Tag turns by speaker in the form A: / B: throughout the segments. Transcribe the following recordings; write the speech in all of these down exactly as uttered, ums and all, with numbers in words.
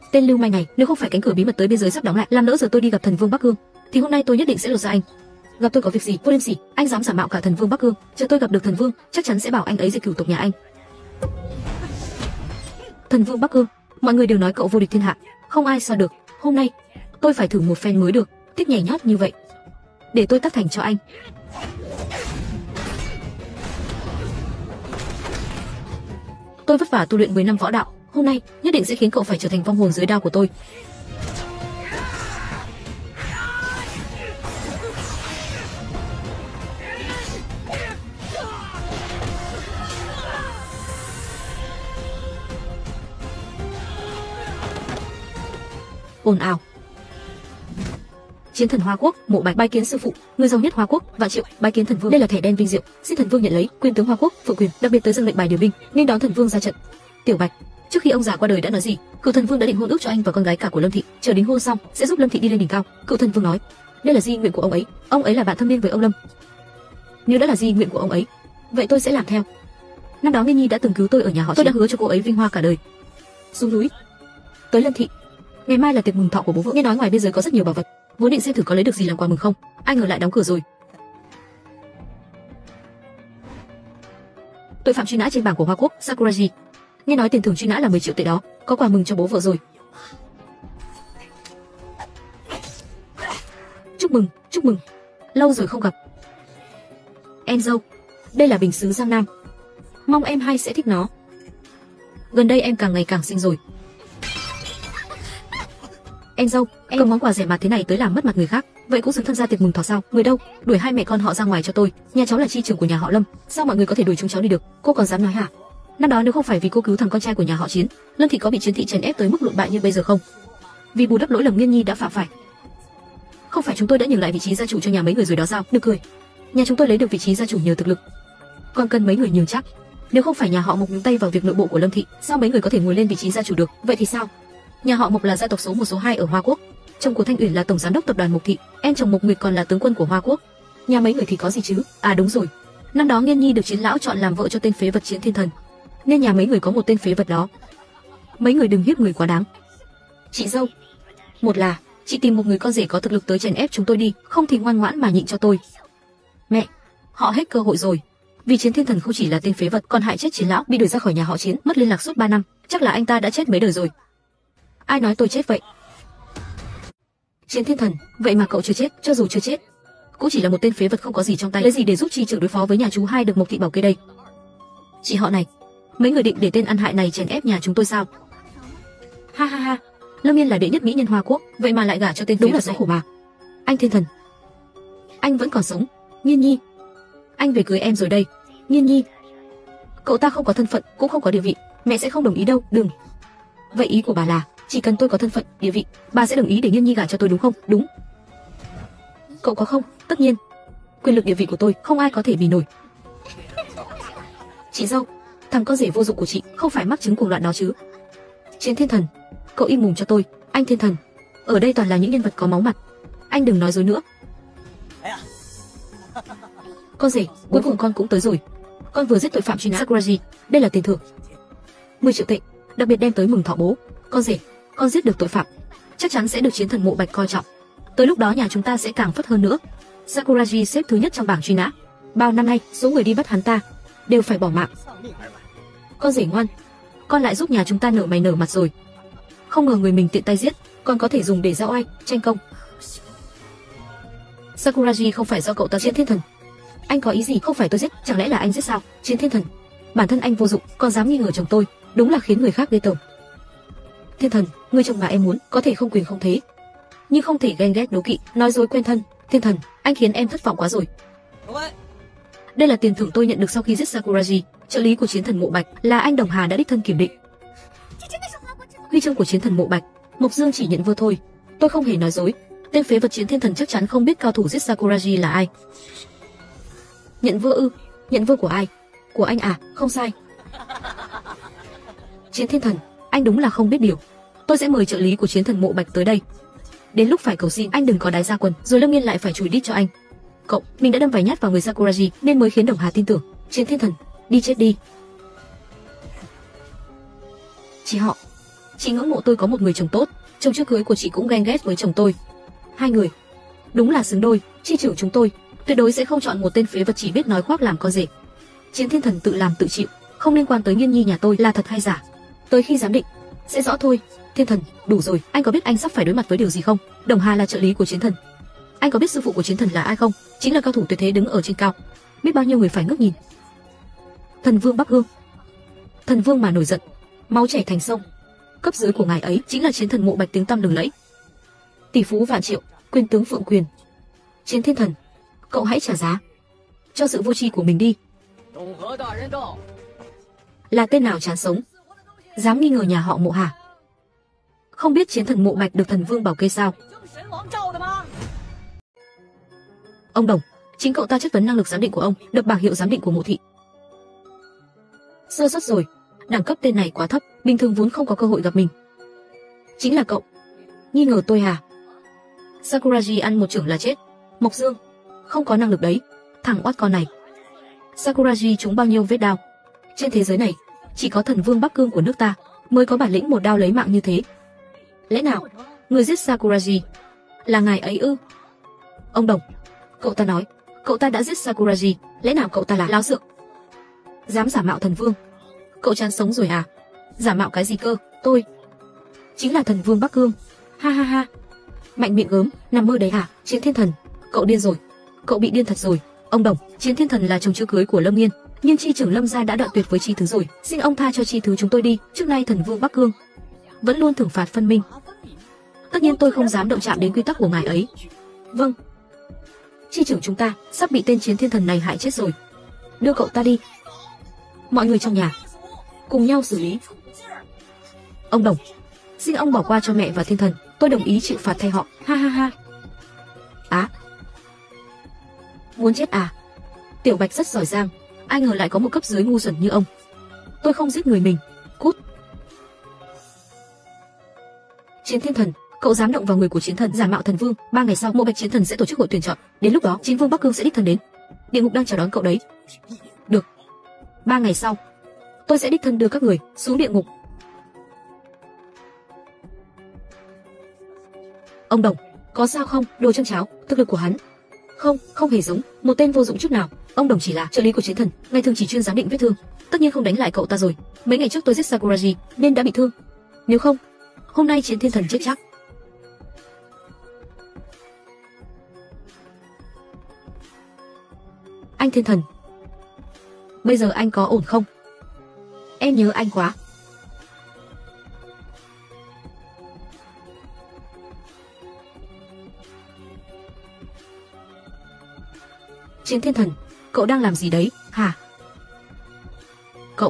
A: Tên lưu manh này, nếu không phải cánh cửa bí mật tới biên giới sắp đóng lại, làm lỡ giờ tôi đi gặp thần vương Bắc Cương, thì hôm nay tôi nhất định sẽ lột ra anh. Gặp tôi có việc gì? Vô liêm sỉ, anh dám giả mạo cả thần vương Bắc Cương, chờ tôi gặp được thần vương, chắc chắn sẽ bảo anh ấy diệt cửu tộc nhà anh. Thần vương Bắc Cương, mọi người đều nói cậu vô địch thiên hạ, không ai so được. Hôm nay, tôi phải thử một phen mới được, thích nhảy nhót như vậy. Để tôi tác thành cho anh. Tôi vất vả tu luyện mười năm võ đạo, hôm nay nhất định sẽ khiến cậu phải trở thành vong hồn dưới đao của tôi. Ồn ào. Chiến thần Hoa Quốc, Mộ Bạch bái kiến sư phụ, người giàu nhất Hoa Quốc, Vạn Triệu bái kiến thần vương. Đây là thẻ đen vinh diệu, xin thần vương nhận lấy. Quyền tướng Hoa Quốc, Phượng Quyền đặc biệt tới dâng lệnh bài điều binh, nên đón thần vương ra trận. Tiểu Bạch, trước khi ông già qua đời đã nói gì? Cựu thần vương đã định hôn ước cho anh và con gái cả của Lâm thị, chờ đính hôn xong sẽ giúp Lâm thị đi lên đỉnh cao. Cựu thần vương nói, đây là di nguyện của ông ấy, ông ấy là bạn thâm niên với ông Lâm. Nếu đã là di nguyện của ông ấy, vậy tôi sẽ làm theo. Năm đó Nghiên Nhi đã từng cứu tôi ở nhà họ, tôi đã hứa cho cô ấy vinh hoa cả đời. Xuống núi, tới Lâm thị. Ngày mai là tiệc mừng thọ của bố vợ, nghe nói ngoài biên giới có rất nhiều bảo vật, vốn định xem thử có lấy được gì làm quà mừng không, ai ngờ lại đóng cửa rồi. Tội phạm truy nã trên bảng của Hoa Quốc, Sakuraji. Nghe nói tiền thưởng truy nã là mười triệu tệ đó, có quà mừng cho bố vợ rồi. Chúc mừng, chúc mừng, lâu rồi không gặp. Em dâu, đây là bình sứ Giang Nam, mong em hai sẽ thích nó. Gần đây em càng ngày càng xinh rồi. Em dâu, em cầm món quà rẻ mạt thế này tới làm mất mặt người khác, vậy cũng xứng tham gia tiệc mừng thọ sao? Người đâu? Đuổi hai mẹ con họ ra ngoài cho tôi. Nhà cháu là chi trưởng của nhà họ Lâm, sao mọi người có thể đuổi chúng cháu đi được? Cô còn dám nói hả? Năm đó nếu không phải vì cô cứu thằng con trai của nhà họ Chiến, Lâm thị có bị Chiến thị chèn ép tới mức lụn bại như bây giờ không? Vì bù đắp lỗi lầm Nghiên Nhi đã phạm phải, không phải chúng tôi đã nhường lại vị trí gia chủ cho nhà mấy người rồi đó sao? Nực cười. Nhà chúng tôi lấy được vị trí gia chủ nhờ thực lực, còn cần mấy người nhường chắc. Nếu không phải nhà họ Mộc nhúng tay vào việc nội bộ của Lâm thị, sao mấy người có thể ngồi lên vị trí gia chủ được? Vậy thì sao? Nhà họ Mộc là gia tộc số một số hai ở Hoa Quốc, chồng của Thanh Uyển là tổng giám đốc tập đoàn Mộc thị, em chồng Mộc Nguyệt còn là tướng quân của Hoa Quốc. Nhà mấy người thì có gì chứ? À đúng rồi, năm đó Nghiên Nhi được Chiến lão chọn làm vợ cho tên phế vật Chiến Thiên Thần, nên nhà mấy người có một tên phế vật đó. Mấy người đừng hiếp người quá đáng. Chị dâu, một là chị tìm một người con rể có thực lực tới chèn ép chúng tôi đi, không thì ngoan ngoãn mà nhịn cho tôi. Mẹ, họ hết cơ hội rồi. Vì Chiến Thiên Thần không chỉ là tên phế vật, còn hại chết Chiến lão, bị đuổi ra khỏi nhà họ Chiến, mất liên lạc suốt ba năm, chắc là anh ta đã chết mấy đời rồi. Ai nói tôi chết vậy? Chiến Thiên Thần, vậy mà cậu chưa chết, cho dù chưa chết, cũng chỉ là một tên phế vật không có gì trong tay, lấy gì để giúp chi trưởng đối phó với nhà chú hai được Mộc thị bảo kê đây? Chị họ này, mấy người định để tên ăn hại này chèn ép nhà chúng tôi sao? Ha ha ha, Lâm Yên là đệ nhất mỹ nhân Hoa Quốc, vậy mà lại gả cho tên phế vật. Đúng là xấu hổ mà. Anh Thiên Thần, anh vẫn còn sống. Nghiên Nhi, anh về cưới em rồi đây. Nghiên Nhi, cậu ta không có thân phận, cũng không có địa vị, mẹ sẽ không đồng ý đâu. Đừng. Vậy ý của bà là chỉ cần tôi có thân phận, địa vị, bà sẽ đồng ý để Nghiên Nhi gả cho tôi đúng không? Đúng. Cậu có không? Tất nhiên. Quyền lực địa vị của tôi không ai có thể bì nổi. Chị dâu, thằng con rể vô dụng của chị không phải mắc chứng cuồng loạn đó chứ? Chiến Thiên Thần, cậu im mồm cho tôi. Anh Thiên Thần, ở đây toàn là những nhân vật có máu mặt, anh đừng nói dối nữa. Con rể, cuối cùng con cũng tới rồi. Con vừa giết tội phạm truy nã Sakuraji, đây là tiền thưởng mười triệu tệ, đặc biệt đem tới mừng thọ bố. Con rể, con giết được tội phạm, chắc chắn sẽ được Chiến thần Mộ Bạch coi trọng. Tới lúc đó nhà chúng ta sẽ càng phất hơn nữa. Sakuraji xếp thứ nhất trong bảng truy nã. Bao năm nay, số người đi bắt hắn ta đều phải bỏ mạng. Con rể ngoan, con lại giúp nhà chúng ta nở mày nở mặt rồi. Không ngờ người mình tiện tay giết, còn có thể dùng để giao oai, tranh công. Sakuraji không phải do cậu ta. Chiến Thiên Thần, anh có ý gì? Không phải tôi giết, chẳng lẽ là anh giết sao? Chiến Thiên Thần, bản thân anh vô dụng, còn dám nghi ngờ chồng tôi, đúng là khiến người khác ghê tởm. Thiên Thần, người chồng mà em muốn có thể không quyền không thế, nhưng không thể ghen ghét đố kỵ, nói dối quen thân. Thiên Thần, anh khiến em thất vọng quá rồi. Đây là tiền thưởng tôi nhận được sau khi giết Sakuraji, trợ lý của Chiến thần Mộ Bạch, là anh Đồng Hà đã đích thân kiểm định. Huy chương của Chiến thần Mộ Bạch, Mộc Dương chỉ nhận vơ thôi, tôi không hề nói dối. Tên phế vật Chiến Thiên Thần chắc chắn không biết cao thủ giết Sakuraji là ai. Nhận vơ ư? Nhận vơ của ai? Của anh à? Không sai. Chiến Thiên Thần, anh đúng là không biết điều. Tôi sẽ mời trợ lý của Chiến thần Mộ Bạch tới đây. Đến lúc phải cầu xin, anh đừng có đái ra quần, rồi Lâm Nghiên lại phải chùi đít cho anh. Cậu, mình đã đâm vài nhát vào người Sakuraji nên mới khiến Đồng Hà tin tưởng. Chiến Thiên Thần, đi chết đi. Chị họ, Chị ngưỡng mộ tôi có một người chồng tốt, chồng trước cưới của chị cũng ghen ghét với chồng tôi. Hai người đúng là xứng đôi, chi trưởng chúng tôi tuyệt đối sẽ không chọn một tên phế vật chỉ biết nói khoác làm con rể. Chiến Thiên Thần tự làm tự chịu, không liên quan tới Nghiên Nhi nhà tôi là thật hay giả. Tới khi giám định sẽ rõ thôi. Thiên Thần, đủ rồi, anh có biết anh sắp phải đối mặt với điều gì không? Đồng Hà là trợ lý của Chiến Thần. Anh có biết sư phụ của Chiến Thần là ai không? Chính là cao thủ tuyệt thế đứng ở trên cao, biết bao nhiêu người phải ngước nhìn. Thần Vương Bắc Cương. Thần Vương mà nổi giận, máu chảy thành sông. Cấp dưới của ngài ấy chính là Chiến Thần Mộ Bạch tiếng tăm lừng lẫy, tỷ phú vạn triệu, quyền tướng Phượng Quyền. Chiến Thiên Thần, cậu hãy trả giá cho sự vô tri của mình đi. Là tên nào chán sống, dám nghi ngờ nhà họ Mộ hả? Không biết Chiến Thần Mộ Bạch được thần vương bảo kê sao? Ông Đồng, chính cậu ta chất vấn năng lực giám định của ông, được bảng hiệu giám định của Mộ thị. Sơ suất rồi, đẳng cấp tên này quá thấp, bình thường vốn không có cơ hội gặp mình. Chính là cậu nghi ngờ tôi à? Sakuraji ăn một chưởng là chết. Mộc Dương, không có năng lực đấy, thằng oát con này. Sakuraji trúng bao nhiêu vết đao? Trên thế giới này, chỉ có thần vương Bắc Cương của nước ta mới có bản lĩnh một đao lấy mạng như thế. Lẽ nào người giết Sakuraji là ngài ấy ư? Ông Đồng, cậu ta nói cậu ta đã giết Sakuraji, lẽ nào cậu ta là láo xược? Dám giả mạo thần vương, cậu chán sống rồi à? Giả mạo cái gì cơ? Tôi chính là thần vương Bắc Cương. Ha ha ha. Mạnh miệng gớm, nằm mơ đấy à? Chiến Thiên Thần, cậu điên rồi, cậu bị điên thật rồi. Ông Đồng, Chiến Thiên Thần là chồng chưa cưới của Lâm Nghiên, nhưng chi trưởng Lâm gia đã đoạn tuyệt với chi thứ rồi, xin ông tha cho chi thứ chúng tôi đi. Trước nay thần vương Bắc Cương vẫn luôn thưởng phạt phân minh, tất nhiên tôi không dám động chạm đến quy tắc của ngài ấy. Vâng, chi trưởng chúng ta sắp bị tên Chiến Thiên Thần này hại chết rồi, đưa cậu ta đi. Mọi người trong nhà cùng nhau xử lý. Ông Đồng, xin ông bỏ qua cho mẹ và Thiên Thần, tôi đồng ý chịu phạt thay họ. Ha ha ha. Á, muốn chết à? Tiểu Bạch rất giỏi giang, ai ngờ lại có một cấp dưới ngu xuẩn như ông. Tôi không giết người mình, cút. Chiến Thiên Thần, cậu dám động vào người của Chiến Thần, giả mạo thần vương. Ba ngày sau, Mộ Bạch Chiến Thần sẽ tổ chức hội tuyển chọn, đến lúc đó Chiến Vương Bắc Cương sẽ đích thân đến. Địa ngục đang chào đón cậu đấy. Được, ba ngày sau tôi sẽ đích thân đưa các người xuống địa ngục. Ông Đồng, có sao không? Đồ chân cháo, thực lực của hắn không, không hề giống một tên vô dụng chút nào. Ông Đồng chỉ là trợ lý của Chiến Thần, ngày thường chỉ chuyên giám định vết thương, tất nhiên không đánh lại cậu ta rồi. Mấy ngày trước tôi giết Sakuraji nên đã bị thương, nếu không hôm nay Chiến Thiên Thần chết chắc. Anh Thiên Thần, bây giờ anh có ổn không? Em nhớ anh quá. Chiến Thiên Thần, cậu đang làm gì đấy, hả? Cậu...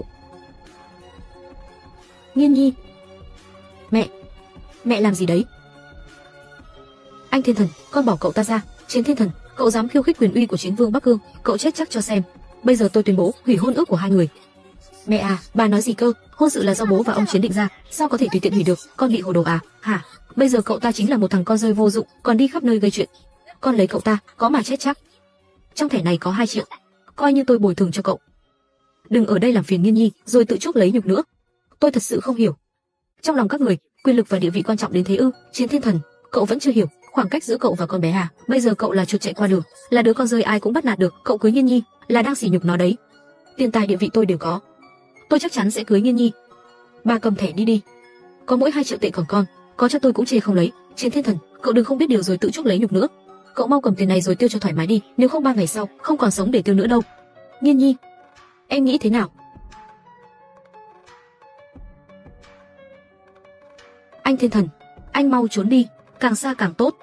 A: Nghiên Nhi... Mẹ... Mẹ làm gì đấy? Anh Thiên Thần, con bỏ cậu ta ra. Chiến Thiên Thần, cậu dám khiêu khích quyền uy của Chiến Vương Bắc Cương, cậu chết chắc cho xem. Bây giờ tôi tuyên bố hủy hôn ước của hai người. Mẹ à, bà nói gì cơ? Hôn sự là do bố và ông Chiến định ra, sao có thể tùy tiện hủy được? Con bị hồ đồ à? Hả? Bây giờ cậu ta chính là một thằng con rơi vô dụng, còn đi khắp nơi gây chuyện. Con lấy cậu ta, có mà chết chắc. Trong thẻ này có hai triệu, coi như tôi bồi thường cho cậu. Đừng ở đây làm phiền Nghiên Nhi, rồi tự chuốc lấy nhục nữa. Tôi thật sự không hiểu, trong lòng các người, quyền lực và địa vị quan trọng đến thế ư? Chiến Thiên Thần, cậu vẫn chưa hiểu khoảng cách giữa cậu và con bé à? Bây giờ cậu là chuột chạy qua đường, là đứa con rơi ai cũng bắt nạt được. Cậu cưới Nghiên Nhi là đang sỉ nhục nó đấy. Tiền tài địa vị tôi đều có, tôi chắc chắn sẽ cưới Nghiên Nhi. Bà cầm thẻ đi đi, có mỗi hai triệu tệ còn con, có cho tôi cũng chê không lấy. Chiến Thiên Thần, cậu đừng không biết điều rồi tự chuốc lấy nhục nữa. Cậu mau cầm tiền này rồi tiêu cho thoải mái đi, nếu không ba ngày sau không còn sống để tiêu nữa đâu. Nghiên Nhi, em nghĩ thế nào? Anh Thiên Thần, anh mau trốn đi, càng xa càng tốt.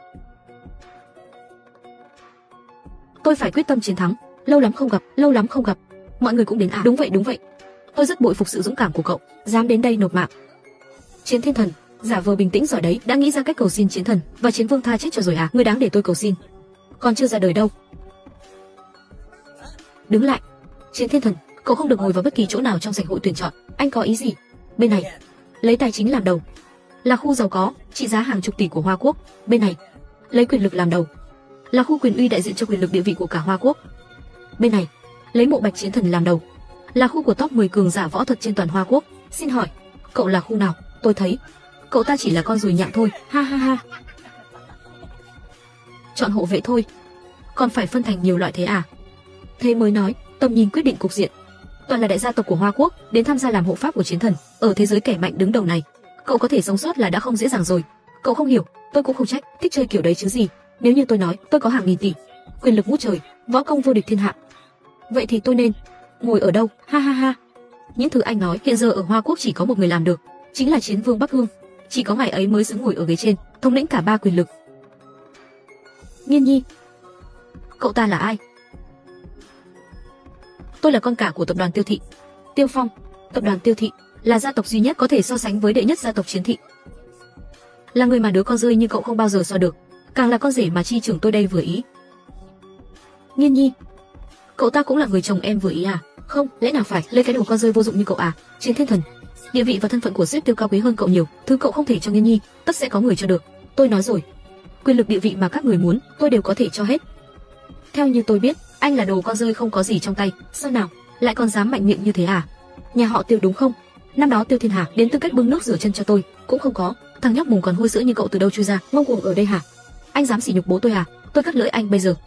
A: Tôi phải quyết tâm chiến thắng, lâu lắm không gặp, lâu lắm không gặp. Mọi người cũng đến à? Đúng vậy, đúng vậy. Tôi rất bội phục sự dũng cảm của cậu, dám đến đây nộp mạng. Chiến Thiên Thần, giả vờ bình tĩnh giỏi đấy, đã nghĩ ra cách cầu xin Chiến Thần và Chiến Vương tha chết cho rồi à? Người đáng để tôi cầu xin còn chưa ra đời đâu. Đứng lại, Chiến Thiên Thần, cậu không được ngồi vào bất kỳ chỗ nào trong sảnh hội tuyển chọn. Anh có ý gì? Bên này, lấy tài chính làm đầu, là khu giàu có, trị giá hàng chục tỷ của Hoa Quốc. Bên này, lấy quyền lực làm đầu, là khu quyền uy đại diện cho quyền lực địa vị của cả Hoa Quốc. Bên này, lấy Mộ Bạch Chiến Thần làm đầu, là khu của top mười cường giả võ thuật trên toàn Hoa Quốc. Xin hỏi, cậu là khu nào? Tôi thấy cậu ta chỉ là con ruồi nhặng thôi, ha ha ha. Chọn hộ vệ thôi, còn phải phân thành nhiều loại thế à? Thế mới nói, tầm nhìn quyết định cục diện. Toàn là đại gia tộc của Hoa Quốc đến tham gia làm hộ pháp của chiến thần. Ở thế giới kẻ mạnh đứng đầu này, cậu có thể sống sót là đã không dễ dàng rồi. Cậu không hiểu, tôi cũng không trách, thích chơi kiểu đấy chứ gì. Nếu như tôi nói tôi có hàng nghìn tỷ, quyền lực ngút trời, võ công vô địch thiên hạ, vậy thì tôi nên ngồi ở đâu? Ha ha ha. Những thứ anh nói hiện giờ ở Hoa Quốc chỉ có một người làm được, chính là Chiến Vương Bắc Hương. Chỉ có ngài ấy mới xứng ngồi ở ghế trên, thống lĩnh cả ba quyền lực. Nghiên Nhi, cậu ta là ai? Tôi là con cả của tập đoàn Tiêu Thị. Tiêu Phong, tập đoàn Tiêu Thị là gia tộc duy nhất có thể so sánh với đệ nhất gia tộc Chiến Thị. Là người mà đứa con rơi như cậu không bao giờ so được, càng là con rể mà chi trưởng tôi đây vừa ý. Nghiên Nhi, cậu ta cũng là người chồng em vừa ý à? Không, lẽ nào phải lấy cái đồ con rơi vô dụng như cậu à? Chiến Thiên Thần, địa vị và thân phận của sếp Tiêu cao quý hơn cậu nhiều, thứ cậu không thể cho Nghiên Nhi, tất sẽ có người cho được. Tôi nói rồi, quyền lực địa vị mà các người muốn, tôi đều có thể cho hết. Theo như tôi biết, anh là đồ con rơi không có gì trong tay, sao nào lại còn dám mạnh miệng như thế à? Nhà họ Tiêu đúng không? Năm đó Tiêu Thiên Hà đến tư cách bưng nước rửa chân cho tôi cũng không có. Thằng nhóc mùng còn hôi sữa như cậu từ đâu chui ra, ngông cuồng ở đây hả? Anh dám sỉ nhục bố tôi à? Tôi cắt lưỡi anh bây giờ.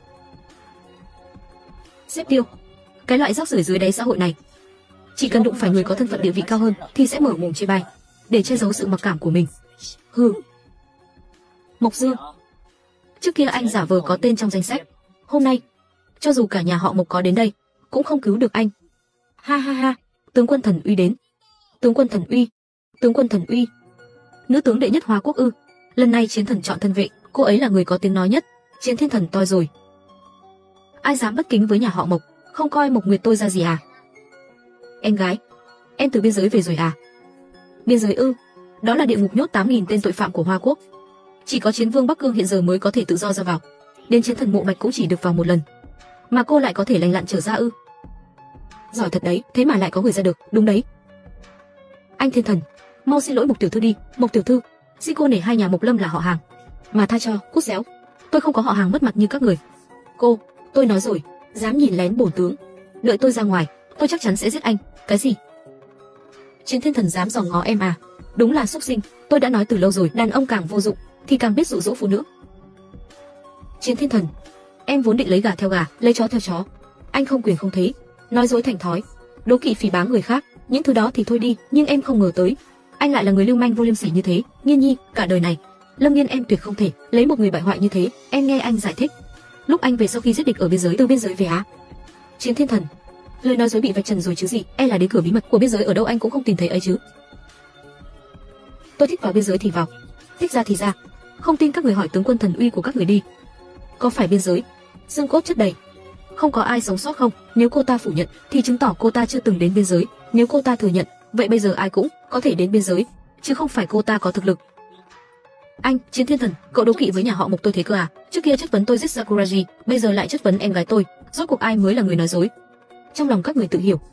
A: Sếp Tiêu, cái loại rác rưởi dưới đáy xã hội này, chỉ cần đụng phải người có thân phận địa vị cao hơn thì sẽ mở mồm chê bai để che giấu sự mặc cảm của mình. Hừ. Mộc Dương, trước kia anh giả vờ có tên trong danh sách, hôm nay cho dù cả nhà họ Mộc có đến đây cũng không cứu được anh. Ha ha ha. Tướng quân Thần Uy đến. Tướng quân Thần Uy, tướng quân Thần Uy, nữ tướng đệ nhất Hoa Quốc ư? Lần này Chiến Thần chọn thân vệ, cô ấy là người có tiếng nói nhất. Chiến Thiên Thần toi rồi. Ai dám bất kính với nhà họ Mộc, không coi Mộc Nguyệt tôi ra gì à? Em gái, em từ biên giới về rồi à? Biên giới ư? Đó là địa ngục nhốt tám nghìn tên tội phạm của Hoa Quốc. Chỉ có Chiến Vương Bắc Cương hiện giờ mới có thể tự do ra vào, đến Chiến Thần Mộ Bạch cũng chỉ được vào một lần, mà cô lại có thể lành lặn trở ra ư? Giỏi thật đấy, thế mà lại có người ra được. Đúng đấy. Anh Thiên Thần, mau xin lỗi Mộc tiểu thư đi. Mộc tiểu thư, xin cô nể hai nhà Mộc Lâm là họ hàng, mà tha cho. Cút xéo, tôi không có họ hàng mất mặt như các người. Cô, tôi nói rồi, dám nhìn lén bổn tướng, đợi tôi ra ngoài, tôi chắc chắn sẽ giết anh. Cái gì? Chiến Thiên Thần dám dòm ngó em à? Đúng là súc sinh. Tôi đã nói từ lâu rồi, đàn ông càng vô dụng thì càng biết dụ dỗ phụ nữ. Chiến Thiên Thần, em vốn định lấy gà theo gà, lấy chó theo chó. Anh không quyền không thế, nói dối thành thói, đố kỵ phỉ báng người khác, những thứ đó thì thôi đi, nhưng em không ngờ tới anh lại là người lưu manh vô liêm sỉ như thế. Nghiên Nhi, cả đời này Lâm Nghiên em tuyệt không thể lấy một người bại hoại như thế. Em nghe anh giải thích, lúc anh về sau khi giết địch ở biên giới, từ biên giới về á. Chiến Thiên Thần, lời nói dối bị vạch trần rồi chứ gì? E là đến cửa bí mật của biên giới ở đâu anh cũng không tìm thấy ấy chứ. Tôi thích vào biên giới thì vào, thích ra thì ra. Không tin các người hỏi tướng quân Thần Uy của các người đi, có phải biên giới xương cốt chất đầy, không có ai sống sót không? Nếu cô ta phủ nhận thì chứng tỏ cô ta chưa từng đến biên giới, nếu cô ta thừa nhận, vậy bây giờ ai cũng có thể đến biên giới, chứ không phải cô ta có thực lực. Anh, Chiến Thiên Thần, cậu đố kỵ với nhà họ Mộc tôi thế cơ à? Trước kia chất vấn tôi giết Sakuraji, bây giờ lại chất vấn em gái tôi, rốt cuộc ai mới là người nói dối? Trong lòng các người tự hiểu.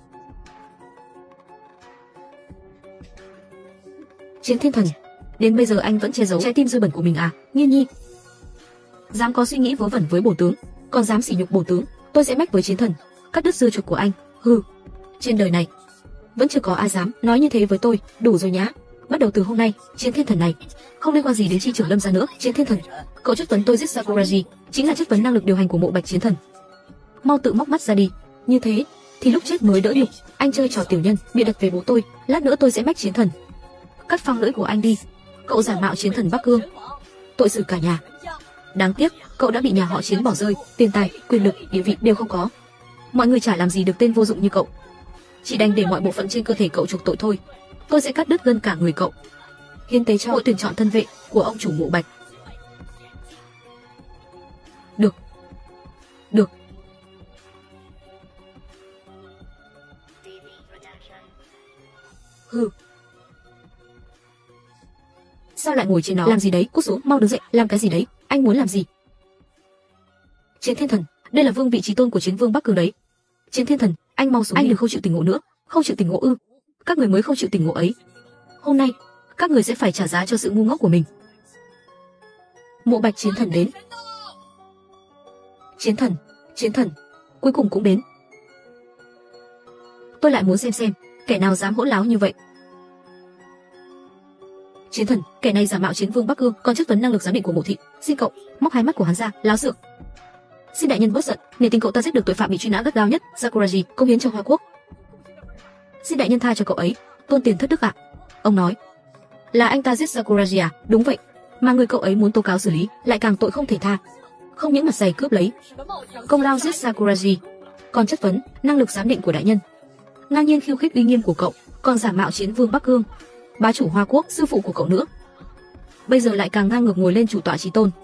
A: Chiến Thiên Thần, đến bây giờ anh vẫn che giấu trái tim dơ bẩn của mình à? Nghiên Nhi, dám có suy nghĩ vớ vẩn với bổ tướng, còn dám sỉ nhục bổ tướng, tôi sẽ mách với Chiến Thần, cắt đứt dưa chuột của anh. Hừ, trên đời này vẫn chưa có ai dám nói như thế với tôi. Đủ rồi nhá. Bắt đầu từ hôm nay, Chiến Thiên Thần này không liên quan gì đến chi trưởng Lâm gia nữa. Chiến Thiên Thần, cậu chất vấn tôi giết Sakuraji chính là chất vấn năng lực điều hành của Mộ Bạch Chiến Thần. Mau tự móc mắt ra đi, như thế thì lúc chết mới đỡ nhục. Anh chơi trò tiểu nhân, bịa đặt về bố tôi, lát nữa tôi sẽ mách Chiến Thần cắt phăng lưỡi của anh đi. Cậu giả mạo Chiến Thần Bắc Cương, tội sự cả nhà. Đáng tiếc, cậu đã bị nhà họ Chiến bỏ rơi, tiền tài, quyền lực, địa vị đều không có. Mọi người chả làm gì được tên vô dụng như cậu, chỉ đành để mọi bộ phận trên cơ thể cậu chuộc tội thôi. Tôi sẽ cắt đứt gân cả người cậu, hiến tế cho hội tuyển chọn thân vệ của ông chủ Mộ Bạch. Được, được. Hừ, sao lại ngồi trên đó làm gì đấy? Cút xuống, mau đứng dậy. Làm cái gì đấy? Anh muốn làm gì? Chiến Thiên Thần, đây là vương vị trí tôn của Chiến Vương Bắc Cương đấy. Chiến Thiên Thần, anh mau xuống. Anh đừng không chịu tỉnh ngộ nữa. Không chịu tỉnh ngộ ư? Các người mới không chịu tỉnh ngộ ấy. Hôm nay các người sẽ phải trả giá cho sự ngu ngốc của mình. Mộ Bạch Chiến Thần đến. Chiến Thần, Chiến Thần, cuối cùng cũng đến. Tôi lại muốn xem xem kẻ nào dám hỗn láo như vậy. Chiến Thần, kẻ này giả mạo Chiến Vương Bắc Cương, còn chất vấn năng lực giám định của Mộ Thị. Xin cậu móc hai mắt của hắn ra, láo xược. Xin đại nhân bớt giận, nể tình cậu ta giết được tội phạm bị truy nã gắt gao nhất, Sakuraji, công hiến cho Hoa Quốc. Xin đại nhân tha cho cậu ấy, tôn tiền thất đức ạ. Ông nói, là anh ta giết Sakuraji à? Đúng vậy, mà người cậu ấy muốn tố cáo xử lý lại càng tội không thể tha. Không những mặt dày cướp lấy công lao giết Sakuraji, còn chất vấn năng lực giám định của đại nhân, ngang nhiên khiêu khích uy nghiêm của cậu, còn giả mạo Chiến Vương Bắc Cương, bá chủ Hoa Quốc, sư phụ của cậu nữa. Bây giờ lại càng ngang ngược ngồi lên chủ tọa chí tôn.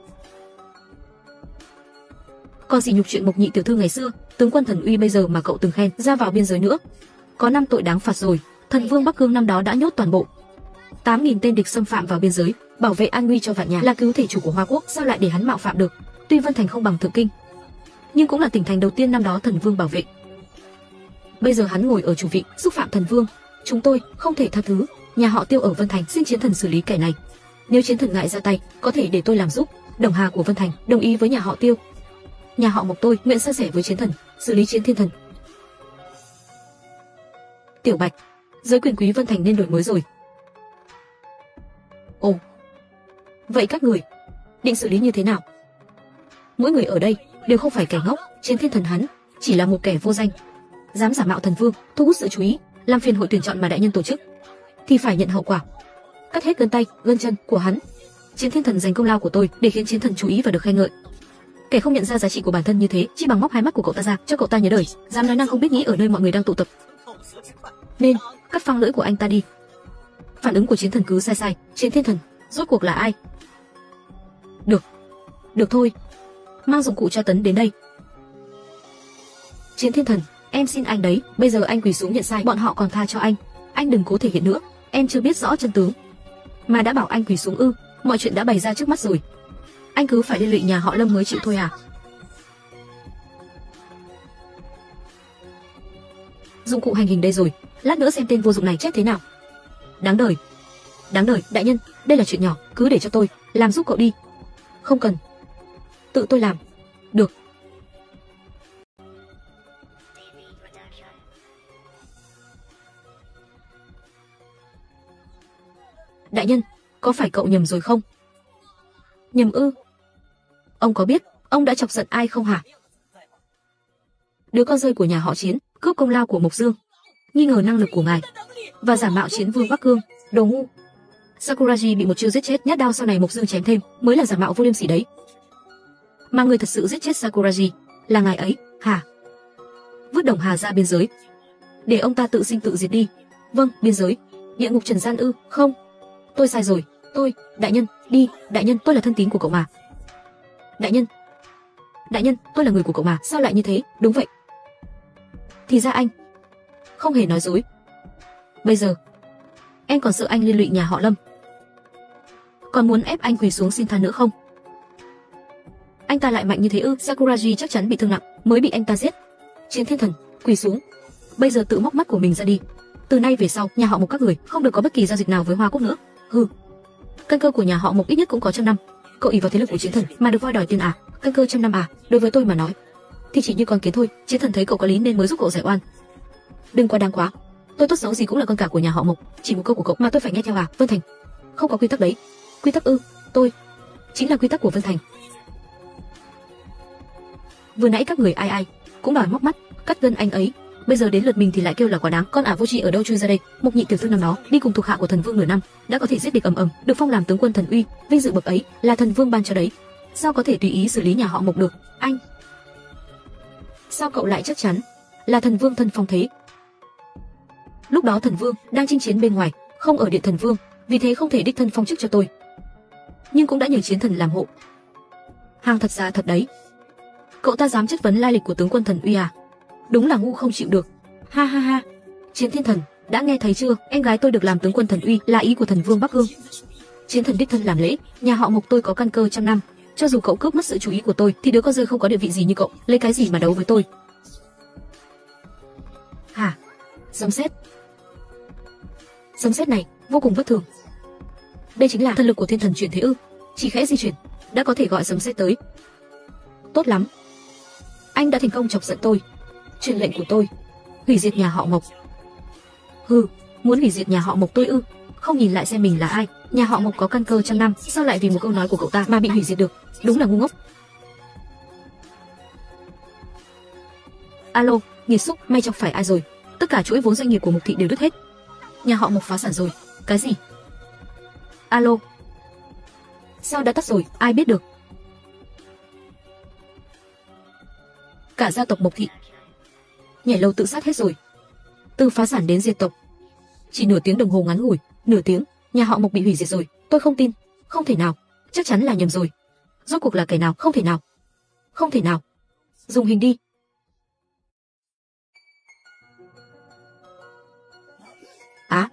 A: Còn gì nhục chuyện Mộc Nhị tiểu thư ngày xưa, tướng quân thần uy bây giờ mà cậu từng khen ra vào biên giới nữa. Có năm tội đáng phạt rồi. Thần Vương Bắc Cương năm đó đã nhốt toàn bộ tám nghìn tên địch xâm phạm vào biên giới, bảo vệ an nguy cho vạn nhà, là cứu thể chủ của Hoa Quốc, sao lại để hắn mạo phạm được? Tuy Vân Thành không bằng Thượng Kinh, nhưng cũng là tỉnh thành đầu tiên năm đó Thần Vương bảo vệ. Bây giờ hắn ngồi ở chủ vị, xúc phạm Thần Vương, chúng tôi không thể tha thứ. Nhà họ Tiêu ở Vân Thành xin Chiến Thần xử lý kẻ này. Nếu Chiến Thần ngại ra tay, có thể để tôi làm giúp. Đồng Hà của Vân Thành đồng ý với nhà họ Tiêu. Nhà họ Mộc tôi nguyện san sẻ với Chiến Thần, xử lý Chiến Thiên Thần. Tiểu Bạch, giới quyền quý Vân Thành nên đổi mới rồi. Ồ, vậy các người định xử lý như thế nào? Mỗi người ở đây đều không phải kẻ ngốc, Chiến Thiên Thần hắn chỉ là một kẻ vô danh, dám giả mạo Thần Vương, thu hút sự chú ý, làm phiền hội tuyển chọn mà đại nhân tổ chức, thì phải nhận hậu quả. Cắt hết gân tay, gân chân của hắn. Chiến Thiên Thần dành công lao của tôi để khiến Chiến Thần chú ý và được khen ngợi. Kẻ không nhận ra giá trị của bản thân như thế, chỉ bằng móc hai mắt của cậu ta ra, cho cậu ta nhớ đời, dám nói năng không biết nghĩ ở nơi mọi người đang tụ tập. Nên cắt phăng lưỡi của anh ta đi. Phản ứng của Chiến Thần cứ sai sai. Chiến Thiên Thần rốt cuộc là ai? Được, được thôi, mang dụng cụ tra tấn đến đây. Chiến Thiên Thần, em xin anh đấy, bây giờ anh quỳ xuống nhận sai, bọn họ còn tha cho anh. Anh đừng cố thể hiện nữa, em chưa biết rõ chân tướng mà đã bảo anh quỳ xuống ư? Mọi chuyện đã bày ra trước mắt rồi, anh cứ phải liên lụy nhà họ Lâm mới chịu thôi à? Dụng cụ hành hình đây rồi, lát nữa xem tên vô dụng này chết thế nào. Đáng đời, đáng đời. Đại nhân, đây là chuyện nhỏ, cứ để cho tôi làm giúp cậu đi. Không cần, tự tôi làm được. Đại nhân, có phải cậu nhầm rồi không? Nhầm ư? Ông có biết ông đã chọc giận ai không hả? Đứa con rơi của nhà họ Chiến, cướp công lao của Mộc Dương, nghi ngờ năng lực của ngài và giả mạo Chiến Vương Bắc Cương, đồ ngu. Sakuraji bị một chiêu giết chết, nhát đao sau này Mộc Dương chém thêm, mới là giả mạo vô liêm sỉ đấy. Mà người thật sự giết chết Sakuraji là ngài ấy, hả? Vứt Đồng Hà ra biên giới, để ông ta tự sinh tự diệt đi. Vâng, biên giới, địa ngục trần gian ư? Không, tôi sai rồi. Tôi, đại nhân, đi, đại nhân, tôi là thân tín của cậu mà. Đại nhân, đại nhân, tôi là người của cậu mà, sao lại như thế? Đúng vậy. Thì ra anh không hề nói dối. Bây giờ em còn sợ anh liên lụy nhà họ Lâm, còn muốn ép anh quỳ xuống xin tha nữa không? Anh ta lại mạnh như thế ư? Sakuraji chắc chắn bị thương nặng mới bị anh ta giết. Chiến Thiên Thần, quỳ xuống. Bây giờ tự móc mắt của mình ra đi. Từ nay về sau, nhà họ Mộc các người không được có bất kỳ giao dịch nào với Hoa Quốc nữa. Hừ. Căn cơ của nhà họ Mộc ít nhất cũng có trăm năm. Cậu ỷ vào thế lực của Chiến Thần mà được voi đòi tiền à? Căn cơ trăm năm à? Đối với tôi mà nói thì chỉ như con kiến thôi. Chiến Thần thấy cậu có lý nên mới giúp cậu giải oan. Đừng quá đáng quá. Tôi tốt xấu gì cũng là con cả của nhà họ Mộc, chỉ một câu của cậu mà tôi phải nghe theo à? Vân Thành không có quy tắc đấy. Quy tắc ư? Tôi chính là quy tắc của Vân Thành. Vừa nãy các người ai ai cũng đòi móc mắt, cắt gân anh ấy, bây giờ đến lượt mình thì lại kêu là quá đáng. Con ả vô tri ở đâu chui ra đây? Mộc Nhị tiểu thư năm đó đi cùng thuộc hạ của Thần Vương nửa năm, đã có thể giết địch ầm ầm, được phong làm tướng quân thần uy, vinh dự bậc ấy là Thần Vương ban cho đấy. Sao có thể tùy ý xử lý nhà họ Mộc được? Anh, sao cậu lại chắc chắn là Thần Vương thân phong thế? Lúc đó Thần Vương đang chinh chiến bên ngoài, không ở điện Thần Vương, vì thế không thể đích thân phong chức cho tôi, nhưng cũng đã nhờ Chiến Thần làm hộ. Hàng thật ra thật đấy. Cậu ta dám chất vấn lai lịch của tướng quân thần uy à? Đúng là ngu không chịu được. Ha ha ha. Chiến Thiên Thần, đã nghe thấy chưa? Em gái tôi được làm tướng quân thần uy là ý của Thần Vương Bắc Cương. Chiến Thần đích thân làm lễ. Nhà họ Mộc tôi có căn cơ trăm năm, cho dù cậu cướp mất sự chú ý của tôi thì đứa con rơi không có địa vị gì như cậu lấy cái gì mà đấu với tôi? Hả? Sấm sét. Sấm sét này vô cùng bất thường. Đây chính là thần lực của Thiên Thần chuyển thế ư? Chỉ khẽ di chuyển đã có thể gọi sấm sét tới. Tốt lắm, anh đã thành công chọc giận tôi. Truyền lệnh của tôi, hủy diệt nhà họ Mộc. Hừ, muốn hủy diệt nhà họ Mộc tôi ư? Không nhìn lại xem mình là ai? Nhà họ Mộc có căn cơ trăm năm, sao lại vì một câu nói của cậu ta mà bị hủy diệt được? Đúng là ngu ngốc. Alo, nghiệt xúc, may chọc phải ai rồi? Tất cả chuỗi vốn doanh nghiệp của Mộc thị đều đứt hết. Nhà họ Mộc phá sản rồi. Cái gì? Alo. Sao đã tắt rồi, ai biết được? Cả gia tộc Mộc thị nhảy lầu tự sát hết rồi. Từ phá sản đến diệt tộc, chỉ nửa tiếng đồng hồ ngắn ngủi. Nửa tiếng, nhà họ Mộc bị hủy diệt rồi. Tôi không tin. Không thể nào. Chắc chắn là nhầm rồi. Rốt cuộc là kẻ nào? Không thể nào. Không thể nào. Dùng hình đi. Á.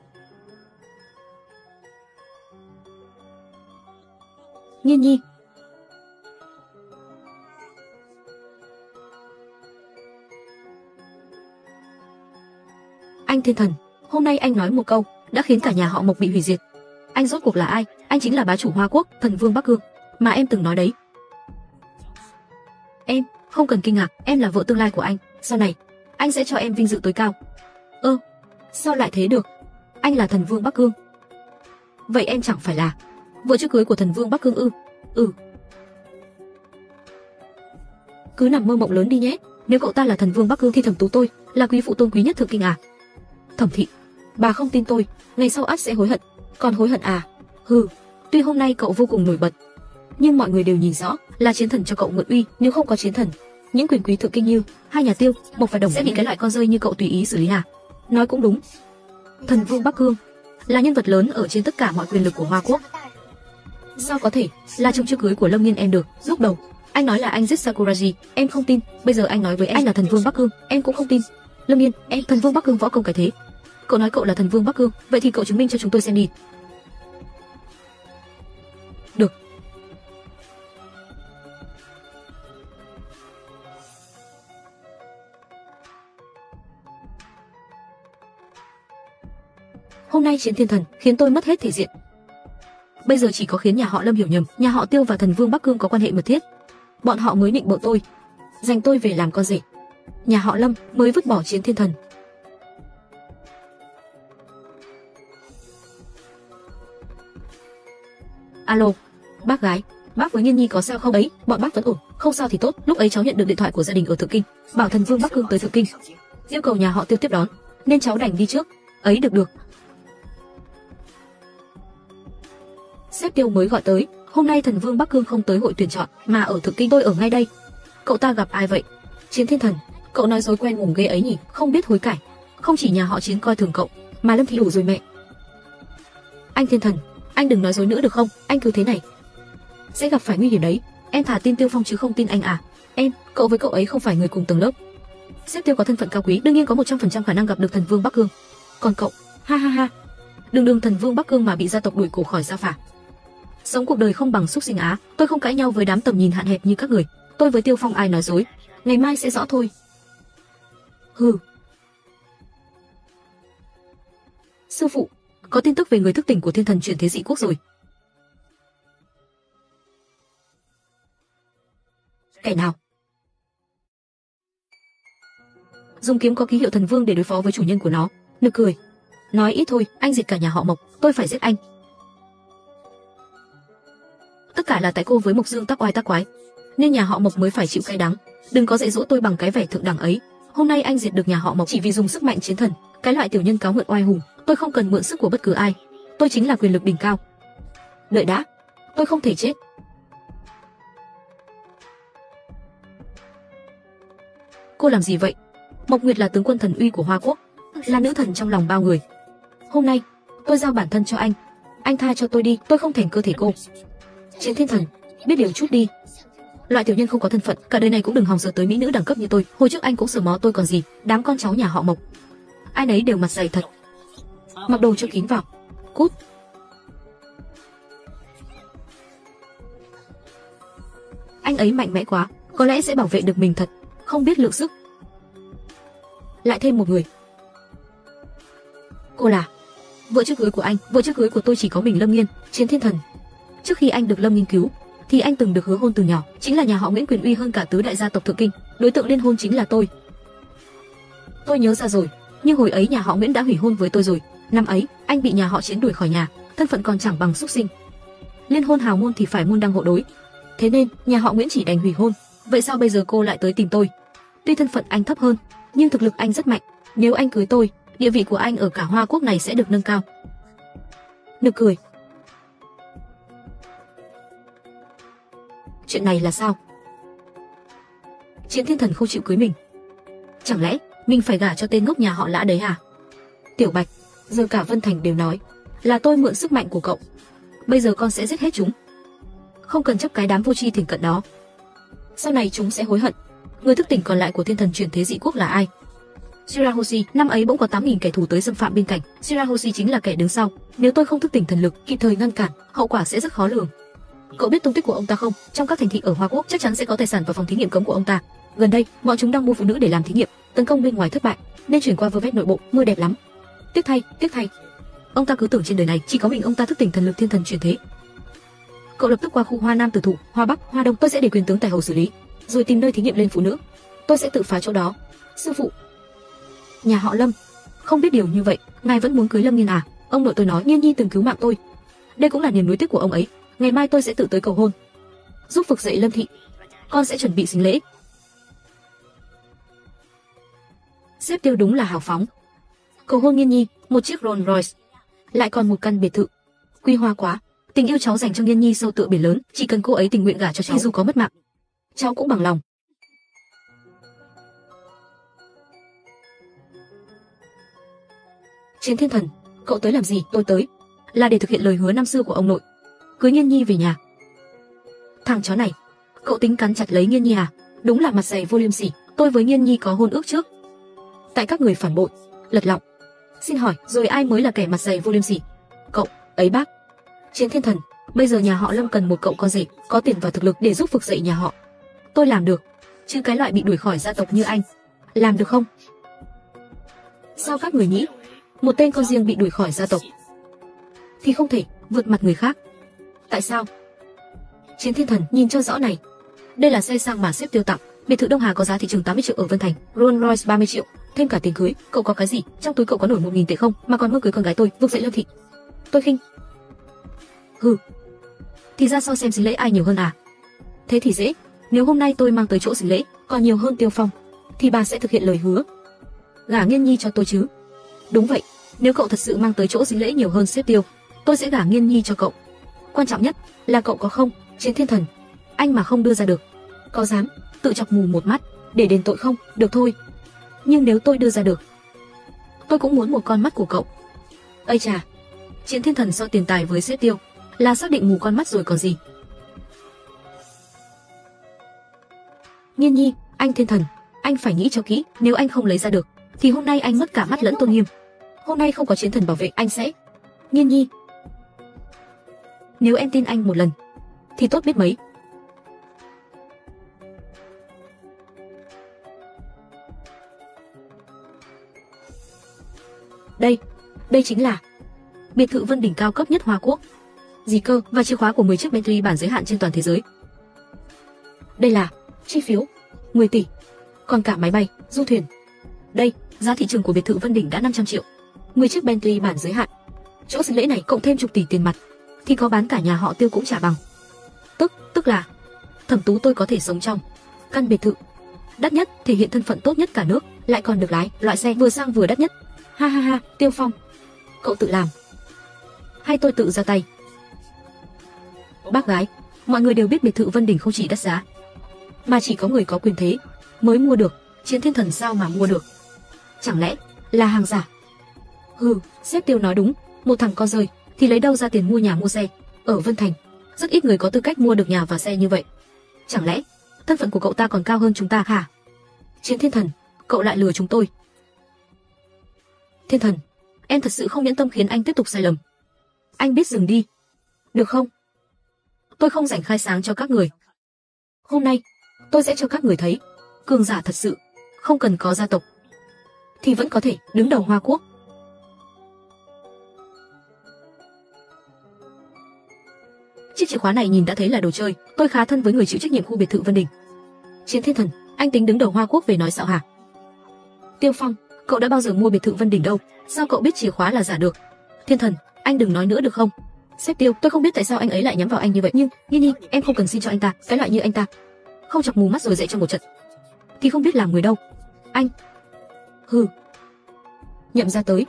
A: Nhiên Nhi. Anh Thiên Thần, hôm nay anh nói một câu đã khiến cả nhà họ Mộc bị hủy diệt. Anh rốt cuộc là ai? Anh chính là bá chủ Hoa Quốc, Thần Vương Bắc Cương mà em từng nói đấy. Em không cần kinh ngạc, em là vợ tương lai của anh. Sau này anh sẽ cho em vinh dự tối cao. Ơ, sao lại thế được? Anh là Thần Vương Bắc Cương. Vậy em chẳng phải là vợ trước cưới của Thần Vương Bắc Cương ư? Ừ. Cứ nằm mơ mộng lớn đi nhé. Nếu cậu ta là Thần Vương Bắc Cương thì Thẩm Tú tôi là quý phụ tôn quý nhất Thượng Kinh à? Thẩm thị, bà không tin tôi, ngày sau ắt sẽ hối hận. Còn hối hận à? Hừ, tuy hôm nay cậu vô cùng nổi bật, nhưng mọi người đều nhìn rõ là chiến thần cho cậu mượn uy. Nếu không có chiến thần, những quyền quý Thượng Kinh như hai nhà Tiêu, Mộc và Đồng sẽ bị cái loại con rơi như cậu tùy ý xử lý à? Nói cũng đúng. Thần Vương Bắc Cương là nhân vật lớn ở trên tất cả mọi quyền lực của Hoa Quốc. Sao có thể là chồng chưa cưới của Lâm Nghiên em được? Lúc đầu anh nói là anh giết Sakuraji, em không tin. Bây giờ anh nói với em anh là Thần Vương Bắc Cương, em cũng không tin. Lâm Nghiên, em Thần Vương Bắc Cương võ công cái thế. Cậu nói cậu là Thần Vương Bắc Cương, vậy thì cậu chứng minh cho chúng tôi xem đi. Được. Hôm nay chiến thiên thần khiến tôi mất hết thể diện. Bây giờ chỉ có khiến nhà họ Lâm hiểu nhầm, nhà họ Tiêu và Thần Vương Bắc Cương có quan hệ mật thiết. Bọn họ mới nịnh bợ tôi, giành tôi về làm con rể. Nhà họ Lâm mới vứt bỏ chiến thiên thần. Alo, bác gái, bác với Nhiên Nhi có sao không ấy? Bọn bác vẫn ổn, không sao thì tốt. Lúc ấy cháu nhận được điện thoại của gia đình ở Thượng Kinh, bảo Thần Vương Bắc Cương tới Thượng Kinh, yêu cầu nhà họ Tiêu tiếp đón, nên cháu đành đi trước. Ấy được được. Sếp Tiêu mới gọi tới, hôm nay Thần Vương Bắc Cương không tới hội tuyển chọn, mà ở Thượng Kinh. Tôi ở ngay đây. Cậu ta gặp ai vậy? Chiến thiên thần. Cậu nói dối quen ngủng ghê ấy nhỉ, không biết hối cải. Không chỉ nhà họ Chiến coi thường cậu, mà Lâm thì đủ rồi mẹ. Anh Thiên Thần, anh đừng nói dối nữa được không? Anh cứ thế này sẽ gặp phải nguy hiểm đấy. Em thả tin Tiêu Phong chứ không tin anh à? Em, cậu với cậu ấy không phải người cùng tầng lớp. Sếp Tiêu có thân phận cao quý, đương nhiên có một trăm phần trăm khả năng gặp được Thần Vương Bắc Cương. Còn cậu, ha ha ha, đường đường Thần Vương Bắc Cương mà bị gia tộc đuổi cổ khỏi gia phả. Sống cuộc đời không bằng súc sinh á. Tôi không cãi nhau với đám tầm nhìn hạn hẹp như các người. Tôi với Tiêu Phong ai nói dối, ngày mai sẽ rõ thôi. Hừ. Sư phụ, có tin tức về người thức tỉnh của thiên thần chuyển thế dị quốc rồi. Kẻ nào? Dùng kiếm có ký hiệu thần vương để đối phó với chủ nhân của nó. Nực cười. Nói ít thôi, anh diệt cả nhà họ Mộc, tôi phải giết anh. Tất cả là tại cô với Mộc Dương tác oai tác quái, nên nhà họ Mộc mới phải chịu cay đắng. Đừng có dạy dỗ tôi bằng cái vẻ thượng đẳng ấy. Hôm nay anh diệt được nhà họ Mộc chỉ vì dùng sức mạnh chiến thần, cái loại tiểu nhân cáo mượn oai hùng. Tôi không cần mượn sức của bất cứ ai, tôi chính là quyền lực đỉnh cao. Đợi đã, tôi không thể chết. Cô làm gì vậy? Mộc Nguyệt là tướng quân thần uy của Hoa Quốc, là nữ thần trong lòng bao người. Hôm nay tôi giao bản thân cho anh, anh tha cho tôi đi, tôi không thèm cơ thể cô. Chiến thiên thần, biết điều chút đi. Loại tiểu nhân không có thân phận, cả đời này cũng đừng hòng sờ tới mỹ nữ đẳng cấp như tôi. Hồi trước anh cũng sờ mó tôi còn gì. Đám con cháu nhà họ Mộc, ai nấy đều mặt dày thật. Mặc đồ cho kín vào. Cút. Anh ấy mạnh mẽ quá, có lẽ sẽ bảo vệ được mình thật. Không biết lượng sức. Lại thêm một người. Cô là vợ trước cưới của anh. Vợ trước cưới của tôi chỉ có mình Lâm Nghiên. Chiến thiên thần, trước khi anh được Lâm Nghiên cứu thì anh từng được hứa hôn từ nhỏ, chính là nhà họ Nguyễn quyền uy hơn cả tứ đại gia tộc Thượng Kinh. Đối tượng liên hôn chính là tôi. Tôi nhớ ra rồi, nhưng hồi ấy nhà họ Nguyễn đã hủy hôn với tôi rồi. Năm ấy anh bị nhà họ Chiến đuổi khỏi nhà, thân thân phận còn chẳng bằng súc sinh. Liên hôn hào môn thì phải môn đăng hộ đối. Thế nên, nhà họ Nguyễn chỉ đành hủy hôn. Vậy sao bây giờ cô lại tới tìm tôi? Tuy thân phận anh thấp hơn, nhưng thực lực anh rất mạnh. Nếu anh cưới tôi, địa vị của anh ở cả Hoa Quốc này sẽ được nâng cao. Nực cười. Chuyện này là sao? Chiến Thiên Thần không chịu cưới mình. Chẳng lẽ mình phải gả cho tên ngốc nhà họ Lã đấy à? Tiểu Bạch, giờ cả Vân Thành đều nói là tôi mượn sức mạnh của cậu. Bây giờ con sẽ giết hết chúng. Không cần chấp cái đám vô tri thiển cận đó. Sau này chúng sẽ hối hận. Người thức tỉnh còn lại của Thiên Thần chuyển thế dị quốc là ai? Shirahoshi, năm ấy bỗng có tám nghìn kẻ thù tới xâm phạm bên cạnh. Shirahoshi chính là kẻ đứng sau. Nếu tôi không thức tỉnh thần lực, kịp thời ngăn cản, hậu quả sẽ rất khó lường. Cậu biết tung tích của ông ta không? Trong các thành thị ở Hoa Quốc chắc chắn sẽ có tài sản và phòng thí nghiệm cấm của ông ta. Gần đây, bọn chúng đang mua phụ nữ để làm thí nghiệm, tấn công bên ngoài thất bại, nên chuyển qua vơ vét nội bộ. Mưa đẹp lắm. Tiếc thay, tiếc thay. Ông ta cứ tưởng trên đời này chỉ có mình ông ta thức tỉnh thần lực thiên thần chuyển thế. Cậu lập tức qua khu Hoa Nam tử thủ, Hoa Bắc, Hoa Đông, tôi sẽ để quyền tướng Tài Hầu xử lý, rồi tìm nơi thí nghiệm lên phụ nữ. Tôi sẽ tự phá chỗ đó. Sư phụ. Nhà họ Lâm, không biết điều như vậy, ngài vẫn muốn cưới Lâm Nghiên à? Ông nội tôi nói Nghiên Nhi từng cứu mạng tôi. Đây cũng là niềm nuối tiếc của ông ấy. Ngày mai tôi sẽ tự tới cầu hôn, giúp vực dậy Lâm thị. Con sẽ chuẩn bị sính lễ. Sếp Tiêu đúng là hào phóng. Cầu hôn Nghiên Nhi, một chiếc Rolls Royce, lại còn một căn biệt thự. Quy hoa quá. Tình yêu cháu dành cho Nghiên Nhi sâu tựa biển lớn, chỉ cần cô ấy tình nguyện gả cho cháu dù có mất mạng, cháu cũng bằng lòng. Chiến Thiên Thần, cậu tới làm gì? Tôi tới là để thực hiện lời hứa năm xưa của ông nội, cưới Nghiên Nhi về nhà. Thằng chó này, cậu tính cắn chặt lấy Nghiên Nhi à? Đúng là mặt dày vô liêm sỉ. Tôi với Nghiên Nhi có hôn ước trước. Tại các người phản bội, lật lọng. Xin hỏi, rồi ai mới là kẻ mặt dày vô liêm sỉ? Cậu ấy bác. Chiến Thiên Thần, bây giờ nhà họ Lâm cần một cậu con rể có tiền và thực lực để giúp vực dậy nhà họ. Tôi làm được, chứ cái loại bị đuổi khỏi gia tộc như anh, làm được không? Sao các người nghĩ một tên con riêng bị đuổi khỏi gia tộc thì không thể vượt mặt người khác? Tại sao? Chiến Thiên Thần, nhìn cho rõ này. Đây là xe sang mà sếp Tiêu tặng. Biệt thự Đông Hà có giá thị trường tám mươi triệu ở Vân Thành, Rolls Royce ba mươi triệu, thêm cả tiền cưới. Cậu có cái gì? Trong túi cậu có nổi một nghìn tệ không mà còn mơ cưới con gái tôi, vực dậy Lâm thị? Tôi khinh. Hừ. Thì ra so xem sính lễ ai nhiều hơn à? Thế thì dễ. Nếu hôm nay tôi mang tới chỗ sính lễ còn nhiều hơn Tiêu Phong, thì bà sẽ thực hiện lời hứa gả Nghiên Nhi cho tôi chứ? Đúng vậy. Nếu cậu thật sự mang tới chỗ sính lễ nhiều hơn sếp Tiêu, tôi sẽ gả Nghiên Nhi cho cậu. Quan trọng nhất là cậu có không, Chiến Thiên Thần? Anh mà không đưa ra được, có dám tự chọc mù một mắt để đền tội không? Được thôi. Nhưng nếu tôi đưa ra được, tôi cũng muốn một con mắt của cậu. Ây chà, Chiến Thiên Thần so tiền tài với sếp Tiêu là xác định mù con mắt rồi còn gì. Nghiên Nhi, anh Thiên Thần, anh phải nghĩ cho kỹ. Nếu anh không lấy ra được, thì hôm nay anh mất cả mắt lẫn tôn nghiêm. Hôm nay không có Chiến Thần bảo vệ, anh sẽ... Nghiên Nhi, nếu em tin anh một lần, thì tốt biết mấy. Đây, đây chính là biệt thự Vân Đỉnh cao cấp nhất Hoa Quốc. Gì cơ? Và chìa khóa của mười chiếc Bentley bản giới hạn trên toàn thế giới. Đây là chi phiếu mười tỷ, còn cả máy bay, du thuyền. Đây, giá thị trường của biệt thự Vân Đỉnh đã năm trăm triệu. mười chiếc Bentley bản giới hạn. Chỗ sính lễ này cộng thêm chục tỷ tiền mặt thì có bán cả nhà họ Tiêu cũng chả bằng. Tức, tức là Thẩm Tú tôi có thể sống trong căn biệt thự đắt nhất, thể hiện thân phận tốt nhất cả nước, lại còn được lái loại xe vừa sang vừa đắt nhất. Ha ha ha, Tiêu Phong, cậu tự làm hay tôi tự ra tay? Bác gái, mọi người đều biết biệt thự Vân Đỉnh không chỉ đắt giá, mà chỉ có người có quyền thế mới mua được. Chiến Thiên Thần sao mà mua được? Chẳng lẽ là hàng giả? Hừ, sếp Tiêu nói đúng, một thằng con rơi thì lấy đâu ra tiền mua nhà mua xe? Ở Vân Thành, rất ít người có tư cách mua được nhà và xe như vậy. Chẳng lẽ thân phận của cậu ta còn cao hơn chúng ta hả? Chiến Thiên Thần, cậu lại lừa chúng tôi. Thiên Thần, em thật sự không nhẫn tâm khiến anh tiếp tục sai lầm. Anh biết dừng đi, được không? Tôi không rảnh khai sáng cho các người. Hôm nay, tôi sẽ cho các người thấy, cường giả thật sự không cần có gia tộc thì vẫn có thể đứng đầu Hoa Quốc. Chiếc chìa khóa này nhìn đã thấy là đồ chơi. Tôi khá thân với người chịu trách nhiệm khu biệt thự Vân Đỉnh. Chiến Thiên Thần, anh tính đứng đầu Hoa Quốc về nói xạo hả? Tiêu Phong, cậu đã bao giờ mua biệt thự Vân Đỉnh đâu? Sao cậu biết chìa khóa là giả được? Thiên Thần, anh đừng nói nữa được không? Sếp Tiêu, tôi không biết tại sao anh ấy lại nhắm vào anh như vậy, nhưng Nhi Nhi, em không cần xin cho anh ta, cái loại như anh ta, không chọc mù mắt rồi dậy trong một trận, thì không biết làm người đâu. Anh, hừ. Nhậm Gia tới.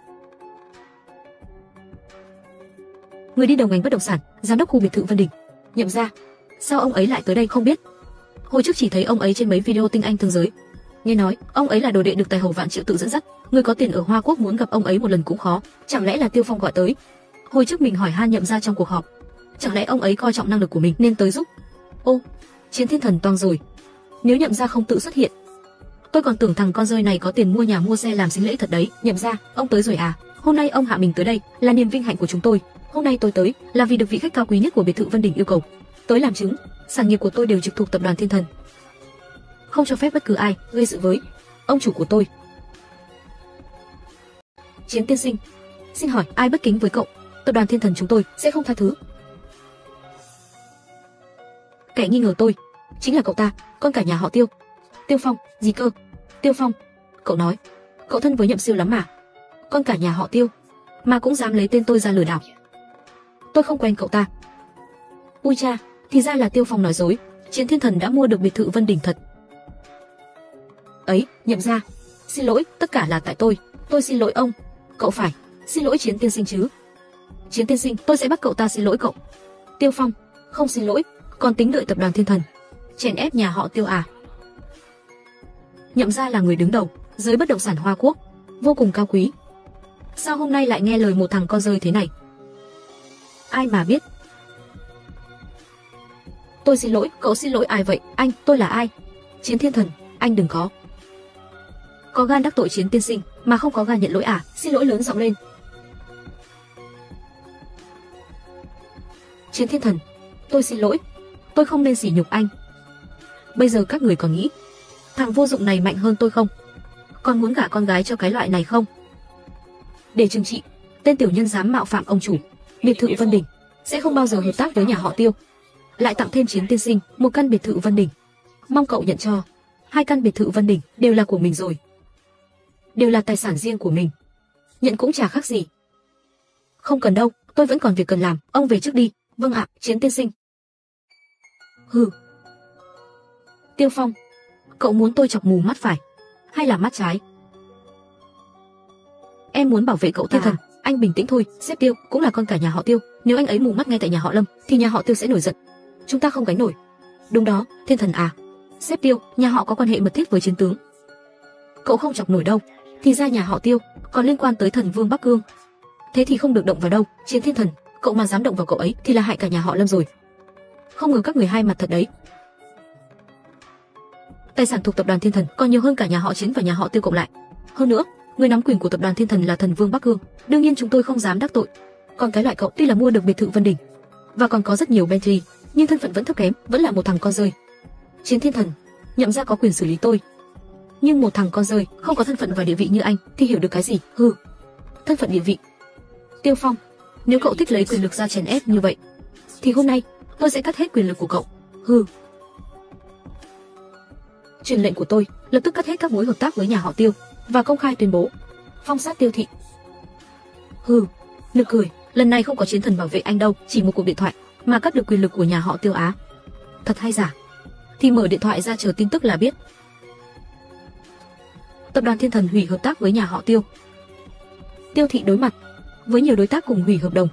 A: Người đi đầu ngành bất động sản, giám đốc khu biệt thự Vân Đình. Nhậm Gia, sao ông ấy lại tới đây không biết? Hồi trước chỉ thấy ông ấy trên mấy video tinh anh thương giới. Nghe nói, ông ấy là đồ đệ được tài hầu Vạn Triệu tự dẫn dắt, người có tiền ở Hoa Quốc muốn gặp ông ấy một lần cũng khó, chẳng lẽ là Tiêu Phong gọi tới? Hồi trước mình hỏi han Nhậm Gia trong cuộc họp, chẳng lẽ ông ấy coi trọng năng lực của mình nên tới giúp? Ô, Chiến Thiên Thần toang rồi. Nếu Nhậm Gia không tự xuất hiện, tôi còn tưởng thằng con rơi này có tiền mua nhà mua xe làm sinh lễ thật đấy. Nhậm Gia, ông tới rồi à? Hôm nay ông hạ mình tới đây là niềm vinh hạnh của chúng tôi. Hôm nay tôi tới là vì được vị khách cao quý nhất của biệt thự Vân Đình yêu cầu tới làm chứng. Sản nghiệp của tôi đều trực thuộc tập đoàn Thiên Thần, không cho phép bất cứ ai gây sự với ông chủ của tôi. Chiến tiên sinh, xin hỏi ai bất kính với cậu, tập đoàn Thiên Thần chúng tôi sẽ không tha thứ. Kẻ nghi ngờ tôi chính là cậu ta, con cả nhà họ Tiêu. Tiêu Phong, gì cơ? Tiêu Phong, cậu nói cậu thân với Nhậm Siêu lắm mà. Con cả nhà họ Tiêu mà cũng dám lấy tên tôi ra lừa đảo. Tôi không quen cậu ta. Ui cha, thì ra là Tiêu Phong nói dối. Chiến Thiên Thần đã mua được biệt thự Vân Đình thật. Ấy, Nhậm Gia, xin lỗi, tất cả là tại tôi. Tôi xin lỗi ông. Cậu phải xin lỗi Chiến tiên sinh chứ. Chiến tiên sinh, tôi sẽ bắt cậu ta xin lỗi cậu. Tiêu Phong, không xin lỗi, còn tính đợi tập đoàn Thiên Thần chèn ép nhà họ Tiêu à? Nhậm Gia là người đứng đầu giới bất động sản Hoa Quốc, vô cùng cao quý. Sao hôm nay lại nghe lời một thằng con rơi thế này? Ai mà biết. Tôi xin lỗi, cậu xin lỗi ai vậy? Anh, tôi là ai? Chiến Thiên Thần, anh đừng có có gan đắc tội Chiến tiên sinh mà không có gan nhận lỗi à? Xin lỗi lớn giọng lên. Chiến Thiên Thần, tôi xin lỗi, tôi không nên sỉ nhục anh. Bây giờ các người còn nghĩ thằng vô dụng này mạnh hơn tôi không? Còn muốn gả con gái cho cái loại này không? Để trừng trị tên tiểu nhân dám mạo phạm ông chủ biệt thự Vân Đình, sẽ không bao giờ hợp tác với nhà họ Tiêu. Lại tặng thêm Chiến tiên sinh một căn biệt thự Vân Đình, mong cậu nhận cho. Hai căn biệt thự Vân Đình đều là của mình rồi, đều là tài sản riêng của mình, nhận cũng chả khác gì. Không cần đâu, tôi vẫn còn việc cần làm, ông về trước đi. Vâng ạ, Chiến tiên sinh. Hừ. Tiêu Phong, cậu muốn tôi chọc mù mắt phải hay là mắt trái? Em muốn bảo vệ cậu Thiên Thần. Anh bình tĩnh thôi, sếp Tiêu cũng là con cả nhà họ Tiêu, nếu anh ấy mù mắt ngay tại nhà họ Lâm thì nhà họ Tiêu sẽ nổi giận, chúng ta không gánh nổi. Đúng đó, Thiên Thần à. Sếp Tiêu, nhà họ có quan hệ mật thiết với chiến tướng, cậu không chọc nổi đâu. Thì ra nhà họ Tiêu còn liên quan tới Thần Vương Bắc Cương, thế thì không được động vào đâu. Chiến Thiên Thần, cậu mà dám động vào cậu ấy thì là hại cả nhà họ Lâm rồi. Không ngờ các người hai mặt thật đấy. Tài sản thuộc tập đoàn Thiên Thần còn nhiều hơn cả nhà họ Chiến và nhà họ Tiêu cộng lại. Hơn nữa, người nắm quyền của tập đoàn Thiên Thần là Thần Vương Bắc Cương, đương nhiên chúng tôi không dám đắc tội. Còn cái loại cậu tuy là mua được biệt thự Vân Đình và còn có rất nhiều Bentley, nhưng thân phận vẫn thấp kém, vẫn là một thằng con rơi. Chiến Thiên Thần, Nhậm Gia có quyền xử lý tôi, nhưng một thằng con rơi không có thân phận và địa vị như anh thì hiểu được cái gì? Hừ, thân phận địa vị. Tiêu Phong, nếu cậu thích lấy quyền lực ra chèn ép như vậy thì hôm nay tôi sẽ cắt hết quyền lực của cậu. Hừ. Truyền lệnh của tôi, lập tức cắt hết các mối hợp tác với nhà họ Tiêu và công khai tuyên bố phong sát Tiêu thị. Hừ, nực cười, lần này không có Chiến Thần bảo vệ anh đâu, chỉ một cuộc điện thoại mà cắt được quyền lực của nhà họ Tiêu á. Thật hay giả? Thì mở điện thoại ra chờ tin tức là biết. Tập đoàn Thiên Thần hủy hợp tác với nhà họ Tiêu. Tiêu thị đối mặt với nhiều đối tác cùng hủy hợp đồng.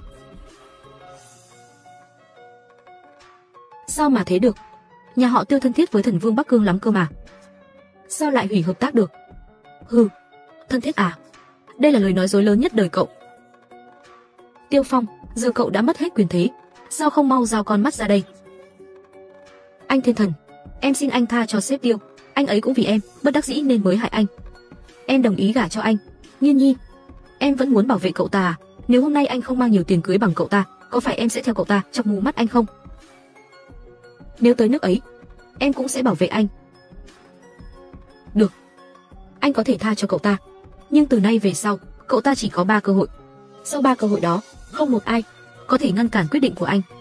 A: Sao mà thế được? Nhà họ Tiêu thân thiết với Thần Vương Bắc Cương lắm cơ mà, sao lại hủy hợp tác được? Hừ, thân thiết à? Đây là lời nói dối lớn nhất đời cậu. Tiêu Phong, giờ cậu đã mất hết quyền thế, sao không mau giao con mắt ra đây? Anh Thiên Thần, em xin anh tha cho sếp Tiêu, anh ấy cũng vì em bất đắc dĩ nên mới hại anh. Em đồng ý gả cho anh. Nhiên Nhi, em vẫn muốn bảo vệ cậu ta à? Nếu hôm nay anh không mang nhiều tiền cưới bằng cậu ta, có phải em sẽ theo cậu ta chọc mù mắt anh không? Nếu tới nước ấy, em cũng sẽ bảo vệ anh. Được, anh có thể tha cho cậu ta, nhưng từ nay về sau, cậu ta chỉ có ba cơ hội. Sau ba cơ hội đó, không một ai có thể ngăn cản quyết định của anh.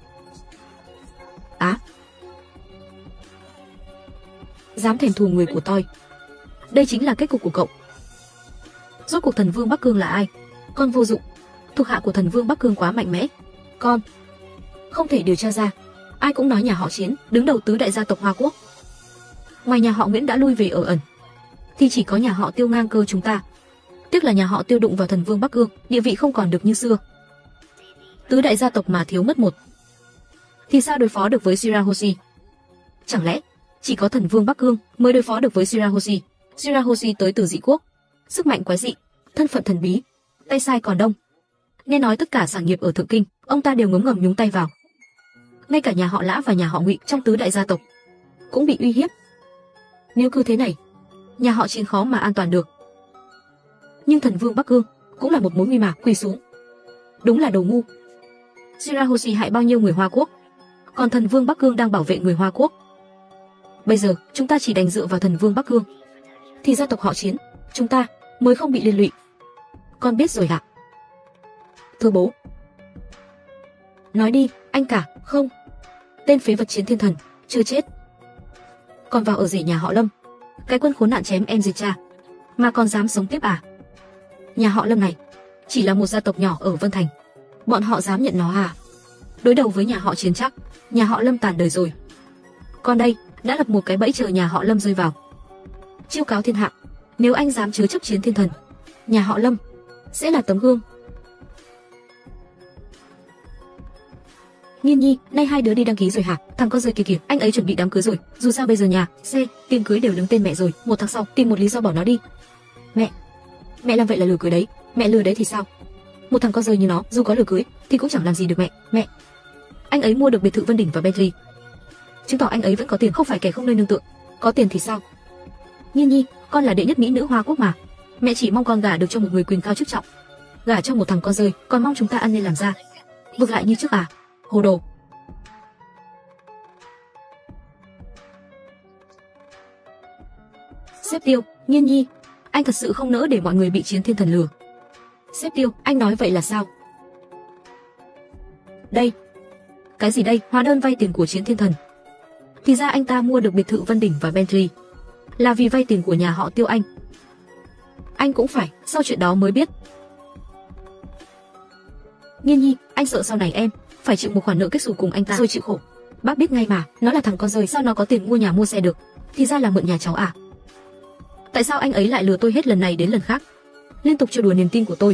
A: Á, à, dám thèm thù người của tôi, đây chính là kết cục của cậu. Rốt cuộc Thần Vương Bắc Cương là ai? Con vô dụng, thuộc hạ của Thần Vương Bắc Cương quá mạnh mẽ, Con không thể điều tra ra. Ai cũng nói nhà họ Chiến đứng đầu tứ đại gia tộc Hoa Quốc. Ngoài nhà họ Nguyễn đã lui về ở ẩn, thì chỉ có nhà họ Tiêu ngang cơ chúng ta. Tiếc là nhà họ Tiêu đụng vào thần vương Bắc Cương, địa vị không còn được như xưa. Tứ đại gia tộc mà thiếu mất một, thì sao đối phó được với Shirahoshi? Chẳng lẽ chỉ có thần vương Bắc Cương mới đối phó được với Shirahoshi? Shirahoshi tới từ dị quốc, sức mạnh quái dị, thân phận thần bí, tay sai còn đông. Nghe nói tất cả sản nghiệp ở Thượng Kinh, ông ta đều ngấm ngầm nhúng tay vào. Ngay cả nhà họ Lã và nhà họ Ngụy trong tứ đại gia tộc cũng bị uy hiếp. Nếu cứ thế này, nhà họ Chiến khó mà an toàn được. Nhưng thần vương Bắc Cương cũng là một mối nguy mà quỳ xuống. Đúng là đồ ngu. Shirahoshi hại bao nhiêu người Hoa Quốc, còn thần vương Bắc Cương đang bảo vệ người Hoa Quốc. Bây giờ chúng ta chỉ đành dựa vào thần vương Bắc Cương, thì gia tộc họ Chiến chúng ta mới không bị liên lụy. Con biết rồi ạ. Thưa bố. Nói đi, anh cả. Không, tên phế vật Chiến Thiên Thần chưa chết, còn vào ở rể nhà họ Lâm. Cái quân khốn nạn chém em diệt cha mà còn dám sống tiếp à? Nhà họ Lâm này chỉ là một gia tộc nhỏ ở Vân Thành, bọn họ dám nhận nó à? Đối đầu với nhà họ Chiến chắc nhà họ Lâm tàn đời rồi. Con đây đã lập một cái bẫy chờ nhà họ Lâm rơi vào. Chiêu cáo thiên hạ, nếu anh dám chứa chấp Chiến Thiên Thần, nhà họ Lâm sẽ là tấm gương. Nghiên Nhi, nay hai đứa đi đăng ký rồi hả? Thằng con rơi kia kìa, anh ấy chuẩn bị đám cưới rồi. Dù sao bây giờ nhà, xe, tiền cưới đều đứng tên mẹ rồi. Một tháng sau tìm một lý do bỏ nó đi. Mẹ, mẹ làm vậy là lừa cưới đấy. Mẹ lừa đấy thì sao? Một thằng con rơi như nó, dù có lừa cưới thì cũng chẳng làm gì được mẹ. Mẹ, anh ấy mua được biệt thự Vân Đỉnh và Bentley, chứng tỏ anh ấy vẫn có tiền, không phải kẻ không nơi nương tựa. Có tiền thì sao? Nghiên Nhi, con là đệ nhất mỹ nữ Hoa Quốc mà. Mẹ chỉ mong con gả được cho một người quyền cao chức trọng. Gả cho một thằng con rơi, còn mong chúng ta ăn nên làm ra, vực lại như trước à? Hồ đồ. Sếp Tiêu, Nghiên Nhi, anh thật sự không nỡ để mọi người bị Chiến Thiên Thần lừa. Sếp Tiêu, anh nói vậy là sao? Đây. Cái gì đây? Hóa đơn vay tiền của Chiến Thiên Thần. Thì ra anh ta mua được biệt thự Vân Đỉnh và Bentley là vì vay tiền của nhà họ Tiêu anh. Anh cũng phải, sau chuyện đó mới biết. Nghiên Nhi, anh sợ sau này em phải chịu một khoản nợ kết xù cùng anh ta rồi chịu khổ. Bác biết ngay mà, nó là thằng con rơi, sao nó có tiền mua nhà mua xe được? Thì ra là mượn nhà cháu à? Tại sao anh ấy lại lừa tôi hết lần này đến lần khác, liên tục trêu đùa niềm tin của tôi?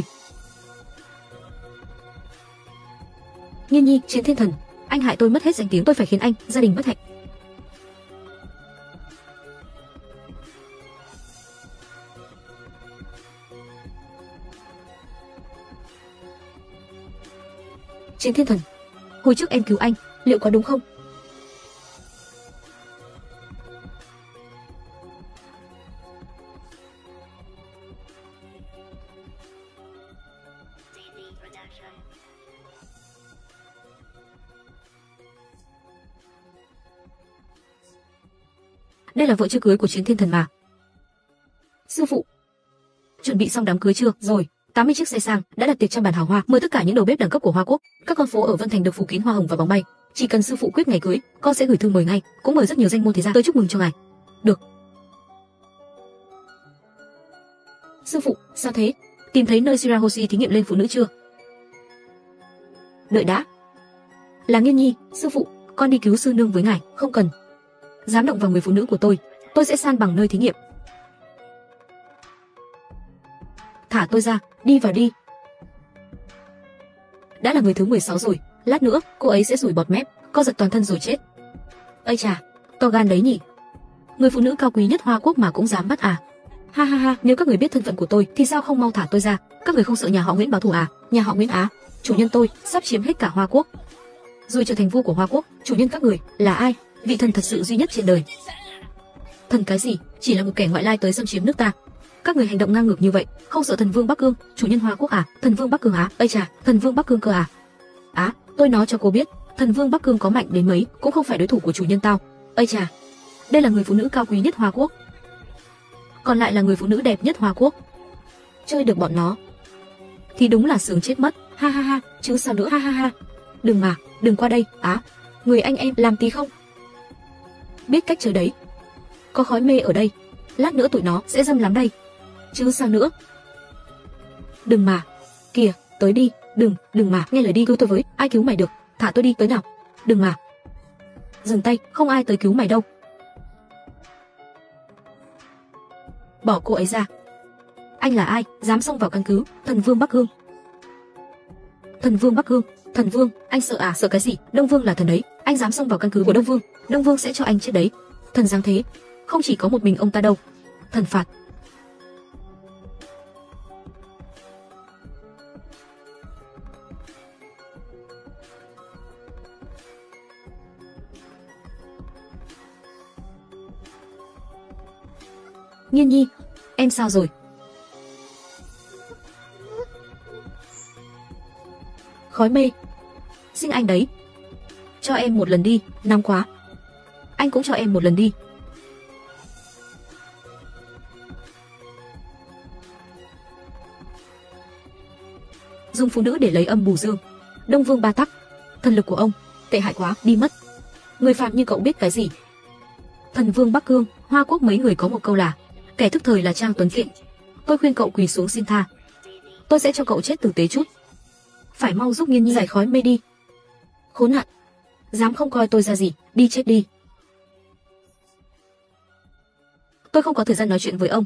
A: Nghiên Nhi, Chiến Thiên Thần, anh hại tôi mất hết danh tiếng, tôi phải khiến anh, gia đình bất hạnh. Chiến Thiên Thần, hồi trước em cứu anh, liệu có đúng không? Đây là vợ chưa cưới của Chiến Thiên Thần mà. Sư phụ, chuẩn bị xong đám cưới chưa? Rồi. tám mươi chiếc xe sang đã đặt tiệc trong bàn hào hoa, mời tất cả những đầu bếp đẳng cấp của Hoa Quốc. Các con phố ở Vân Thành được phủ kín hoa hồng và bóng bay. Chỉ cần sư phụ quyết ngày cưới, con sẽ gửi thư mời ngay, cũng mời rất nhiều danh môn thế gia tới chúc mừng cho ngài. Được. Sư phụ, sao thế? Tìm thấy nơi Shirahoshi thí nghiệm lên phụ nữ chưa? Đợi đã. Là Nghiên Nhi, sư phụ, con đi cứu sư nương với ngài. Không cần. Dám động vào người phụ nữ của tôi, tôi sẽ san bằng nơi thí nghiệm. Thả tôi ra, đi vào đi. Đã là người thứ mười sáu rồi, lát nữa cô ấy sẽ sủi bọt mép, co giật toàn thân rồi chết. Ây chà, to gan đấy nhỉ. Người phụ nữ cao quý nhất Hoa Quốc mà cũng dám bắt à? Ha ha ha, nếu các người biết thân phận của tôi thì sao không mau thả tôi ra? Các người không sợ nhà họ Nguyễn báo thù à? Nhà họ Nguyễn á, chủ nhân tôi sắp chiếm hết cả Hoa Quốc, rồi trở thành vua của Hoa Quốc. Chủ nhân các người là ai? Vị thần thật sự duy nhất trên đời. Thần cái gì? Chỉ là một kẻ ngoại lai tới xâm chiếm nước ta. Các người hành động ngang ngược như vậy, không sợ thần vương Bắc Cương, chủ nhân Hoa Quốc à? Thần vương Bắc Cương á? Ây chà, thần vương Bắc Cương cơ à? Á, tôi nói cho cô biết, thần vương Bắc Cương có mạnh đến mấy cũng không phải đối thủ của chủ nhân tao. Ây chà, đây là người phụ nữ cao quý nhất Hoa Quốc, còn lại là người phụ nữ đẹp nhất Hoa Quốc. Chơi được bọn nó thì đúng là sướng chết mất. Ha ha ha, chứ sao nữa? Ha ha ha. Đừng mà, đừng qua đây. Á, người anh em làm tí không? Biết cách chơi đấy. Có khói mê ở đây, lát nữa tụi nó sẽ dâm lắm đây. Chứ sao nữa? Đừng mà. Kìa, tới đi, Đừng, đừng mà, nghe lời đi, cứu tôi với, ai cứu mày được, thả tôi đi, tới nào. Đừng mà. Dừng tay, không ai tới cứu mày đâu. Bỏ cô ấy ra. Anh là ai, dám xông vào căn cứ? Thần Vương Bắc Cương. Thần Vương Bắc Cương, Thần Vương, anh sợ à? Sợ cái gì? Đông Vương là thần đấy, anh dám xông vào căn cứ của Đông Vương, Đông Vương sẽ cho anh chết đấy. Thần giáng thế, không chỉ có một mình ông ta đâu. Thần phạt. Nhiên Nhi, em sao rồi? Khói mê. Xin anh đấy. Cho em một lần đi, nóng quá. Anh cũng cho em một lần đi. Dùng phụ nữ để lấy âm bù dương. Đông Vương Ba Tắc, thần lực của ông tệ hại quá, đi mất. Người phàm như cậu biết cái gì? Thần Vương Bắc Cương, Hoa Quốc mấy người có một câu là kẻ thức thời là Trang Tuấn Kiệt. Tôi khuyên cậu quỳ xuống xin tha. Tôi sẽ cho cậu chết tử tế chút. Phải mau giúp Nhiên Nhi giải khói mê đi. Khốn nạn, dám không coi tôi ra gì, đi chết đi. Tôi không có thời gian nói chuyện với ông.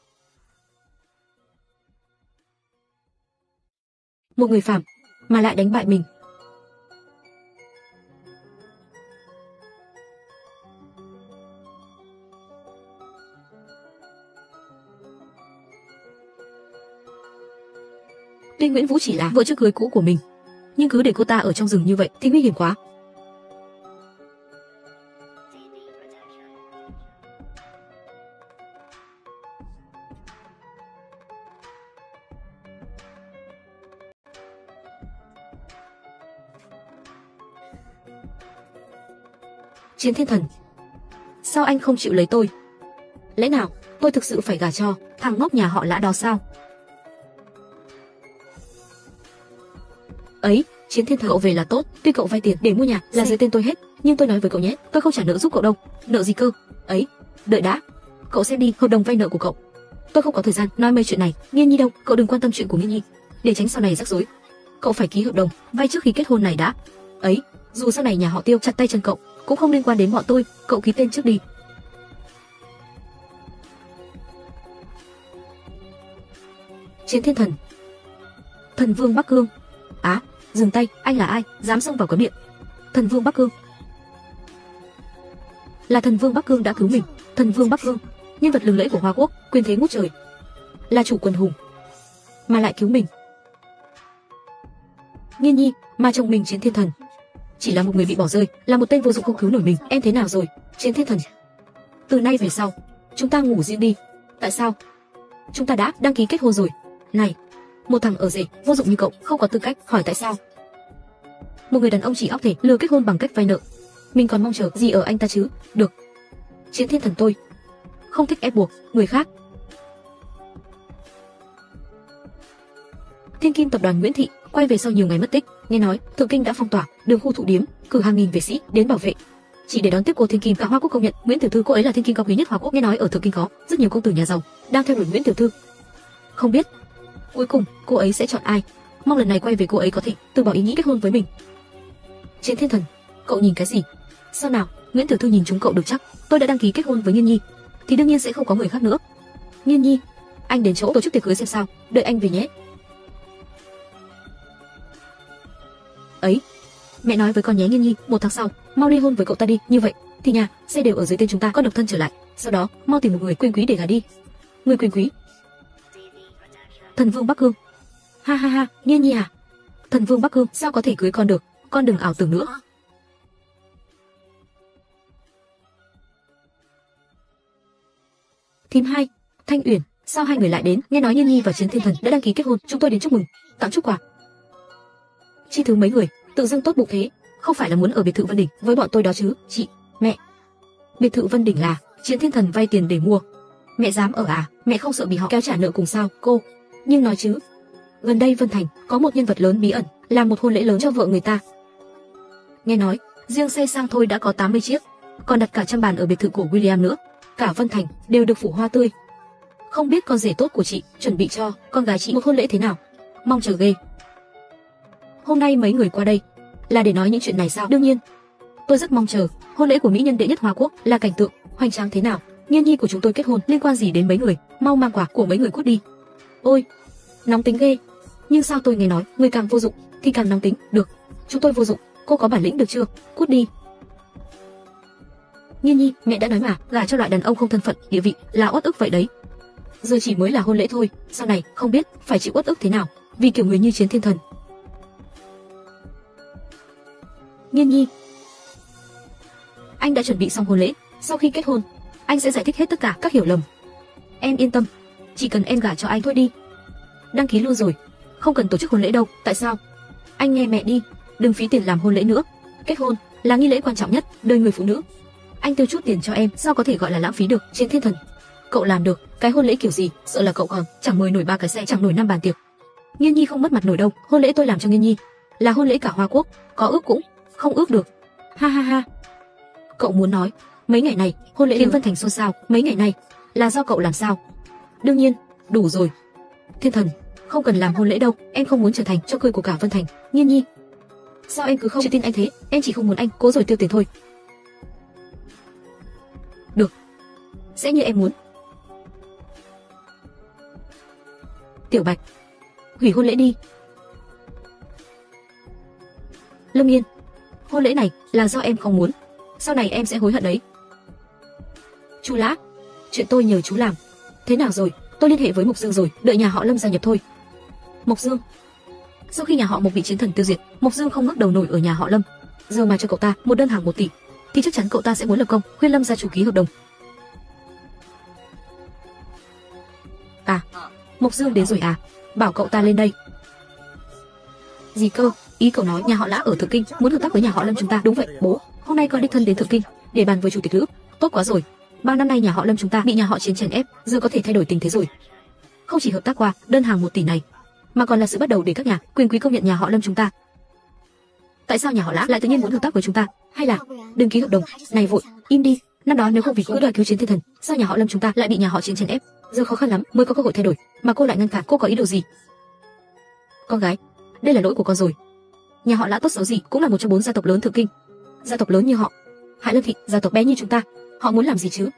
A: Một người phàm mà lại đánh bại mình. Tuy Nguyễn Vũ chỉ là vợ trước cưới cũ của mình, nhưng cứ để cô ta ở trong rừng như vậy thì nguy hiểm quá. Chiến Thiên Thần, sao anh không chịu lấy tôi? Lẽ nào tôi thực sự phải gả cho thằng ngốc nhà họ Lã đó sao? Ấy, Chiến Thiên Thần, cậu về là tốt. Tuy cậu vay tiền để mua nhà là dưới tên tôi hết, nhưng tôi nói với cậu nhé, tôi không trả nợ giúp cậu đâu. Nợ gì cơ? Ấy, đợi đã. Cậu xem đi hợp đồng vay nợ của cậu. Tôi không có thời gian nói mấy chuyện này. Nhiên Nhi đâu, cậu đừng quan tâm chuyện của Nhiên Nhi, để tránh sau này rắc rối. Cậu phải ký hợp đồng vay trước khi kết hôn này đã. Ấy, dù sau này nhà họ Tiêu chặt tay chân cậu cũng không liên quan đến bọn tôi, cậu ký tên trước đi. Chiến Thiên Thần, Thần Vương Bắc Cương. Á, dừng tay, anh là ai, dám xông vào cái miệng? Thần Vương Bắc Cương. Là Thần Vương Bắc Cương đã cứu mình. Thần Vương Bắc Cương, nhân vật lừng lẫy của Hoa Quốc, quyền thế ngút trời, là chủ quần hùng, mà lại cứu mình. Nhiên Nhi, mà chồng mình Chiến Thiên Thần chỉ là một người bị bỏ rơi, là một tên vô dụng không cứu nổi mình. Em thế nào rồi, Chiến Thiên Thần? Từ nay về sau, chúng ta ngủ riêng đi. Tại sao? Chúng ta đã đăng ký kết hôn rồi. Này, một thằng ở rể vô dụng như cậu không có tư cách hỏi tại sao. Một người đàn ông chỉ óc thể lừa kết hôn bằng cách vay nợ, mình còn mong chờ gì ở anh ta chứ? Được, Chiến Thiên Thần tôi không thích ép buộc người khác. Thiên Kim tập đoàn Nguyễn Thị quay về sau nhiều ngày mất tích, nghe nói Thượng Kinh đã phong tỏa đường khu Thụ Điếm, cử hàng nghìn vệ sĩ đến bảo vệ, chỉ để đón tiếp cô Thiên Kim. Cả Hoa Quốc công nhận Nguyễn tiểu thư cô ấy là Thiên Kim cao quý nhất Hoa Quốc. Nghe nói ở Thượng Kinh có rất nhiều công tử nhà giàu đang theo đuổi Nguyễn tiểu thư. Không biết cuối cùng cô ấy sẽ chọn ai. Mong lần này quay về cô ấy có thể từ bỏ ý nghĩ kết hôn với mình. Chiến Thiên Thần, cậu nhìn cái gì? Sao nào, Nguyễn tiểu thư nhìn chúng cậu được chắc. Tôi đã đăng ký kết hôn với Nhiên Nhi thì đương nhiên sẽ không có người khác nữa. Nhiên Nhi, anh đến chỗ tổ chức tiệc cưới xem sao, đợi anh về nhé. Ấy, mẹ nói với con nhé Nhiên Nhi, một tháng sau mau ly hôn với cậu ta đi, như vậy thì nhà sẽ đều ở dưới tên chúng ta, con độc thân trở lại. Sau đó mau tìm một người quyền quý để gả đi. Người quyền quý? Thần Vương Bắc Cương. Ha ha ha, Nhiên Nhi à? Thần Vương Bắc Cương sao có thể cưới con được? Con đừng ảo tưởng nữa. Thím hai, Thanh Uyển, sao hai người lại đến? Nghe nói Nhiên Nhi và Chiến Thiên Thần đã đăng ký kết hôn, chúng tôi đến chúc mừng, tặng chúc quà. Chi thứ mấy người tự dưng tốt bụng thế, không phải là muốn ở biệt thự Vân Đỉnh với bọn tôi đó chứ? Chị, mẹ, biệt thự Vân Đỉnh là Chiến Thiên Thần vay tiền để mua. Mẹ dám ở à? Mẹ không sợ bị họ kéo trả nợ cùng sao? Cô, nhưng nói chứ, gần đây Vân Thành có một nhân vật lớn bí ẩn làm một hôn lễ lớn cho vợ người ta. Nghe nói riêng xe sang thôi đã có tám mươi chiếc, còn đặt cả trăm bàn ở biệt thự của William nữa. Cả Vân Thành đều được phủ hoa tươi. Không biết con rể tốt của chị chuẩn bị cho con gái chị một hôn lễ thế nào, mong chờ ghê. Hôm nay mấy người qua đây là để nói những chuyện này sao? Đương nhiên, tôi rất mong chờ hôn lễ của mỹ nhân đệ nhất Hoa Quốc là cảnh tượng hoành tráng thế nào. Nhiên nhi của chúng tôi kết hôn liên quan gì đến mấy người? Mau mang quà của mấy người cút đi. Ôi, nóng tính ghê. Nhưng sao tôi nghe nói người càng vô dụng thì càng nóng tính? Được, chúng tôi vô dụng, cô có bản lĩnh được chưa? Cút đi. Nhiên nhi, mẹ đã nói mà, gả cho loại đàn ông không thân phận, địa vị là uất ức vậy đấy. Giờ chỉ mới là hôn lễ thôi, sau này không biết phải chịu uất ức thế nào vì kiểu người như Chiến Thiên Thần. Nhiên nhi, anh đã chuẩn bị xong hôn lễ, sau khi kết hôn, anh sẽ giải thích hết tất cả các hiểu lầm. Em yên tâm, chỉ cần em gả cho anh thôi đi. Đăng ký luôn rồi, không cần tổ chức hôn lễ đâu. Tại sao? Anh nghe mẹ đi, đừng phí tiền làm hôn lễ nữa. Kết hôn là nghi lễ quan trọng nhất đời người phụ nữ. Anh tiêu chút tiền cho em, sao có thể gọi là lãng phí được? Chiến Thiên Thần, cậu làm được cái hôn lễ kiểu gì? Sợ là cậu còn chẳng mời nổi ba cái xe, chẳng nổi năm bàn tiệc. Nhiên nhi không mất mặt nổi đâu. Hôn lễ tôi làm cho Nhiên nhi là hôn lễ cả Hoa Quốc, có ước cũng không ước được. Ha ha ha. Cậu muốn nói mấy ngày này hôn lễ khiến Vân Thành xôn xao, mấy ngày này là do cậu làm sao? Đương nhiên, đủ rồi. Thiên Thần, không cần làm hôn lễ đâu, em không muốn trở thành trò cười của cả Vân Thành. Nhiên nhi, sao em cứ không tin anh thế? Em chỉ không muốn anh cố rồi tiêu tiền thôi. Được, sẽ như em muốn. Tiểu Bạch, hủy hôn lễ đi. Lâm Nghiên, hôn lễ này là do em không muốn, sau này em sẽ hối hận đấy. Chu Lã, chuyện tôi nhờ chú làm. Thế nào rồi? Tôi liên hệ với Mộc Dương rồi, đợi nhà họ Lâm gia nhập thôi. Mộc Dương, sau khi nhà họ Mộc bị Chiến Thần tiêu diệt, Mộc Dương không ngóc đầu nổi ở nhà họ Lâm. Giờ mà cho cậu ta một đơn hàng một tỷ, thì chắc chắn cậu ta sẽ muốn lập công, khuyên Lâm gia chủ ký hợp đồng. À, Mộc Dương đến rồi à? Bảo cậu ta lên đây. Gì cơ? Ý cậu nói nhà họ Lã ở Thượng Kinh muốn hợp tác với nhà họ Lâm chúng ta? Đúng vậy, bố. Hôm nay con đích thân đến Thượng Kinh để bàn với chủ tịch Lữ. Tốt quá rồi. Bao năm nay nhà họ Lâm chúng ta bị nhà họ Chiến chèn ép, giờ có thể thay đổi tình thế rồi. Không chỉ hợp tác qua đơn hàng một tỷ này, mà còn là sự bắt đầu để các nhà quyền quý công nhận nhà họ Lâm chúng ta. Tại sao nhà họ Lã lại tự nhiên muốn hợp tác với chúng ta? Hay là đừng ký hợp đồng này vội, im đi. Năm đó nếu không vì cô đòi cứu Chiến Thiên Thần, sao nhà họ Lâm chúng ta lại bị nhà họ Chiến chèn ép? Giờ khó khăn lắm mới có cơ hội thay đổi, mà cô lại ngăn cản. Cô có ý đồ gì? Con gái, đây là lỗi của con rồi. Nhà họ Lã tốt xấu gì cũng là một trong bốn gia tộc lớn Thượng Kinh. Gia tộc lớn như họ Hải Lâm thị, gia tộc bé như chúng ta, họ muốn làm gì chứ?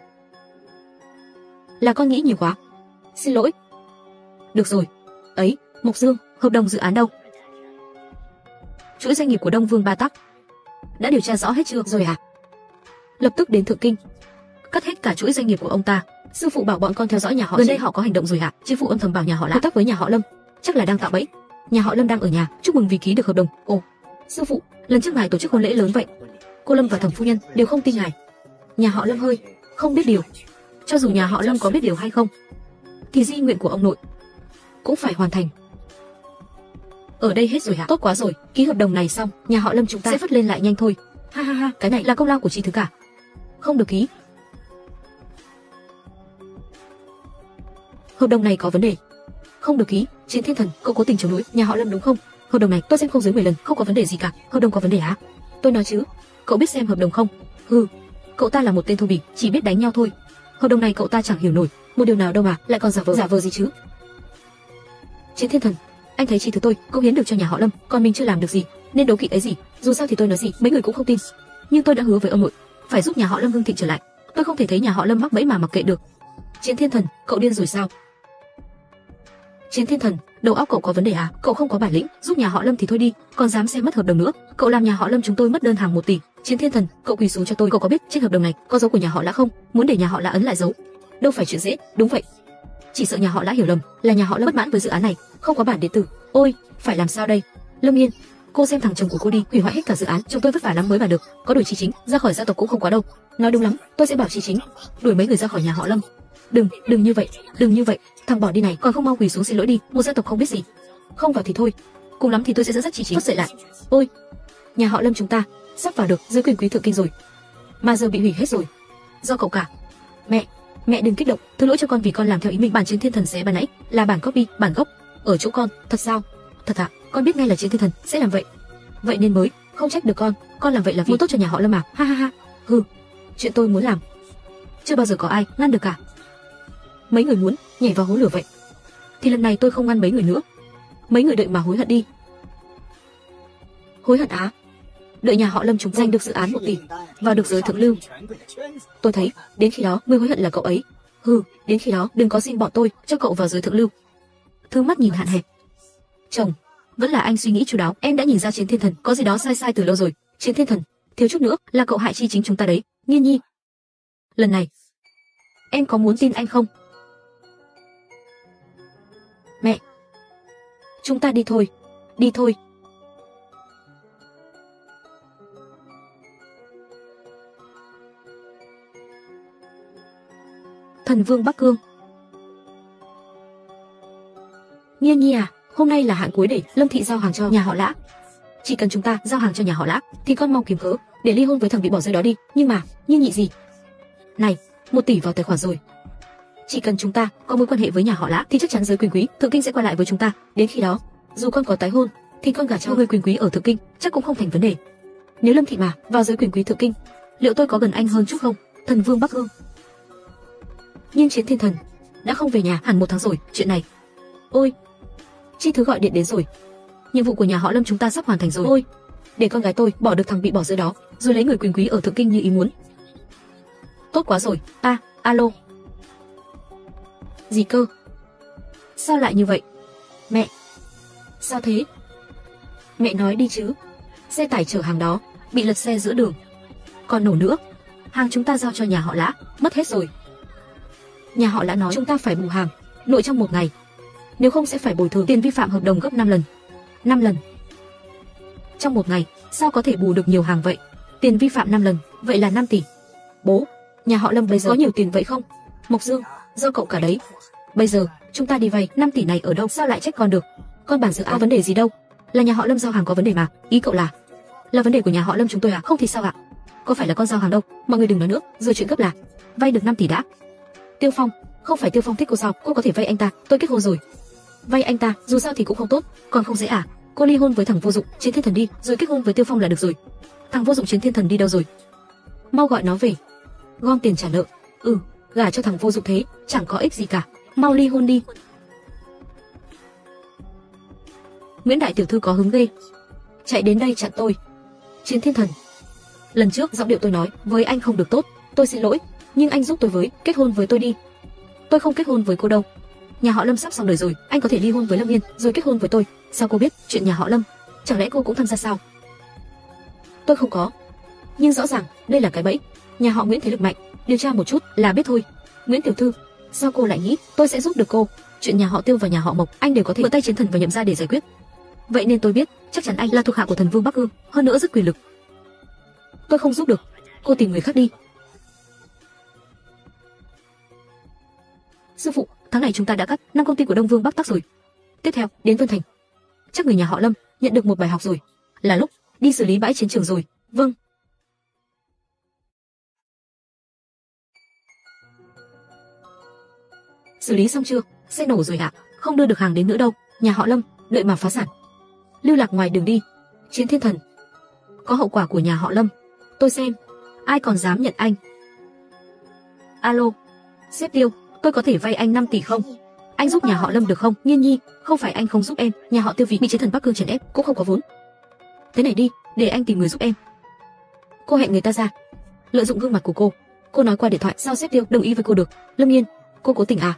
A: Là con nghĩ nhiều quá. Xin lỗi. Được rồi. Ấy, Mộc Dương, hợp đồng dự án đâu? Chuỗi doanh nghiệp của Đông Vương Ba Tắc đã điều tra rõ hết chưa rồi à? Lập tức đến Thượng Kinh, cắt hết cả chuỗi doanh nghiệp của ông ta. Sư phụ bảo bọn con theo dõi nhà họ. Gần đây họ có hành động rồi hả? Sư phụ âm thầm bảo nhà họ Lã hợp tác với nhà họ Lâm, chắc là đang tạo bẫy. Nhà họ Lâm đang ở nhà, chúc mừng vì ký được hợp đồng. Ồ, sư phụ, lần trước ngài tổ chức hôn lễ lớn vậy, cô Lâm và thẩm phu nhân đều không tin ngài. Nhà họ Lâm hơi không biết điều. Cho dù nhà họ Lâm có biết điều hay không, thì di nguyện của ông nội cũng phải hoàn thành. Ở đây hết rồi hả? Tốt quá rồi, ký hợp đồng này xong, nhà họ Lâm chúng ta sẽ phất lên lại nhanh thôi. Ha ha ha, cái này là công lao của chị Thứ cả. Không được ký. Hợp đồng này có vấn đề. Không được ký. Chiến Thiên Thần, cậu cố tình chống đối nhà họ Lâm đúng không? Hợp đồng này tôi xem không dưới mười lần, không có vấn đề gì cả. Hợp đồng có vấn đề hả? Tôi nói chứ, cậu biết xem hợp đồng không? Hừ, cậu ta là một tên thô bỉ, chỉ biết đánh nhau thôi. Hợp đồng này cậu ta chẳng hiểu nổi một điều nào đâu mà lại còn giả vờ giả vờ gì chứ? Chiến Thiên Thần, anh thấy chị Thứ tôi cũng hiến được cho nhà họ Lâm, còn mình chưa làm được gì, nên đấu kỵ ấy gì? Dù sao thì tôi nói gì mấy người cũng không tin. Nhưng tôi đã hứa với ông nội phải giúp nhà họ Lâm hưng thịnh trở lại. Tôi không thể thấy nhà họ Lâm mắc bẫy mà mặc kệ được. Chiến Thiên Thần, cậu điên rồi sao? Chiến Thiên Thần, đầu óc cậu có vấn đề à? Cậu không có bản lĩnh giúp nhà họ Lâm thì thôi đi, còn dám xem mất hợp đồng nữa. Cậu làm nhà họ Lâm chúng tôi mất đơn hàng một tỷ. Chiến Thiên Thần, cậu quỳ xuống cho tôi. Cậu có biết trên hợp đồng này có dấu của nhà họ Lã không? Muốn để nhà họ Lã ấn lại dấu, đâu phải chuyện dễ. Đúng vậy, chỉ sợ nhà họ Lã hiểu lầm là nhà họ Lâm bất mãn với dự án này, không có bản điện tử. Ôi, phải làm sao đây? Lâm Nghiên, cô xem thằng chồng của cô đi, hủy hoại hết cả dự án. Chúng tôi vất vả lắm mới bàn được, có đuổi Chí Chính ra khỏi gia tộc cũng không quá đâu. Nói đúng lắm, tôi sẽ bảo Chí Chính đuổi mấy người ra khỏi nhà họ Lâm. Đừng, đừng như vậy, đừng như vậy, thằng bỏ đi này còn không mau quỳ xuống xin lỗi đi. Một gia tộc không biết gì, không vào thì thôi, cùng lắm thì tôi sẽ dẫn dắt Chí Chính thoát dậy lại. Ôi, nhà họ Lâm chúng ta sắp vào được dưới quyền quý Thượng Kinh rồi, mà giờ bị hủy hết rồi, do cậu cả. Mẹ, mẹ đừng kích động, thứ lỗi cho con vì con làm theo ý mình. Bản Chiến Thiên Thần xé ban nãy là bản copy, bản gốc ở chỗ con. Thật sao? Thật ạ, à? Con biết ngay là Chiến Thiên Thần sẽ làm vậy, vậy nên mới không trách được con. Con làm vậy là vì muốn tốt cho nhà họ Lâm mà. Ha ha ha. Hừ, chuyện tôi muốn làm chưa bao giờ có ai ngăn được cả. Mấy người muốn nhảy vào hố lửa vậy, thì lần này tôi không ngăn mấy người nữa. Mấy người đợi mà hối hận đi. Hối hận á? Đợi nhà họ Lâm chúng giành được dự án một tỷ, vào được giới thượng lưu. Tôi thấy, đến khi đó người hối hận là cậu ấy. Hừ, đến khi đó đừng có xin bọn tôi cho cậu vào giới thượng lưu. Thư mắt nhìn hạn hẹp. Chồng, vẫn là anh suy nghĩ chu đáo. Em đã nhìn ra Chiến Thiên Thần có gì đó sai sai từ lâu rồi. Chiến Thiên Thần, thiếu chút nữa là cậu hại Chi Chính chúng ta đấy. Nghiên Nhi, lần này em có muốn tin anh không? Mẹ, chúng ta đi thôi, đi thôi. Thần Vương Bắc Cương. Nghiên Nhi à, hôm nay là hạn cuối để Lâm thị giao hàng cho nhà họ Lã. Chỉ cần chúng ta giao hàng cho nhà họ Lã thì con mau kiếm cớ để ly hôn với thằng bị bỏ rơi đó đi. Nhưng mà, Nhiên Nhị gì? Này, một tỷ vào tài khoản rồi. Chỉ cần chúng ta có mối quan hệ với nhà họ Lã thì chắc chắn giới quyền quý Thượng Kinh sẽ quay lại với chúng ta. Đến khi đó, dù con có tái hôn thì con gả cho người quyền quý ở Thượng Kinh chắc cũng không thành vấn đề. Nếu Lâm thị mà vào giới quyền quý Thượng Kinh, liệu tôi có gần anh hơn chút không? Thần Vương Bắc Cương. Nhưng Chiến Thiên Thần đã không về nhà hẳn một tháng rồi. Chuyện này, ôi, Chi Thứ gọi điện đến rồi. Nhiệm vụ của nhà họ Lâm chúng ta sắp hoàn thành rồi. Ôi, để con gái tôi bỏ được thằng bị bỏ rơi đó, rồi lấy người quyền quý ở Thượng Kinh như ý muốn. Tốt quá rồi. A, à, alo. Gì cơ? Sao lại như vậy? Mẹ, sao thế? Mẹ nói đi chứ. Xe tải chở hàng đó bị lật xe giữa đường. Còn nổ nữa, hàng chúng ta giao cho nhà họ Lã mất hết rồi. Nhà họ Lã nói chúng ta phải bù hàng nội trong một ngày, nếu không sẽ phải bồi thường tiền vi phạm hợp đồng gấp năm lần. năm lần. Trong một ngày, sao có thể bù được nhiều hàng vậy? Tiền vi phạm năm lần, vậy là năm tỷ. Bố, nhà họ Lâm bây giờ có nhiều tiền vậy không? Mộc Dương, do cậu cả đấy. Bây giờ, chúng ta đi vay năm tỷ này ở đâu? Sao lại trách con được? Con bản dự án có vấn đề gì đâu? Là nhà họ Lâm giao hàng có vấn đề mà. Ý cậu là là vấn đề của nhà họ Lâm chúng tôi à? Không thì sao ạ? Có phải là con giao hàng đâu? Mọi người đừng nói nữa. Rồi chuyện gấp là vay được năm tỷ đã. Tiêu Phong, không phải Tiêu Phong thích cô sao? Cô có thể vay anh ta. Tôi kết hôn rồi. Vay anh ta, dù sao thì cũng không tốt. Còn không dễ à? Cô ly hôn với thằng vô dụng Chiến Thiên Thần đi, rồi kết hôn với Tiêu Phong là được rồi. Thằng vô dụng Chiến Thiên Thần đi đâu rồi? Mau gọi nó về, gom tiền trả nợ. Ừ, gả cho thằng vô dụng thế chẳng có ích gì cả. Mau ly hôn đi. Nguyễn đại tiểu thư có hứng ghê, chạy đến đây chặn tôi. Chiến Thiên Thần, lần trước giọng điệu tôi nói với anh không được tốt, tôi xin lỗi, nhưng anh giúp tôi với kết hôn với tôi đi. Tôi không kết hôn với cô đâu. Nhà họ Lâm sắp xong đời rồi, anh có thể ly hôn với Lâm Yên rồi kết hôn với tôi. Sao cô biết chuyện nhà họ Lâm? Chẳng lẽ cô cũng tham gia sao? Tôi không có, nhưng rõ ràng đây là cái bẫy. Nhà họ Nguyễn thế lực mạnh, điều tra một chút là biết thôi. Nguyễn tiểu thư, sao cô lại nghĩ tôi sẽ giúp được cô? Chuyện nhà họ Tiêu và nhà họ Mộc anh đều có thể mượn tay Chiến Thần và Nhậm gia để giải quyết. Vậy nên tôi biết chắc chắn anh là thuộc hạ của Thần Vương Bắc Cương, hơn nữa rất quyền lực. Tôi không giúp được, cô tìm người khác đi. Sư phụ, tháng này chúng ta đã cắt năm công ty của Đông Vương Bắc Tắc rồi. Tiếp theo đến Vân Thành. Chắc người nhà họ Lâm nhận được một bài học rồi, là lúc đi xử lý bãi chiến trường rồi. Vâng. Xử lý xong chưa? Xe nổ rồi ạ. À? Không đưa được hàng đến nữa đâu. Nhà họ Lâm đợi mà phá sản. Lưu lạc ngoài đường đi. Chiến Thiên Thần, có hậu quả của nhà họ Lâm. Tôi xem ai còn dám nhận anh. Alo, sếp Tiêu, tôi có thể vay anh năm tỷ không? Anh giúp nhà họ Lâm được không? Nhiên Nhi, không phải anh không giúp em, nhà họ Tiêu vì bị Chiến Thần Bắc Cương chèn ép cũng không có vốn. Thế này đi, để anh tìm người giúp em. Cô hẹn người ta ra, lợi dụng gương mặt của cô. Cô nói qua điện thoại, sao sếp Tiêu đồng ý với cô được? Lâm Nhiên, cô cố tình à?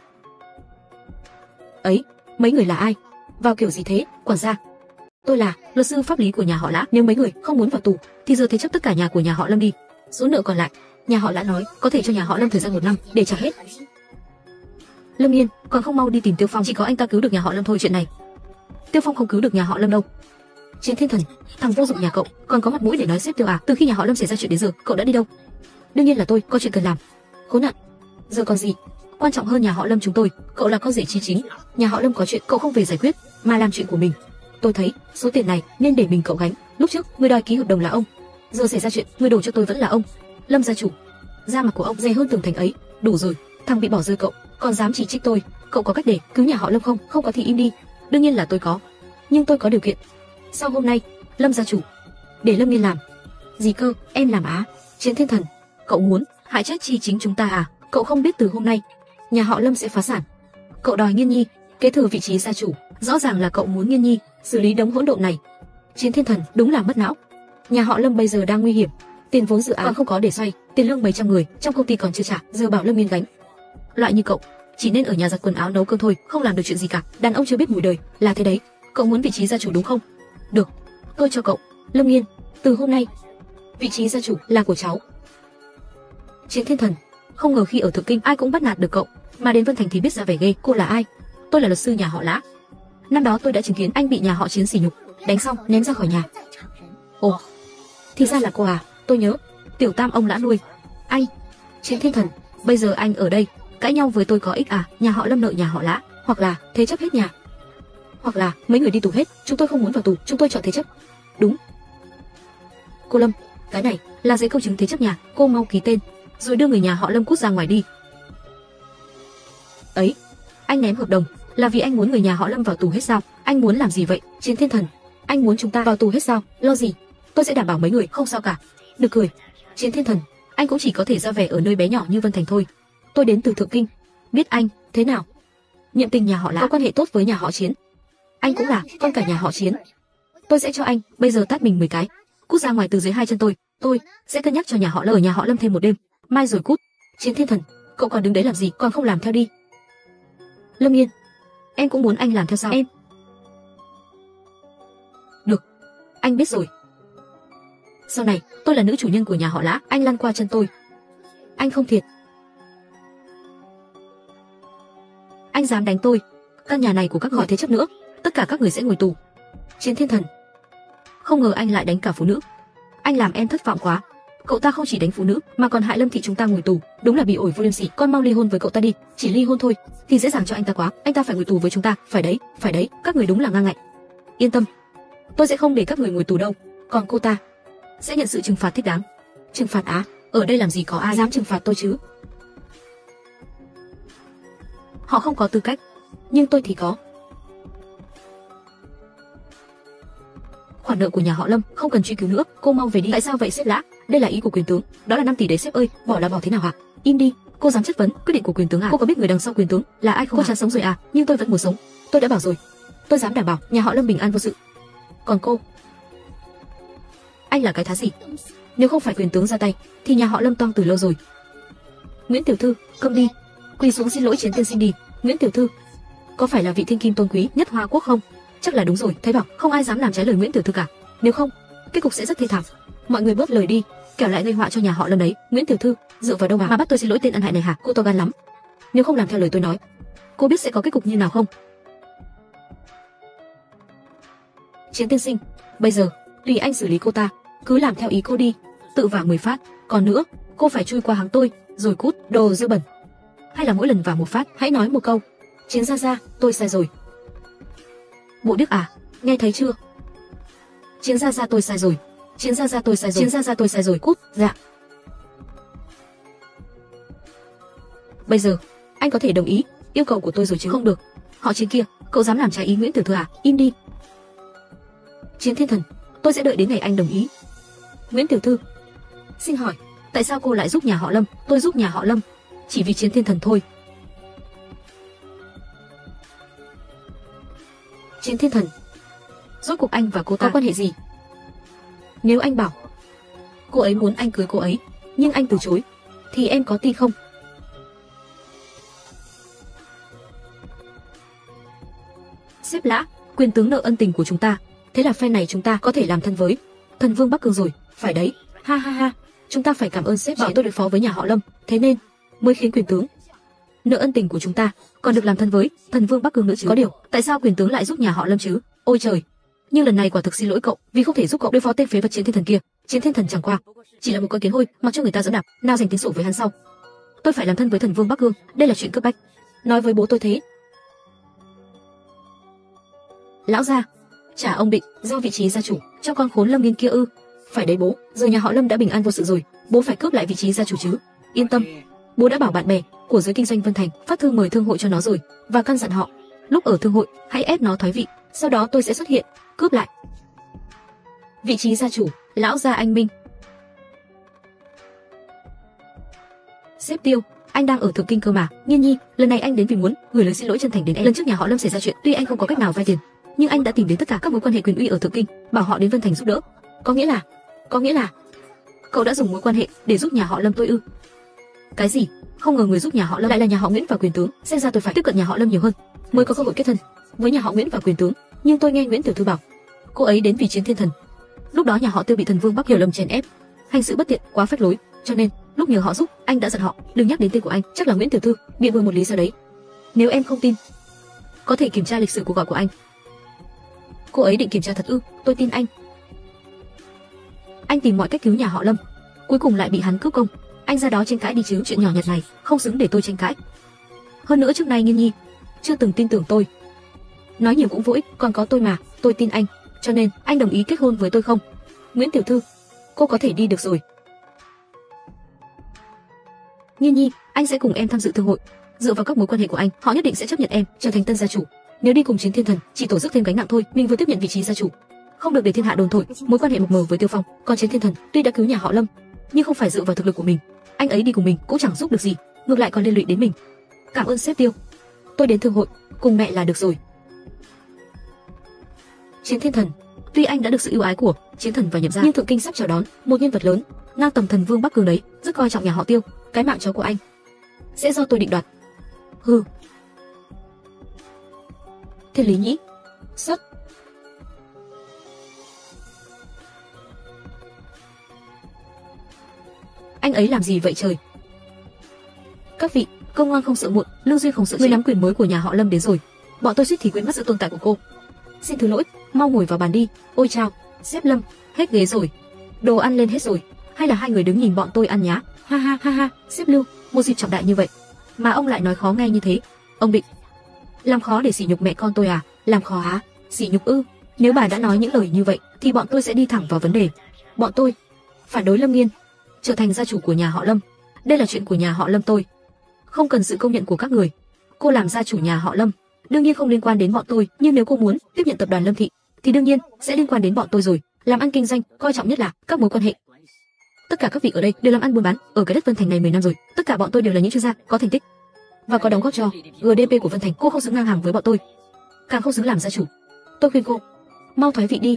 A: Ấy, mấy người là ai? Vào kiểu gì thế, quản gia? Tôi là luật sư pháp lý của nhà họ Lã. Nếu mấy người không muốn vào tù, thì giờ thế chấp tất cả nhà của nhà họ Lâm đi. Số nợ còn lại, nhà họ Lã nói có thể cho nhà họ Lâm thời gian một năm để trả hết. Lâm Nhiên, còn không mau đi tìm Tiêu Phong, chỉ có anh ta cứu được nhà họ Lâm thôi. Chuyện này Tiêu Phong không cứu được nhà họ Lâm đâu. Chiến Thiên Thần, thằng vô dụng nhà cậu còn có mặt mũi để nói xếp Tiêu à? Từ khi nhà họ Lâm xảy ra chuyện đến giờ, cậu đã đi đâu? Đương nhiên là tôi có chuyện cần làm. Khốn nạn, giờ còn gì quan trọng hơn nhà họ Lâm chúng tôi? Cậu là con rể Chi Chính, nhà họ Lâm có chuyện cậu không về giải quyết mà làm chuyện của mình. Tôi thấy số tiền này nên để mình cậu gánh. Lúc trước người đòi ký hợp đồng là ông, giờ xảy ra chuyện người đổ cho tôi vẫn là ông. Lâm gia chủ, da mặt của ông dày hơn tường thành ấy. Đủ rồi, thằng bị bỏ rơi cậu còn dám chỉ trích tôi. Cậu có cách để cứu nhà họ Lâm không? Không có thì im đi. Đương nhiên là tôi có, nhưng tôi có điều kiện. Sau hôm nay, Lâm gia chủ, để Lâm Nhiên làm. Gì cơ? Em làm á? Chiến Thiên Thần, cậu muốn hại chết Chi Chính chúng ta à? Cậu không biết từ hôm nay nhà họ Lâm sẽ phá sản. Cậu đòi Nghiên Nhi kế thừa vị trí gia chủ, rõ ràng là cậu muốn Nghiên Nhi xử lý đống hỗn độn này. Chiến Thiên Thần đúng là mất não. Nhà họ Lâm bây giờ đang nguy hiểm, tiền vốn dự án còn không có để xoay, tiền lương mấy trăm người trong công ty còn chưa trả, giờ bảo Lâm Nghiên gánh. Loại như cậu chỉ nên ở nhà giặt quần áo nấu cơm thôi, không làm được chuyện gì cả. Đàn ông chưa biết mùi đời là thế đấy. Cậu muốn vị trí gia chủ đúng không? Được, tôi cho cậu. Lâm Nghiên, từ hôm nay vị trí gia chủ là của cháu. Chiến Thiên Thần, không ngờ khi ở Thượng Kinh ai cũng bắt nạt được cậu, mà đến Vân Thành thì biết ra vẻ ghê. Cô là ai? Tôi là luật sư nhà họ Lã. Năm đó tôi đã chứng kiến anh bị nhà họ Chiến sỉ nhục, đánh xong ném ra khỏi nhà. Ồ, thì ra là cô à? Tôi nhớ, tiểu tam ông Lã nuôi anh. Chiến Thiên Thần, bây giờ anh ở đây cãi nhau với tôi có ích à? Nhà họ Lâm nợ nhà họ Lã, hoặc là thế chấp hết nhà, hoặc là mấy người đi tù hết. Chúng tôi không muốn vào tù, chúng tôi chọn thế chấp. Đúng. Cô Lâm, cái này là giấy công chứng thế chấp nhà, cô mau ký tên rồi đưa người nhà họ Lâm cút ra ngoài đi. Ấy, anh ném hợp đồng là vì anh muốn người nhà họ Lâm vào tù hết sao? Anh muốn làm gì vậy? Chiến Thiên Thần, anh muốn chúng ta vào tù hết sao? Lo gì, tôi sẽ đảm bảo mấy người không sao cả. Được cười. Chiến Thiên Thần, anh cũng chỉ có thể ra vẻ ở nơi bé nhỏ như Vân Thành thôi. Tôi đến từ Thượng Kinh, biết anh thế nào. Nhiệm tình nhà họ Lã có quan hệ tốt với nhà họ Chiến, anh cũng là con cả nhà họ Chiến. Tôi sẽ cho anh bây giờ tát mình mười cái, cút ra ngoài từ dưới hai chân tôi. Tôi sẽ cân nhắc cho nhà họ Lâm ở nhà họ Lâm thêm một đêm, mai rồi cút. Chiến Thiên Thần, cậu còn đứng đấy làm gì, còn không làm theo đi. Lâm Nghiên, em cũng muốn anh làm theo sao em? Được, anh biết rồi. Sau này tôi là nữ chủ nhân của nhà họ Lã, anh lăn qua chân tôi. Anh không thiệt. Anh dám đánh tôi, căn nhà này của các khỏi thế chấp nữa, tất cả các người sẽ ngồi tù. Chiến Thiên Thần, không ngờ anh lại đánh cả phụ nữ. Anh làm em thất vọng quá. Cậu ta không chỉ đánh phụ nữ mà còn hại Lâm thị chúng ta ngồi tù, đúng là bị ổi vô liêm sỉ. Con mau ly hôn với cậu ta đi, chỉ ly hôn thôi thì dễ dàng cho anh ta quá. Anh ta phải ngồi tù với chúng ta, phải đấy, phải đấy. Các người đúng là ngang ngạnh. Yên tâm, tôi sẽ không để các người ngồi tù đâu. Còn cô ta sẽ nhận sự trừng phạt thích đáng. Trừng phạt á? Ở đây làm gì có ai dám trừng phạt tôi chứ? Họ không có tư cách, nhưng tôi thì có. Khoản nợ của nhà họ Lâm không cần truy cứu nữa, cô mau về đi. Tại sao vậy sếp Lã? Đây là ý của quyền tướng, đó là năm tỷ đấy sếp ơi, bỏ là bỏ thế nào hả? Im đi, cô dám chất vấn quyết định của quyền tướng à? Cô có biết người đằng sau quyền tướng là ai không? Cô chán sống rồi à? Nhưng tôi vẫn muốn sống. Tôi đã bảo rồi, tôi dám đảm bảo nhà họ Lâm bình an vô sự. Còn cô, anh là cái thá gì? Nếu không phải quyền tướng ra tay thì nhà họ Lâm toang từ lâu rồi. Nguyễn tiểu thư, câm đi, quỳ xuống xin lỗi Chiến tiên sinh đi. Nguyễn tiểu thư, có phải là vị thiên kim tôn quý nhất Hoa Quốc không? Chắc là đúng rồi, thấy bảo không ai dám làm trái lời Nguyễn tiểu thư cả. Nếu không, kết cục sẽ rất thê thảm. Mọi người bớt lời đi, kẻo lại gây họa cho nhà họ Lâm đấy. Nguyễn tiểu thư, dựa vào đâu mà mà bắt tôi xin lỗi tên ăn hại này hả? Cô to gan lắm. Nếu không làm theo lời tôi nói, cô biết sẽ có kết cục như nào không? Chiến tiên sinh, bây giờ tùy anh xử lý cô ta, cứ làm theo ý cô đi. Tự vào mười phát, còn nữa, cô phải chui qua hàng tôi, rồi cút, đồ dơ bẩn. Hay là mỗi lần vào một phát, hãy nói một câu: Chiến gia gia, tôi sai rồi. Bộ điếc à, nghe thấy chưa? Chiến gia gia tôi sai rồi. Chiến gia gia tôi sai rồi. Chiến gia gia tôi sai rồi. Cút. Dạ. Bây giờ anh có thể đồng ý yêu cầu của tôi rồi chứ? Không được. Họ Chiến kia, cậu dám làm trái ý Nguyễn tiểu thư à? Im đi. Chiến Thiên Thần, tôi sẽ đợi đến ngày anh đồng ý. Nguyễn tiểu thư, xin hỏi tại sao cô lại giúp nhà họ Lâm? Tôi giúp nhà họ Lâm chỉ vì Chiến Thiên Thần thôi. Chiến Thiên Thần, rốt cuộc anh và cô ta có quan hệ gì? Nếu anh bảo cô ấy muốn anh cưới cô ấy, nhưng anh từ chối, thì em có tin không? Sếp Lã, quyền tướng nợ ân tình của chúng ta, thế là phe này chúng ta có thể làm thân với thần vương Bắc Cương rồi, phải đấy. Ha ha ha, chúng ta phải cảm ơn sếp bảo tôi đối phó với nhà họ Lâm, thế nên mới khiến quyền tướng nợ ân tình của chúng ta, còn được làm thân với thần vương Bắc Cương nữa chứ. Có điều, tại sao quyền tướng lại giúp nhà họ Lâm chứ? Ôi trời, nhưng lần này quả thực xin lỗi cậu, vì không thể giúp cậu đối phó tên phế vật Chiến Thiên Thần kia. Chiến Thiên Thần chẳng qua chỉ là một con kiến hôi, mặc cho người ta dẫm đạp, nào giành tiếng sổ với hắn sau. Tôi phải làm thân với thần vương Bắc Cương, đây là chuyện cấp bách. Nói với bố tôi thế. Lão gia, trả ông định do vị trí gia chủ cho con khốn Lâm Nghiên kia ư? Phải đấy bố, giờ nhà họ Lâm đã bình an vô sự rồi, bố phải cướp lại vị trí gia chủ chứ. Yên tâm, bố đã bảo bạn bè của giới kinh doanh Vân Thành phát thư mời thương hội cho nó rồi, và căn dặn họ lúc ở thương hội hãy ép nó thoái vị, sau đó tôi sẽ xuất hiện cướp lại vị trí gia chủ. Lão gia anh minh. Sếp Tiêu, anh đang ở Thượng Kinh cơ mà. Nghiên nhi, lần này anh đến vì muốn gửi lời xin lỗi chân thành đến em. Lần trước nhà họ Lâm xảy ra chuyện, tuy anh không có cách nào vay tiền, nhưng anh đã tìm đến tất cả các mối quan hệ quyền uy ở Thượng Kinh, bảo họ đến Vân Thành giúp đỡ. Có nghĩa là, có nghĩa là cậu đã dùng mối quan hệ để giúp nhà họ Lâm tôi ư? Cái gì? Không ngờ người giúp nhà họ Lâm lại là nhà họ Nguyễn và Quyền tướng, xem ra tôi phải tiếp cận nhà họ Lâm nhiều hơn, mới có cơ hội kết thân với nhà họ Nguyễn và Quyền tướng. Nhưng tôi nghe Nguyễn tiểu thư bảo, cô ấy đến vì Chiến Thiên Thần. Lúc đó nhà họ Tiêu bị thần vương Bắc Hiểu Lâm chèn ép, hành sự bất tiện, quá phách lối, cho nên lúc nhờ họ giúp, anh đã giận họ. Đừng nhắc đến tên của anh, chắc là Nguyễn tiểu thư bịa bừa một lý do đấy. Nếu em không tin, có thể kiểm tra lịch sử cuộc gọi của anh. Cô ấy định kiểm tra thật ư? Tôi tin anh. Anh tìm mọi cách cứu nhà họ Lâm, cuối cùng lại bị hắn cướp công. Anh ra đó tranh cãi đi chứ, chuyện nhỏ nhặt này không xứng để tôi tranh cãi. Hơn nữa trước nay Nghiên Nhi chưa từng tin tưởng tôi. Nói nhiều cũng vô ích, còn có tôi mà, tôi tin anh, cho nên anh đồng ý kết hôn với tôi không? Nguyễn tiểu thư, cô có thể đi được rồi. Nghiên Nhi, anh sẽ cùng em tham dự thương hội. Dựa vào các mối quan hệ của anh, họ nhất định sẽ chấp nhận em trở thành tân gia chủ. Nếu đi cùng Chiến Thiên Thần, chỉ tổ rước thêm gánh nặng thôi. Mình vừa tiếp nhận vị trí gia chủ, không được để thiên hạ đồn thổi mối quan hệ mập mờ với Tiêu Phong. Còn Chiến Thiên Thần tuy đã cứu nhà họ Lâm, nhưng không phải dựa vào thực lực của mình. Anh ấy đi cùng mình cũng chẳng giúp được gì, ngược lại còn liên lụy đến mình. Cảm ơn sếp Tiêu, tôi đến thương hội cùng mẹ là được rồi. Chiến Thiên Thần, tuy anh đã được sự ưu ái của Chiến Thần và Nhậm gia, nhưng Thượng Kinh sắp chào đón một nhân vật lớn, ngang tầm thần vương Bắc Cương đấy, rất coi trọng nhà họ Tiêu. Cái mạng chó của anh sẽ do tôi định đoạt. Hừ. Thiên Lý Nhĩ, xuất. Anh ấy làm gì vậy trời? Các vị, công ngoan không sợ muộn, Lưu Duyên không sợ người nắm quyền mới của nhà họ Lâm đến rồi. Bọn tôi suýt thì quên mất sự tồn tại của cô. Xin thứ lỗi, mau ngồi vào bàn đi. Ôi chao, sếp Lâm, hết ghế rồi. Đồ ăn lên hết rồi, hay là hai người đứng nhìn bọn tôi ăn nhá? Ha ha ha ha, sếp Lưu, một dịp trọng đại như vậy mà ông lại nói khó nghe như thế. Ông định làm khó để sỉ nhục mẹ con tôi à? Làm khó hả? Sỉ nhục ư? Nếu bà đã nói những lời như vậy thì bọn tôi sẽ đi thẳng vào vấn đề. Bọn tôi phản đối Lâm Nghiên trở thành gia chủ của nhà họ Lâm. Đây là chuyện của nhà họ Lâm tôi, không cần sự công nhận của các người. Cô làm gia chủ nhà họ Lâm đương nhiên không liên quan đến bọn tôi, nhưng nếu cô muốn tiếp nhận tập đoàn Lâm Thị thì đương nhiên sẽ liên quan đến bọn tôi rồi. Làm ăn kinh doanh coi trọng nhất là các mối quan hệ. Tất cả các vị ở đây đều làm ăn buôn bán ở cái đất Vân Thành này mười năm rồi. Tất cả bọn tôi đều là những chuyên gia có thành tích và có đóng góp cho giê đê pê của Vân Thành. Cô không xứng ngang hàng với bọn tôi, càng không xứng làm gia chủ. Tôi khuyên cô mau thoái vị đi.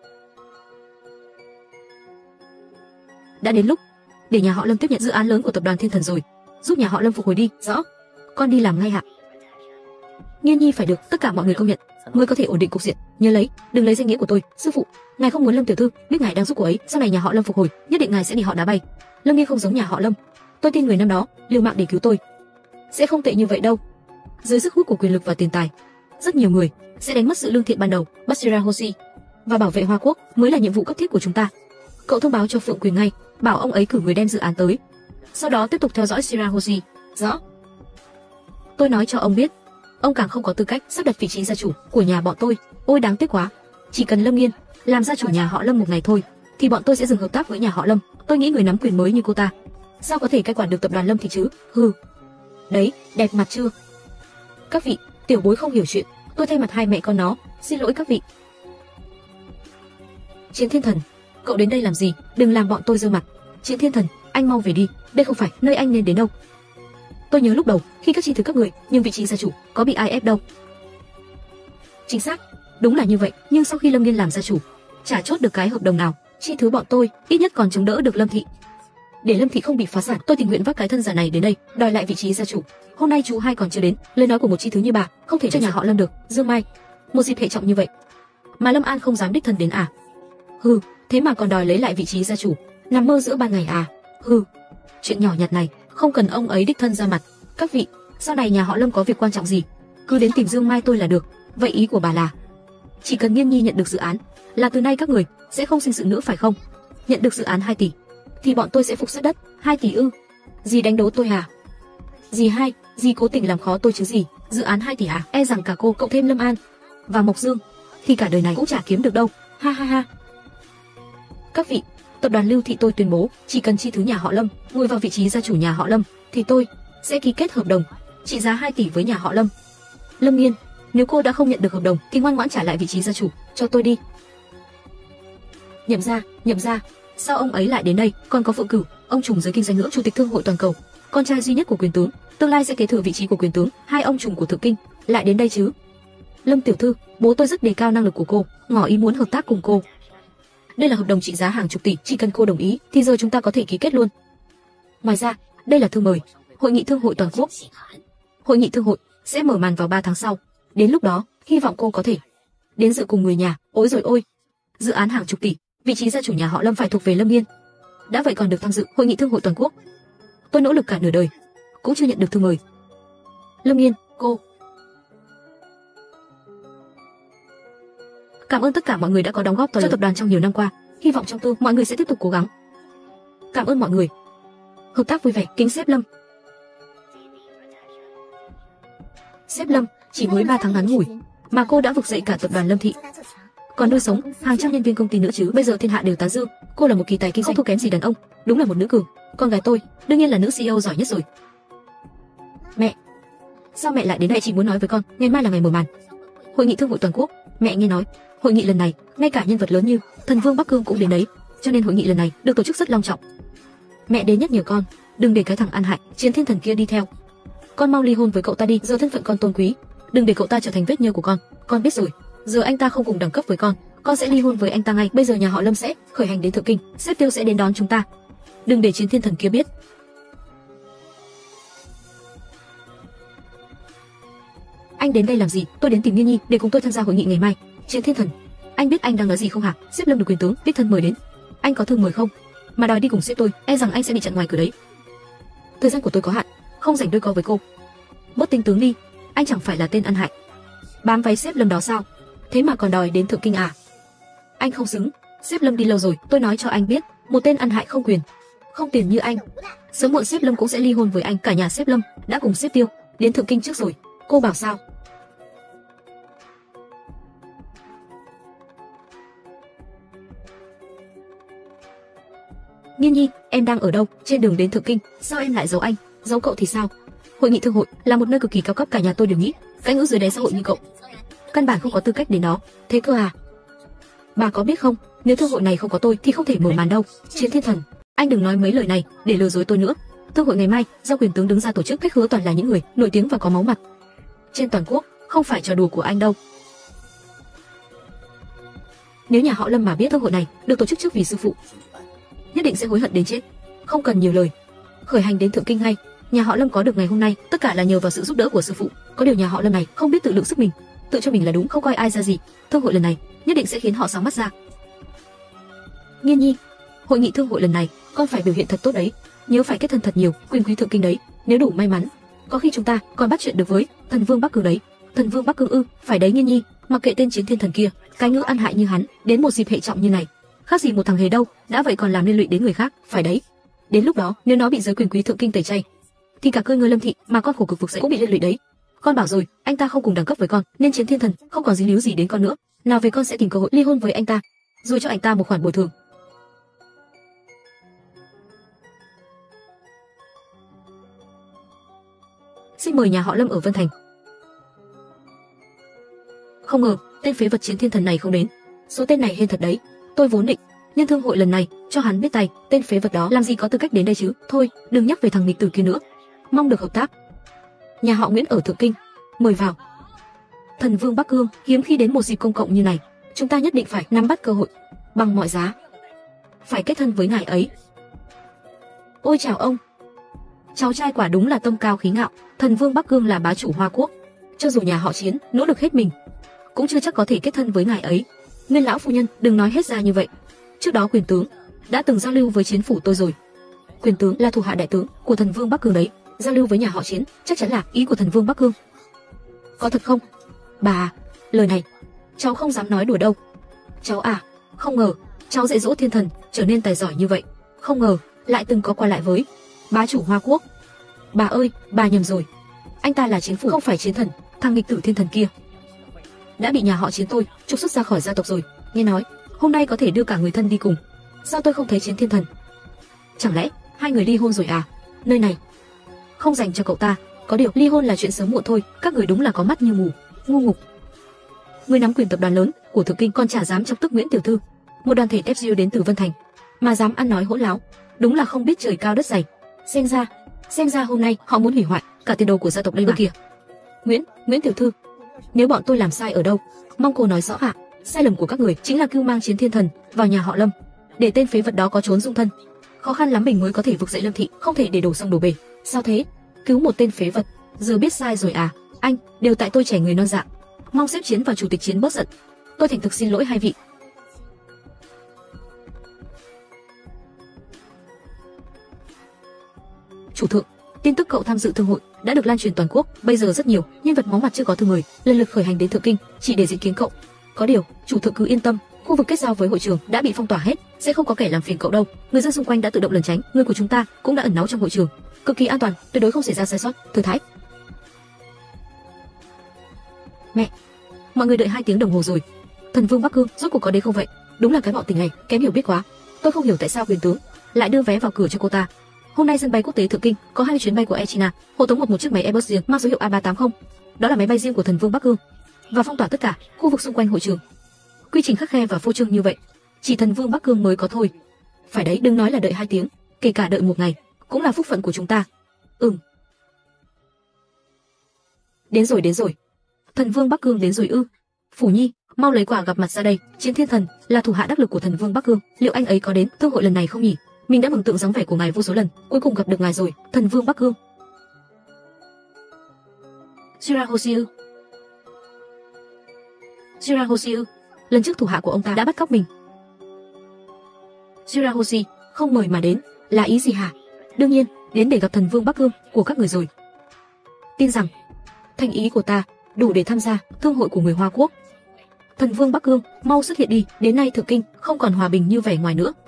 A: Đã đến lúc để nhà họ Lâm tiếp nhận dự án lớn của tập đoàn Thiên Thần rồi, giúp nhà họ Lâm phục hồi đi. Rõ, con đi làm ngay ạ. Nghiên Nhi phải được tất cả mọi người công nhận mới có thể ổn định cục diện. Nhớ lấy, đừng lấy danh nghĩa của tôi. Sư phụ, ngài không muốn Lâm tiểu thư biết ngài đang giúp cô ấy, sau này nhà họ Lâm phục hồi nhất định ngài sẽ bị họ đá bay. Lâm Nghiên không giống nhà họ Lâm, tôi tin người năm đó liều mạng để cứu tôi sẽ không tệ như vậy đâu. Dưới sức hút của quyền lực và tiền tài, rất nhiều người sẽ đánh mất sự lương thiện ban đầu. Basira Hoshi và bảo vệ Hoa Quốc mới là nhiệm vụ cấp thiết của chúng ta. Cậu thông báo cho Phượng Quyền ngay, bảo ông ấy cử người đem dự án tới, sau đó tiếp tục theo dõi Sira Hoshi. Rõ. Tôi nói cho ông biết, ông càng không có tư cách sắp đặt vị trí gia chủ của nhà bọn tôi. Ôi đáng tiếc quá, chỉ cần Lâm Nghiên làm gia chủ nhà họ Lâm một ngày thôi thì bọn tôi sẽ dừng hợp tác với nhà họ Lâm. Tôi nghĩ người nắm quyền mới như cô ta sao có thể cai quản được tập đoàn Lâm Thị chứ? Hừ. Đấy, đẹp mặt chưa? Các vị, tiểu bối không hiểu chuyện, tôi thay mặt hai mẹ con nó xin lỗi các vị. Chiến Thiên Thần, cậu đến đây làm gì? Đừng làm bọn tôi dơ mặt. Chiến Thiên Thần, anh mau về đi, đây không phải nơi anh nên đến đâu. Tôi nhớ lúc đầu khi các chi thứ các người, nhưng vị trí gia chủ có bị ai ép đâu. Chính xác, đúng là như vậy. Nhưng sau khi Lâm Nghiên làm gia chủ, chả chốt được cái hợp đồng nào, chi thứ bọn tôi ít nhất còn chống đỡ được Lâm Thị. Để Lâm Thị không bị phá sản, tôi tình nguyện vác cái thân giả này đến đây đòi lại vị trí gia chủ. Hôm nay chú hai còn chưa đến, lời nói của một chi thứ như bà không thể cho nhà họ Lâm được. Dương Mai, một dịp hệ trọng như vậy mà Lâm An không dám đích thân đến à? Hừ, thế mà còn đòi lấy lại vị trí gia chủ, nằm mơ giữa ban ngày à? Hừ, chuyện nhỏ nhặt này không cần ông ấy đích thân ra mặt. Các vị, sau này nhà họ Lâm có việc quan trọng gì cứ đến tìm Dương Mai tôi là được. Vậy ý của bà là chỉ cần Nghiên Nhi nhận được dự án là từ nay các người sẽ không sinh sự nữa phải không? Nhận được dự án hai tỷ thì bọn tôi sẽ phục sát đất. Hai tỷ ư? Dì đánh đố tôi à? Dì hai, dì cố tình làm khó tôi chứ gì? Dự án hai tỷ à? E rằng cả cô cộng thêm Lâm An và Mộc Dương thì cả đời này cũng chả kiếm được đâu. Ha ha ha. Các vị, tập đoàn Lưu Thị tôi tuyên bố, chỉ cần chi thứ nhà họ Lâm ngồi vào vị trí gia chủ nhà họ Lâm thì tôi sẽ ký kết hợp đồng trị giá hai tỷ với nhà họ Lâm. Lâm Nghiên, nếu cô đã không nhận được hợp đồng thì ngoan ngoãn trả lại vị trí gia chủ cho tôi đi. Nhậm gia, Nhậm gia, sao ông ấy lại đến đây? Còn có Phượng Cửu, ông trùm giới kinh doanh nữa, chủ tịch thương hội toàn cầu, con trai duy nhất của quyền tướng, tương lai sẽ kế thừa vị trí của quyền tướng. Hai ông trùm của Thượng Kinh lại đến đây chứ? Lâm tiểu thư, bố tôi rất đề cao năng lực của cô, ngỏ ý muốn hợp tác cùng cô. Đây là hợp đồng trị giá hàng chục tỷ, chỉ cần cô đồng ý thì giờ chúng ta có thể ký kết luôn. Ngoài ra, đây là thư mời Hội nghị Thương hội toàn quốc. Hội nghị thương hội sẽ mở màn vào ba tháng sau. Đến lúc đó, hy vọng cô có thể đến dự cùng người nhà. Ôi rồi ôi, dự án hàng chục tỷ, vị trí gia chủ nhà họ Lâm phải thuộc về Lâm Nghiên. Đã vậy còn được tham dự Hội nghị Thương hội toàn quốc. Tôi nỗ lực cả nửa đời, cũng chưa nhận được thư mời. Lâm Nghiên, cô. Cảm ơn tất cả mọi người đã có đóng góp to lớn cho tập đoàn trong nhiều năm qua. Hy vọng trong tương mọi người sẽ tiếp tục cố gắng. Cảm ơn mọi người. Hợp tác vui vẻ, kính sếp Lâm. Sếp Lâm, chỉ mới ba tháng ngắn ngủi mà cô đã vực dậy cả tập đoàn Lâm thị, còn nuôi sống hàng trăm nhân viên công ty nữa chứ. Bây giờ thiên hạ đều tán dương cô là một kỳ tài kinh doanh, không thua kém gì đàn ông. Đúng là một nữ cường. Con gái tôi đương nhiên là nữ xê e ô giỏi nhất rồi. Mẹ, sao mẹ lại đến đây? Chị muốn nói với con, ngày mai là ngày mở màn Hội nghị Thương hội toàn quốc. Mẹ nghe nói hội nghị lần này ngay cả nhân vật lớn như Thần Vương Bắc Cương cũng đến đấy, cho nên hội nghị lần này được tổ chức rất long trọng. Mẹ đến nhắc nhở con, đừng để cái thằng ăn hại Chiến Thiên Thần kia đi theo. Con mau ly hôn với cậu ta đi, giờ thân phận con tôn quý, đừng để cậu ta trở thành vết nhơ của con. Con biết rồi, giờ anh ta không cùng đẳng cấp với con, con sẽ ly hôn với anh ta ngay. Bây giờ nhà họ Lâm sẽ khởi hành đến Thượng Kinh, sếp Tiêu sẽ đến đón chúng ta. Đừng để Chiến Thiên Thần kia biết. Anh đến đây làm gì? Tôi đến tìm Nghiên Nhi để cùng tôi tham gia hội nghị ngày mai. Chiến Thiên Thần, anh biết anh đang nói gì không hả? Sếp Lâm được quyền tướng đích thân mời đến. Anh có thư mời không? Mà đòi đi cùng sếp tôi, e rằng anh sẽ bị chặn ngoài cửa đấy. Thời gian của tôi có hạn, không rảnh đôi co với cô. Bớt tinh tướng đi, anh chẳng phải là tên ăn hại bám váy sếp Lâm đó sao? Thế mà còn đòi đến Thượng Kinh à? Anh không xứng. Sếp Lâm đi lâu rồi, tôi nói cho anh biết, một tên ăn hại không quyền, không tiền như anh, sớm muộn sếp Lâm cũng sẽ ly hôn với anh. Cả nhà sếp Lâm đã cùng sếp Tiêu đến Thượng Kinh trước rồi. Cô bảo sao? Nghiên Nhi, em đang ở đâu? Trên đường đến Thượng Kinh. Sao em lại giấu anh? Giấu cậu thì sao? Hội nghị thương hội là một nơi cực kỳ cao cấp, cả nhà tôi đều nghĩ cái ngữ dưới đáy xã hội như cậu căn bản không có tư cách đến đó. Thế cơ à? Bà có biết không, nếu thương hội này không có tôi thì không thể mở màn đâu. Chiến Thiên Thần, anh đừng nói mấy lời này để lừa dối tôi nữa. Thương hội ngày mai do quyền tướng đứng ra tổ chức, khách khứa toàn là những người nổi tiếng và có máu mặt trên toàn quốc, không phải trò đùa của anh đâu. Nếu nhà họ Lâm mà biết thương hội này được tổ chức trước vì sư phụ, nhất định sẽ hối hận đến chết. Không cần nhiều lời, khởi hành đến Thượng Kinh ngay. Nhà họ Lâm có được ngày hôm nay tất cả là nhờ vào sự giúp đỡ của sư phụ. Có điều nhà họ Lâm này không biết tự lượng sức mình, tự cho mình là đúng, không coi ai ra gì. Thương hội lần này nhất định sẽ khiến họ sáng mắt ra. Nghiên Nhi, hội nghị thương hội lần này con phải biểu hiện thật tốt đấy, nhớ phải kết thân thật nhiều, quyền quý Thượng Kinh đấy. Nếu đủ may mắn, có khi chúng ta còn bắt chuyện được với Thần Vương Bắc Cương đấy. Thần Vương Bắc Cương ư? Phải đấy Nghiên Nhi, mặc kệ tên Chiến Thiên Thần kia, cái ngữ ăn hại như hắn, đến một dịp hệ trọng như này, khác gì một thằng hề đâu, đã vậy còn làm liên lụy đến người khác. Phải đấy, đến lúc đó nếu nó bị giới quyền quý Thượng Kinh tẩy chay, thì cả cơ ngơi Lâm thị mà con khổ cực vực dậy cũng bị liên lụy đấy. Con bảo rồi, anh ta không cùng đẳng cấp với con, nên Chiến Thiên Thần không còn dính líu gì đến con nữa. Nào về con sẽ tìm cơ hội ly hôn với anh ta, rồi cho anh ta một khoản bồi thường. Xin mời nhà họ Lâm ở Vân Thành. Không ngờ tên phế vật Chiến Thiên Thần này không đến. Số tên này hên thật đấy. Tôi vốn định nhân thương hội lần này cho hắn biết tay, tên phế vật đó làm gì có tư cách đến đây chứ. Thôi, đừng nhắc về thằng nghịch tử kia nữa. Mong được hợp tác. Nhà họ Nguyễn ở Thượng Kinh, mời vào. Thần Vương Bắc Cương hiếm khi đến một dịp công cộng như này, chúng ta nhất định phải nắm bắt cơ hội bằng mọi giá, phải kết thân với ngài ấy. Ôi chào ông. Cháu trai quả đúng là tâm cao khí ngạo. Thần Vương Bắc Cương là bá chủ Hoa Quốc, cho dù nhà họ Chiến nỗ lực hết mình cũng chưa chắc có thể kết thân với ngài ấy. Nguyên lão phu nhân đừng nói hết ra như vậy. Trước đó quyền tướng đã từng giao lưu với Chiến phủ tôi rồi. Quyền tướng là thủ hạ đại tướng của Thần Vương Bắc Cương đấy, giao lưu với nhà họ Chiến chắc chắn là ý của Thần Vương Bắc Cương. Có thật không? Bà, lời này cháu không dám nói đùa đâu. Cháu à, không ngờ cháu dạy dỗ Thiên Thần trở nên tài giỏi như vậy, không ngờ lại từng có qua lại với bá chủ Hoa Quốc. Bà ơi, bà nhầm rồi. Anh ta là Chiến phủ, không phải Chiến Thần. Thằng nghịch tử Thiên Thần kia đã bị nhà họ Chiến tôi trục xuất ra khỏi gia tộc rồi. Nghe nói hôm nay có thể đưa cả người thân đi cùng. Sao tôi không thấy Chiến Thiên Thần? Chẳng lẽ hai người ly hôn rồi à? Nơi này không dành cho cậu ta. Có điều ly hôn là chuyện sớm muộn thôi. Các người đúng là có mắt như mù, ngu ngục. Người nắm quyền tập đoàn lớn của Thượng Kinh còn chả dám chọc tức Nguyễn tiểu thư, một đoàn thể tép diêu đến từ Vân Thành, mà dám ăn nói hỗn láo, đúng là không biết trời cao đất dày. Xem ra, xem ra hôm nay họ muốn hủy hoại cả tiền đồ của gia tộc đây mà. Kìa, Nguyễn, Nguyễn tiểu thư, Nếu bọn tôi làm sai ở đâu, mong cô nói rõ ạ. Sai lầm của các người chính là cưu mang Chiến Thiên Thần vào nhà họ Lâm, để tên phế vật đó có trốn dung thân. Khó khăn lắm mình mới có thể vực dậy Lâm thị, không thể để đổ sông đổ bể. Sao thế? Cứu một tên phế vật, giờ biết sai rồi à? Anh, đều tại tôi trẻ người non dạ. Mong sếp Chiến và chủ tịch Chiến bớt giận. Tôi thành thực xin lỗi hai vị. Chủ thượng, tin tức cậu tham dự thương hội đã được lan truyền toàn quốc, bây giờ rất nhiều nhân vật máu mặt chưa có thương người lần lượt khởi hành đến Thượng Kinh, chỉ để diễn kiến cậu. Có điều, chủ thượng cứ yên tâm, khu vực kết giao với hội trường đã bị phong tỏa hết, sẽ không có kẻ làm phiền cậu đâu. Người dân xung quanh đã tự động lẩn tránh, người của chúng ta cũng đã ẩn náu trong hội trường, cực kỳ an toàn, tuyệt đối không xảy ra sai sót. Thư thái. Mẹ, mọi người đợi hai tiếng đồng hồ rồi. Thần Vương Bắc Cương rốt cuộc có đến không vậy? Đúng là cái bọn tình này kém hiểu biết quá. Tôi không hiểu tại sao Quyền tướng lại đưa vé vào cửa cho cô ta. Hôm nay sân bay quốc tế Thượng Kinh có hai mươi chuyến bay của Air China, hộ tống một một chiếc máy Airbus riêng mang số hiệu A ba tám không. Đó là máy bay riêng của Thần Vương Bắc Cương, và phong tỏa tất cả khu vực xung quanh hội trường. Quy trình khắc khe và phô trương như vậy, chỉ Thần Vương Bắc Cương mới có thôi. Phải đấy, đừng nói là đợi hai tiếng, kể cả đợi một ngày cũng là phúc phận của chúng ta. Ừm. Đến rồi, đến rồi. Thần Vương Bắc Cương đến rồi ư? Phủ Nhi, mau lấy quà gặp mặt ra đây. Chiến Thiên Thần là thủ hạ đắc lực của Thần Vương Bắc Cương, liệu anh ấy có đến thương hội lần này không nhỉ? Mình đã mừng tượng dáng vẻ của ngài vô số lần, cuối cùng gặp được ngài rồi, Thần Vương Bắc Cương. Shirahoshi ư? Shirahoshi ư? Lần trước thủ hạ của ông ta đã bắt cóc mình. Shirahoshi không mời mà đến, là ý gì hả? Đương nhiên, đến để gặp Thần Vương Bắc Cương của các người rồi. Tin rằng thành ý của ta đủ để tham gia thương hội của người Hoa Quốc. Thần Vương Bắc Cương, mau xuất hiện đi, đến nay Thượng Kinh không còn hòa bình như vẻ ngoài nữa.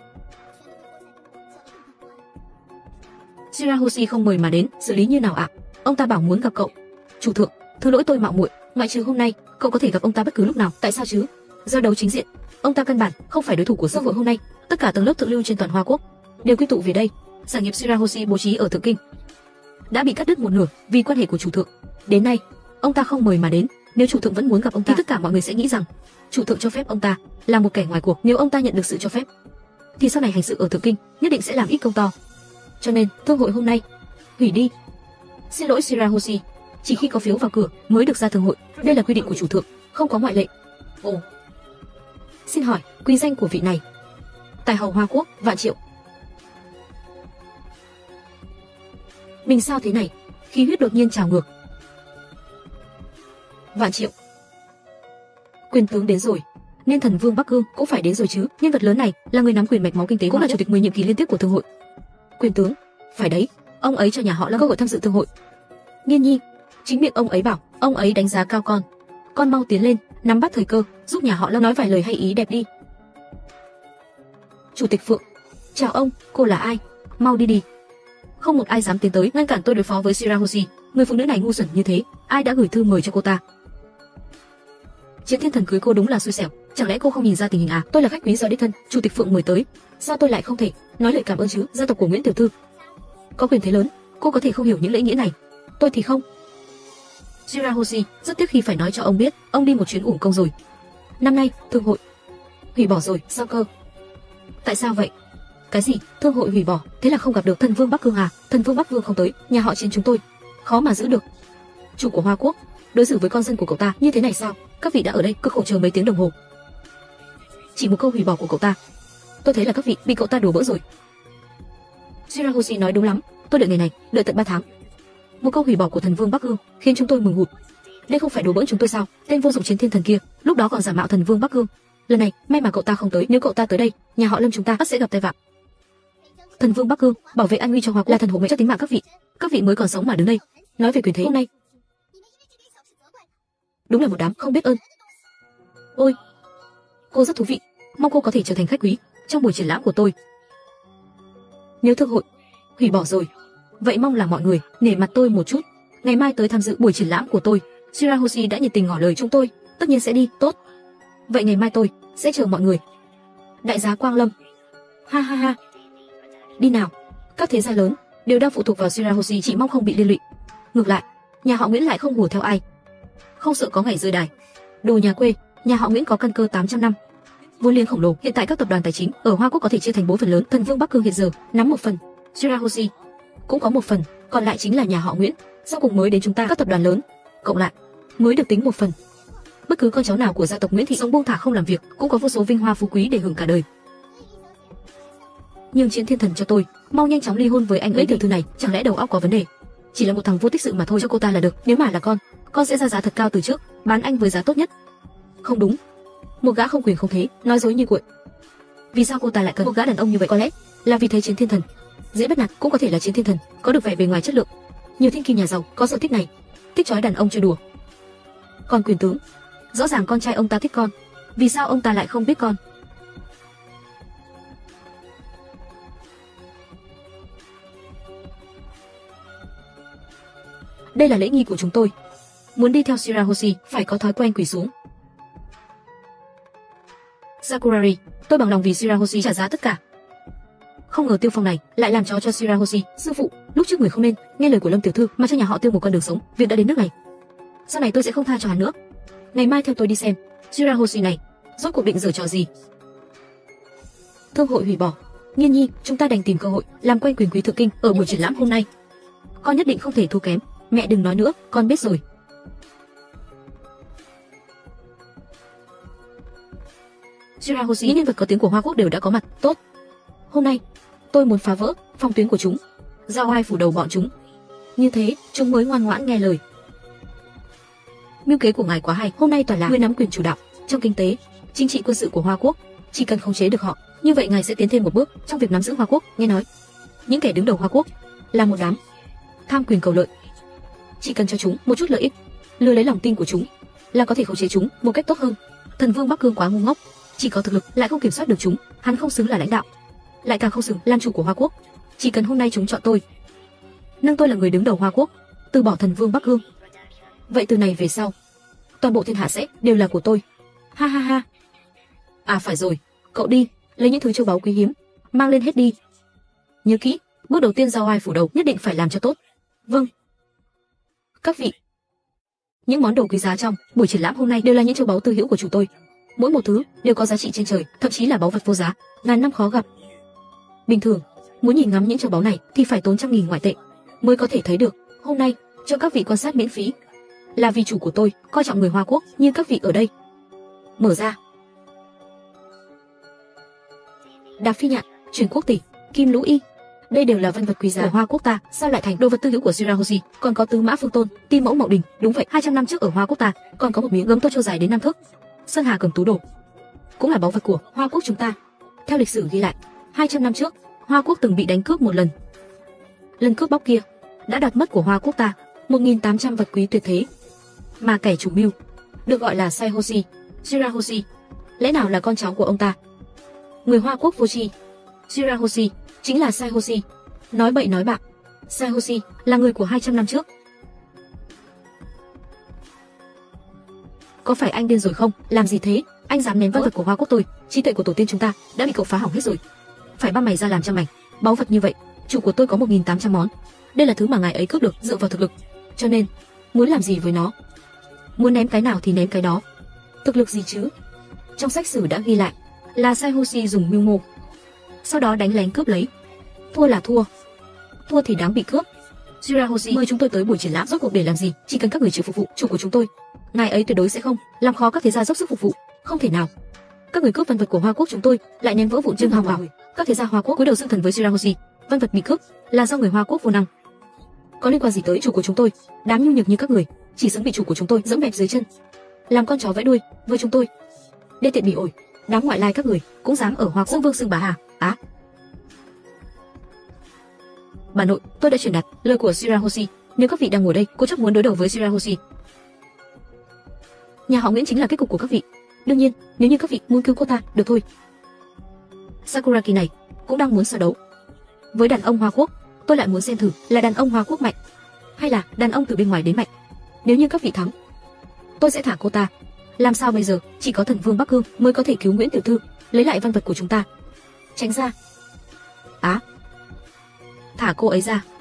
A: Shirahoshi không mời mà đến, xử lý như nào ạ? Ông ta bảo muốn gặp cậu. Chủ thượng, thứ lỗi tôi mạo muội, ngoại trừ hôm nay, cậu có thể gặp ông ta bất cứ lúc nào. Tại sao chứ? Do đấu chính diện, ông ta căn bản không phải đối thủ của sơ hội hôm nay. Tất cả tầng lớp thượng lưu trên toàn Hoa Quốc đều quy tụ về đây. Sản nghiệp Shirahoshi bố trí ở Thượng Kinh đã bị cắt đứt một nửa vì quan hệ của chủ thượng. Đến nay, ông ta không mời mà đến. Nếu chủ thượng vẫn muốn gặp ông ta, thì tất cả mọi người sẽ nghĩ rằng chủ thượng cho phép ông ta là một kẻ ngoài cuộc. Nếu ông ta nhận được sự cho phép, thì sau này hành sự ở Thượng Kinh nhất định sẽ làm ít công to. Cho nên thương hội hôm nay hủy đi. Xin lỗi Shirahoshi, chỉ khi có phiếu vào cửa mới được ra thương hội. Đây là quy định của chủ thượng, không có ngoại lệ. Ồ, xin hỏi quý danh của vị này? Tài hầu Hoa Quốc Vạn Triệu. Mình sao thế này? Khí huyết đột nhiên trào ngược. Vạn Triệu, Quyền tướng đến rồi, nên Thần Vương Bắc Cương cũng phải đến rồi chứ. Nhân vật lớn này là người nắm quyền mạch máu kinh tế, cũng là chủ tịch mười nhiệm kỳ liên tiếp của thương hội. Quyền tướng, phải đấy, ông ấy cho nhà họ Lâm cơ hội tham dự thương hội. Nghiên Nhi, chính miệng ông ấy bảo, ông ấy đánh giá cao con. Con mau tiến lên, nắm bắt thời cơ, giúp nhà họ Lâm nói vài lời hay ý đẹp đi. Chủ tịch Phượng, chào ông, cô là ai? Mau đi đi. Không một ai dám tiến tới ngăn cản tôi đối phó với Shirahoshi. Người phụ nữ này ngu xuẩn như thế, ai đã gửi thư mời cho cô ta? Chiến Thiên Thần cưới cô đúng là xui xẻo, chẳng lẽ cô không nhìn ra tình hình à? Tôi là khách quý do đích thân chủ tịch Phượng mời tới, sao tôi lại không thể nói lời cảm ơn chứ? Gia tộc của Nguyễn tiểu thư có quyền thế lớn, cô có thể không hiểu những lễ nghĩa này, tôi thì không. Shirahoshi rất tiếc khi phải nói cho ông biết, ông đi một chuyến uổng công rồi. Năm nay thương hội hủy bỏ rồi, sao cơ? Tại sao vậy? Cái gì? Thương hội hủy bỏ? Thế là không gặp được Thần Vương Bắc Cương à? Thần Vương Bắc Cương không tới, nhà họ Chiến chúng tôi khó mà giữ được. Chủ của Hoa Quốc đối xử với con dân của cậu ta như thế này sao? Các vị đã ở đây cực khổ chờ mấy tiếng đồng hồ, chỉ một câu hủy bỏ của cậu ta, tôi thấy là các vị bị cậu ta đùa bỡn rồi. Shirahoshi nói đúng lắm, tôi đợi ngày này đợi tận ba tháng. Một câu hủy bỏ của Thần Vương Bắc Cương khiến chúng tôi mừng hụt. Đây không phải đùa bỡn chúng tôi sao? Tên vô dụng Chiến Thiên Thần kia lúc đó còn giả mạo Thần Vương Bắc Cương. Lần này may mà cậu ta không tới, nếu cậu ta tới đây, nhà họ Lâm chúng ta ắt sẽ gặp tai vạ. Thần Vương Bắc Cương bảo vệ an nguy cho Hoa Quốc, là thần hộ mệnh cho tính mạng các vị. Các vị mới còn sống mà đứng đây nói về quyền thế hôm nay, đúng là một đám không biết ơn. Ôi, cô rất thú vị, mong cô có thể trở thành khách quý trong buổi triển lãm của tôi. Nếu thương hội hủy bỏ rồi, vậy mong là mọi người nể mặt tôi một chút, ngày mai tới tham dự buổi triển lãm của tôi. Shirahoshi đã nhiệt tình ngỏ lời chúng tôi, tất nhiên sẽ đi. Tốt, vậy ngày mai tôi sẽ chờ mọi người. Đại giá Quang Lâm, ha ha ha. Đi nào, các thế gia lớn đều đang phụ thuộc vào Shirahoshi, chỉ mong không bị liên lụy. Ngược lại, nhà họ Nguyễn lại không hùa theo ai, không sợ có ngày rơi đài. Đồ nhà quê, nhà họ Nguyễn có căn cơ tám trăm năm, vốn liếng khổng lồ. Hiện tại các tập đoàn tài chính ở Hoa Quốc có thể chia thành bốn phần lớn. Thần Vương Bắc Cương hiện giờ nắm một phần, Shirahoshi cũng có một phần, còn lại chính là nhà họ Nguyễn. Sau cùng mới đến chúng ta các tập đoàn lớn cộng lại mới được tính một phần. Bất cứ con cháu nào của gia tộc Nguyễn Thị sống buông thả không làm việc cũng có vô số vinh hoa phú quý để hưởng cả đời. Nhưng Chiến Thiên Thần cho tôi, mau nhanh chóng ly hôn với anh ấy. Tiểu thư này chẳng lẽ đầu óc có vấn đề? Chỉ là một thằng vô tích sự mà thôi, cho cô ta là được. Nếu mà là con, con sẽ ra giá thật cao từ trước, bán anh với giá tốt nhất. Không đúng, một gã không quyền không thế, nói dối như cuội. Vì sao cô ta lại cần một gã đàn ông như vậy? Có lẽ là vì thấy Chiến Thiên Thần dễ bắt nạt, cũng có thể là Chiến Thiên Thần có được vẻ bề ngoài chất lượng, nhiều thiên kim nhà giàu, có sở thích này, thích trói đàn ông chơi đùa. Còn quyền tướng, rõ ràng con trai ông ta thích con, vì sao ông ta lại không biết con? Đây là lễ nghi của chúng tôi. Muốn đi theo Shirahoshi phải có thói quen quỳ xuống. Sakurari, tôi bằng lòng vì Shirahoshi trả giá tất cả. Không ngờ Tiêu Phong này lại làm chó cho Shirahoshi. Sư phụ, lúc trước người không nên nghe lời của Lâm tiểu thư mà cho nhà họ Tiêu một con đường sống. Việc đã đến nước này, sau này tôi sẽ không tha cho hắn nữa. Ngày mai theo tôi đi xem Shirahoshi này rốt cuộc định giở trò gì. Thương hội hủy bỏ. Nghiên nhi, chúng ta đành tìm cơ hội làm quen quyền quý thượng kinh ở buổi triển lãm hôm nay. Con nhất định không thể thua kém. Mẹ đừng nói nữa, con biết rồi. Shirahoshi, những nhân vật có tiếng của Hoa Quốc đều đã có mặt. Tốt, hôm nay tôi muốn phá vỡ phong tuyến của chúng, giao ai phủ đầu bọn chúng. Như thế chúng mới ngoan ngoãn nghe lời. Mưu kế của ngài quá hay. Hôm nay toàn là người nắm quyền chủ đạo trong kinh tế, chính trị, quân sự của Hoa Quốc. Chỉ cần khống chế được họ, như vậy ngài sẽ tiến thêm một bước trong việc nắm giữ Hoa Quốc. Nghe nói những kẻ đứng đầu Hoa Quốc là một đám tham quyền cầu lợi. Chỉ cần cho chúng một chút lợi ích, lừa lấy lòng tin của chúng, là có thể khống chế chúng một cách tốt hơn. Thần Vương Bắc Cương quá ngu ngốc, chỉ có thực lực lại không kiểm soát được chúng. Hắn không xứng là lãnh đạo, lại càng không xứng làm chủ của Hoa Quốc. Chỉ cần hôm nay chúng chọn tôi, nâng tôi là người đứng đầu Hoa Quốc, từ bỏ Thần Vương Bắc Cương, vậy từ này về sau, toàn bộ thiên hạ sẽ đều là của tôi. Ha ha ha. À phải rồi, cậu đi lấy những thứ châu báu quý hiếm, mang lên hết đi. Nhớ kỹ, bước đầu tiên giao ai phủ đầu nhất định phải làm cho tốt. Vâng. Các vị, những món đồ quý giá trong buổi triển lãm hôm nay đều là những châu báu tư hữu của chủ tôi. Mỗi một thứ đều có giá trị trên trời, thậm chí là báu vật vô giá, ngàn năm khó gặp. Bình thường, muốn nhìn ngắm những châu báu này thì phải tốn trăm nghìn ngoại tệ mới có thể thấy được. Hôm nay cho các vị quan sát miễn phí, là vì chủ của tôi coi trọng người Hoa Quốc như các vị ở đây. Mở ra. Đạp phi nhạn, truyền quốc tỷ, kim lũ y, đây đều là văn vật quý giá của Hoa Quốc ta. Sao lại thành đồ vật tư hữu của Shirahoshi? Còn có tứ mã phương tôn, tim mẫu mậu đình. Đúng vậy, hai trăm năm trước ở Hoa Quốc ta còn có một miếng gấm tô châu dài đến năm thước, sơn hà cầm tú đồ, cũng là báu vật của Hoa Quốc chúng ta. Theo lịch sử ghi lại, hai trăm năm trước Hoa Quốc từng bị đánh cướp một lần. Lần cướp bóc kia đã đoạt mất của Hoa Quốc ta một nghìn tám trăm vật quý tuyệt thế, mà kẻ chủ mưu được gọi là Saihoshi, Shirahoshi. Lẽ nào là con cháu của ông ta? Người Hoa Quốc vô tri. Shirahoshi chính là Saihoshi. Nói bậy nói bạ. Saihoshi là người của hai trăm năm trước. Có phải anh điên rồi không? Làm gì thế? Anh dám ném văn vật của Hoa Quốc tôi? Trí tuệ của tổ tiên chúng ta đã bị cậu phá hỏng hết rồi. Phải băm mày ra làm trăm mảnh. Báu vật như vậy, chủ của tôi có một nghìn tám trăm món. Đây là thứ mà ngài ấy cướp được dựa vào thực lực. Cho nên, muốn làm gì với nó, muốn ném cái nào thì ném cái đó. Thực lực gì chứ? Trong sách sử đã ghi lại là Saihoshi dùng mưu mô, sau đó đánh lén cướp lấy. Thua là thua, thua thì đáng bị cướp. Shirahoshi mời chúng tôi tới buổi triển lãm rốt cuộc để làm gì? Chỉ cần các người chịu phục vụ chủ của chúng tôi, ngài ấy tuyệt đối sẽ không làm khó các thế gia dốc sức phục vụ. Không thể nào. Các người cướp văn vật của Hoa Quốc chúng tôi lại ném vỡ vụn trên hào hào. Các thế gia Hoa Quốc cúi đầu xưng thần với Shirahoshi. Văn vật bị cướp là do người Hoa Quốc vô năng, có liên quan gì tới chủ của chúng tôi? Đám nhu nhược như các người chỉ xứng bị chủ của chúng tôi dẫm bẹp dưới chân, làm con chó vẫy đuôi với chúng tôi. Đê tiện bỉ ổi, đám ngoại lai các người cũng dám ở Hoa Quốc vương xưng bà hà? Á, bà nội, tôi đã truyền đạt lời của Shirahoshi. Nếu các vị đang ngồi đây cố chấp muốn đối đầu với Shirahoshi, nhà họ Nguyễn chính là kết cục của các vị. Đương nhiên, nếu như các vị muốn cứu cô ta, được thôi. Sakuraki này cũng đang muốn so đấu với đàn ông Hoa Quốc. Tôi lại muốn xem thử là đàn ông Hoa Quốc mạnh hay là đàn ông từ bên ngoài đến mạnh. Nếu như các vị thắng, tôi sẽ thả cô ta. Làm sao bây giờ? Chỉ có Thần Vương Bắc Cương mới có thể cứu Nguyễn tiểu thư, lấy lại văn vật của chúng ta. Tránh ra. Á, thả cô ấy ra.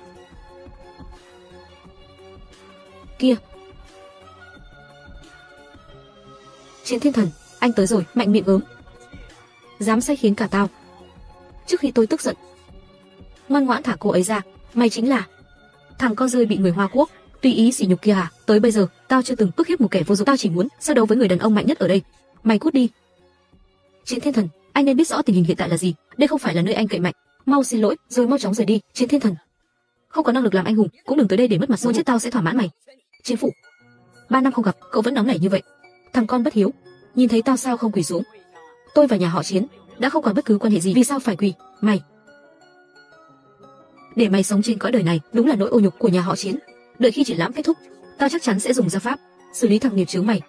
A: Kia, Chiến Thiên Thần, anh tới rồi. Mạnh miệng gớm, dám sai khiến cả tao. Trước khi tôi tức giận, ngoan ngoãn thả cô ấy ra. Mày chính là thằng con rơi bị người Hoa Quốc tùy ý sỉ nhục kia à? Tới bây giờ, tao chưa từng ức hiếp một kẻ vô dụng, tao chỉ muốn so đấu với người đàn ông mạnh nhất ở đây. Mày cút đi. Chiến Thiên Thần, anh nên biết rõ tình hình hiện tại là gì, đây không phải là nơi anh cậy mạnh. Mau xin lỗi, rồi mau chóng rời đi, Chiến Thiên Thần. Không có năng lực làm anh hùng, cũng đừng tới đây để mất mặt. Muốn chết tao sẽ thỏa mãn mày. Chiến Phụ, ba năm không gặp, cậu vẫn nóng nảy như vậy. Thằng con bất hiếu, nhìn thấy tao sao không quỳ xuống? Tôi và nhà họ Chiến đã không còn bất cứ quan hệ gì, vì sao phải quỳ? Mày, để mày sống trên cõi đời này đúng là nỗi ô nhục của nhà họ Chiến. Đợi khi triển lãm kết thúc, tao chắc chắn sẽ dùng gia pháp xử lý thằng nghiệp chướng mày.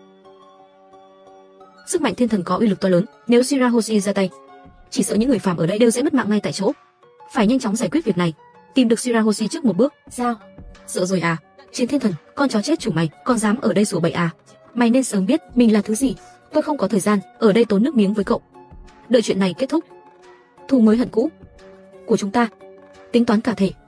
A: Sức mạnh thiên thần có uy lực to lớn, nếu Shirahoshi ra tay, chỉ sợ những người phàm ở đây đều sẽ mất mạng ngay tại chỗ. Phải nhanh chóng giải quyết việc này, tìm được Shirahoshi trước một bước. Sao? Sợ rồi à? Chiến Thiên Thần, con chó chết chủ mày, con dám ở đây sủa bậy à? Mày nên sớm biết mình là thứ gì. Tôi không có thời gian ở đây tốn nước miếng với cậu. Đợi chuyện này kết thúc, thù mới hận cũ của chúng ta tính toán cả thể.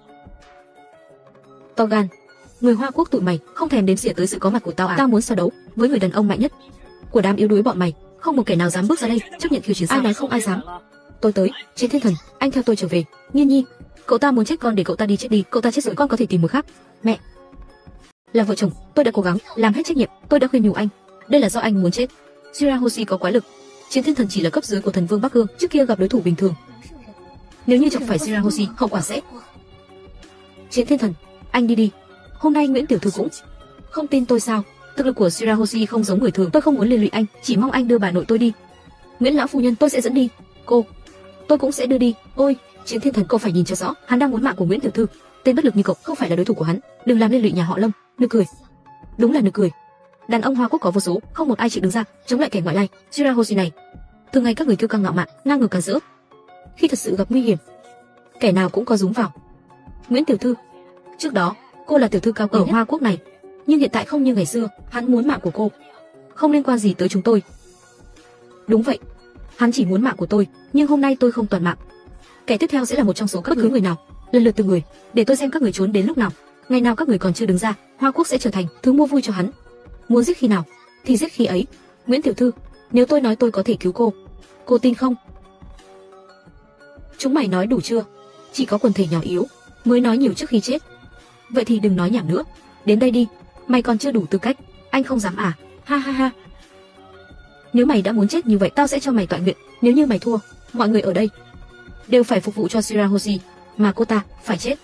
A: To gan, người Hoa Quốc tụi mày không thèm đếm xỉa tới sự có mặt của tao à? Tao muốn so đấu với người đàn ông mạnh nhất của đám yếu đuối bọn mày, không một kẻ nào dám bước ra đây chấp nhận khiêu chiến. Ai nói không ai dám. Tôi tới. Chiến Thiên Thần, anh theo tôi trở về. Nhiên Nhi, cậu ta muốn chết con để cậu ta đi chết đi. Cậu ta chết rồi con có thể tìm người khác. Mẹ, là vợ chồng, tôi đã cố gắng làm hết trách nhiệm. Tôi đã khuyên nhủ anh, đây là do anh muốn chết. Shirahoshi có quái lực, Chiến Thiên Thần chỉ là cấp dưới của thần vương Bắc Cương, trước kia gặp đối thủ bình thường. Nếu như chọc phải Shirahoshi, hậu quả sẽ... Chiến Thiên Thần, anh đi đi. Hôm nay Nguyễn tiểu thư cũng không tin tôi sao? Thực lực của Shirahoshi không giống người thường, tôi không muốn liên lụy anh, chỉ mong anh đưa bà nội tôi đi. Nguyễn lão phu nhân, tôi sẽ dẫn đi. Cô, tôi cũng sẽ đưa đi. Ôi, Chiến Thiên Thần, cậu phải nhìn cho rõ, hắn đang muốn mạng của Nguyễn tiểu thư. Tên bất lực như cậu không phải là đối thủ của hắn, đừng làm liên lụy nhà họ Lâm. Nực cười, đúng là nực cười. Đàn ông Hoa Quốc có vô số, không một ai chịu đứng ra chống lại kẻ ngoại lai. Shirahoshi này, thường ngày các người kiêu căng ngạo mạn, ngang ngược càn rỡ, khi thật sự gặp nguy hiểm, kẻ nào cũng có dúng vào. Nguyễn tiểu thư, trước đó cô là tiểu thư cao ở Hoa Quốc này, nhưng hiện tại không như ngày xưa. Hắn muốn mạng của cô, không liên quan gì tới chúng tôi. Đúng vậy, hắn chỉ muốn mạng của tôi, nhưng hôm nay tôi không toàn mạng. Kẻ tiếp theo sẽ là một trong số các cứ người nào, lần lượt từng người, để tôi xem các người trốn đến lúc nào. Ngày nào các người còn chưa đứng ra, Hoa Quốc sẽ trở thành thứ mua vui cho hắn. Muốn giết khi nào thì giết khi ấy. Nguyễn tiểu thư, nếu tôi nói tôi có thể cứu cô, cô tin không? Chúng mày nói đủ chưa? Chỉ có quần thể nhỏ yếu mới nói nhiều trước khi chết. Vậy thì đừng nói nhảm nữa, đến đây đi. Mày còn chưa đủ tư cách, anh không dám à? Ha ha ha. Nếu mày đã muốn chết như vậy, tao sẽ cho mày tọa nguyện. Nếu như mày thua, mọi người ở đây đều phải phục vụ cho Shirahoshi, mà cô ta phải chết.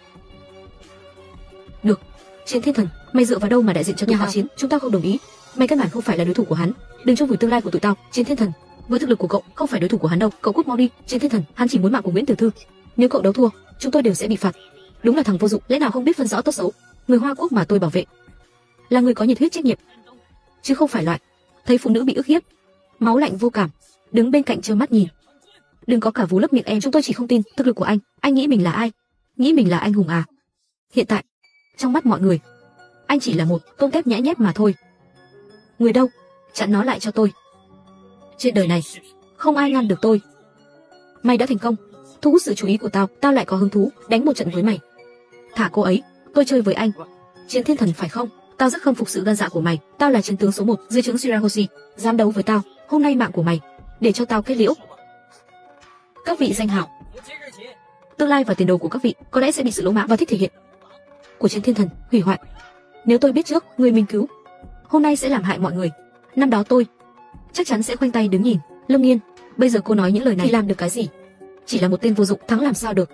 A: Được, Chiến Thiên Thần, mày dựa vào đâu mà đại diện cho nhà họ Chiến? Chúng ta không đồng ý. Mày căn bản không phải là đối thủ của hắn, đừng chôn vùi tương lai của tụi tao. Chiến Thiên Thần, với thực lực của cậu không phải đối thủ của hắn đâu, cậu cút mau đi. Chiến Thiên Thần, hắn chỉ muốn mạng của Nguyễn tiểu thư. Nếu cậu đấu thua, chúng tôi đều sẽ bị phạt. Đúng là thằng vô dụng, lẽ nào không biết phân rõ tốt xấu. Người Hoa Quốc mà tôi bảo vệ là người có nhiệt huyết trách nhiệm, chứ không phải loại thấy phụ nữ bị ức hiếp, máu lạnh vô cảm, đứng bên cạnh trơ mắt nhìn. Đừng có cả vú lấp miệng em. Chúng tôi chỉ không tin thực lực của anh. Anh nghĩ mình là ai? Nghĩ mình là anh hùng à? Hiện tại, trong mắt mọi người, anh chỉ là một tôm tép nhã nhép mà thôi. Người đâu? Chặn nó lại cho tôi. Trên đời này, không ai ngăn được tôi. Mày đã thành công thu hút sự chú ý của tao, tao lại có hứng thú đánh một trận với mày. Thả cô ấy, tôi chơi với anh. Chiến Thiên Thần phải không? Tao rất khâm phục sự gan dạ của mày. Tao là chiến tướng số một dưới trướng Shirahoshi, dám đấu với tao. Hôm nay mạng của mày để cho tao kết liễu. Các vị danh hào, tương lai và tiền đồ của các vị có lẽ sẽ bị sự lỗ mãng và thích thể hiện của Chiến Thiên Thần hủy hoại. Nếu tôi biết trước người mình cứu hôm nay sẽ làm hại mọi người, năm đó tôi chắc chắn sẽ khoanh tay đứng nhìn. Lâm Nghiên, bây giờ cô nói những lời này thì làm được cái gì? Chỉ là một tên vô dụng, thắng làm sao được?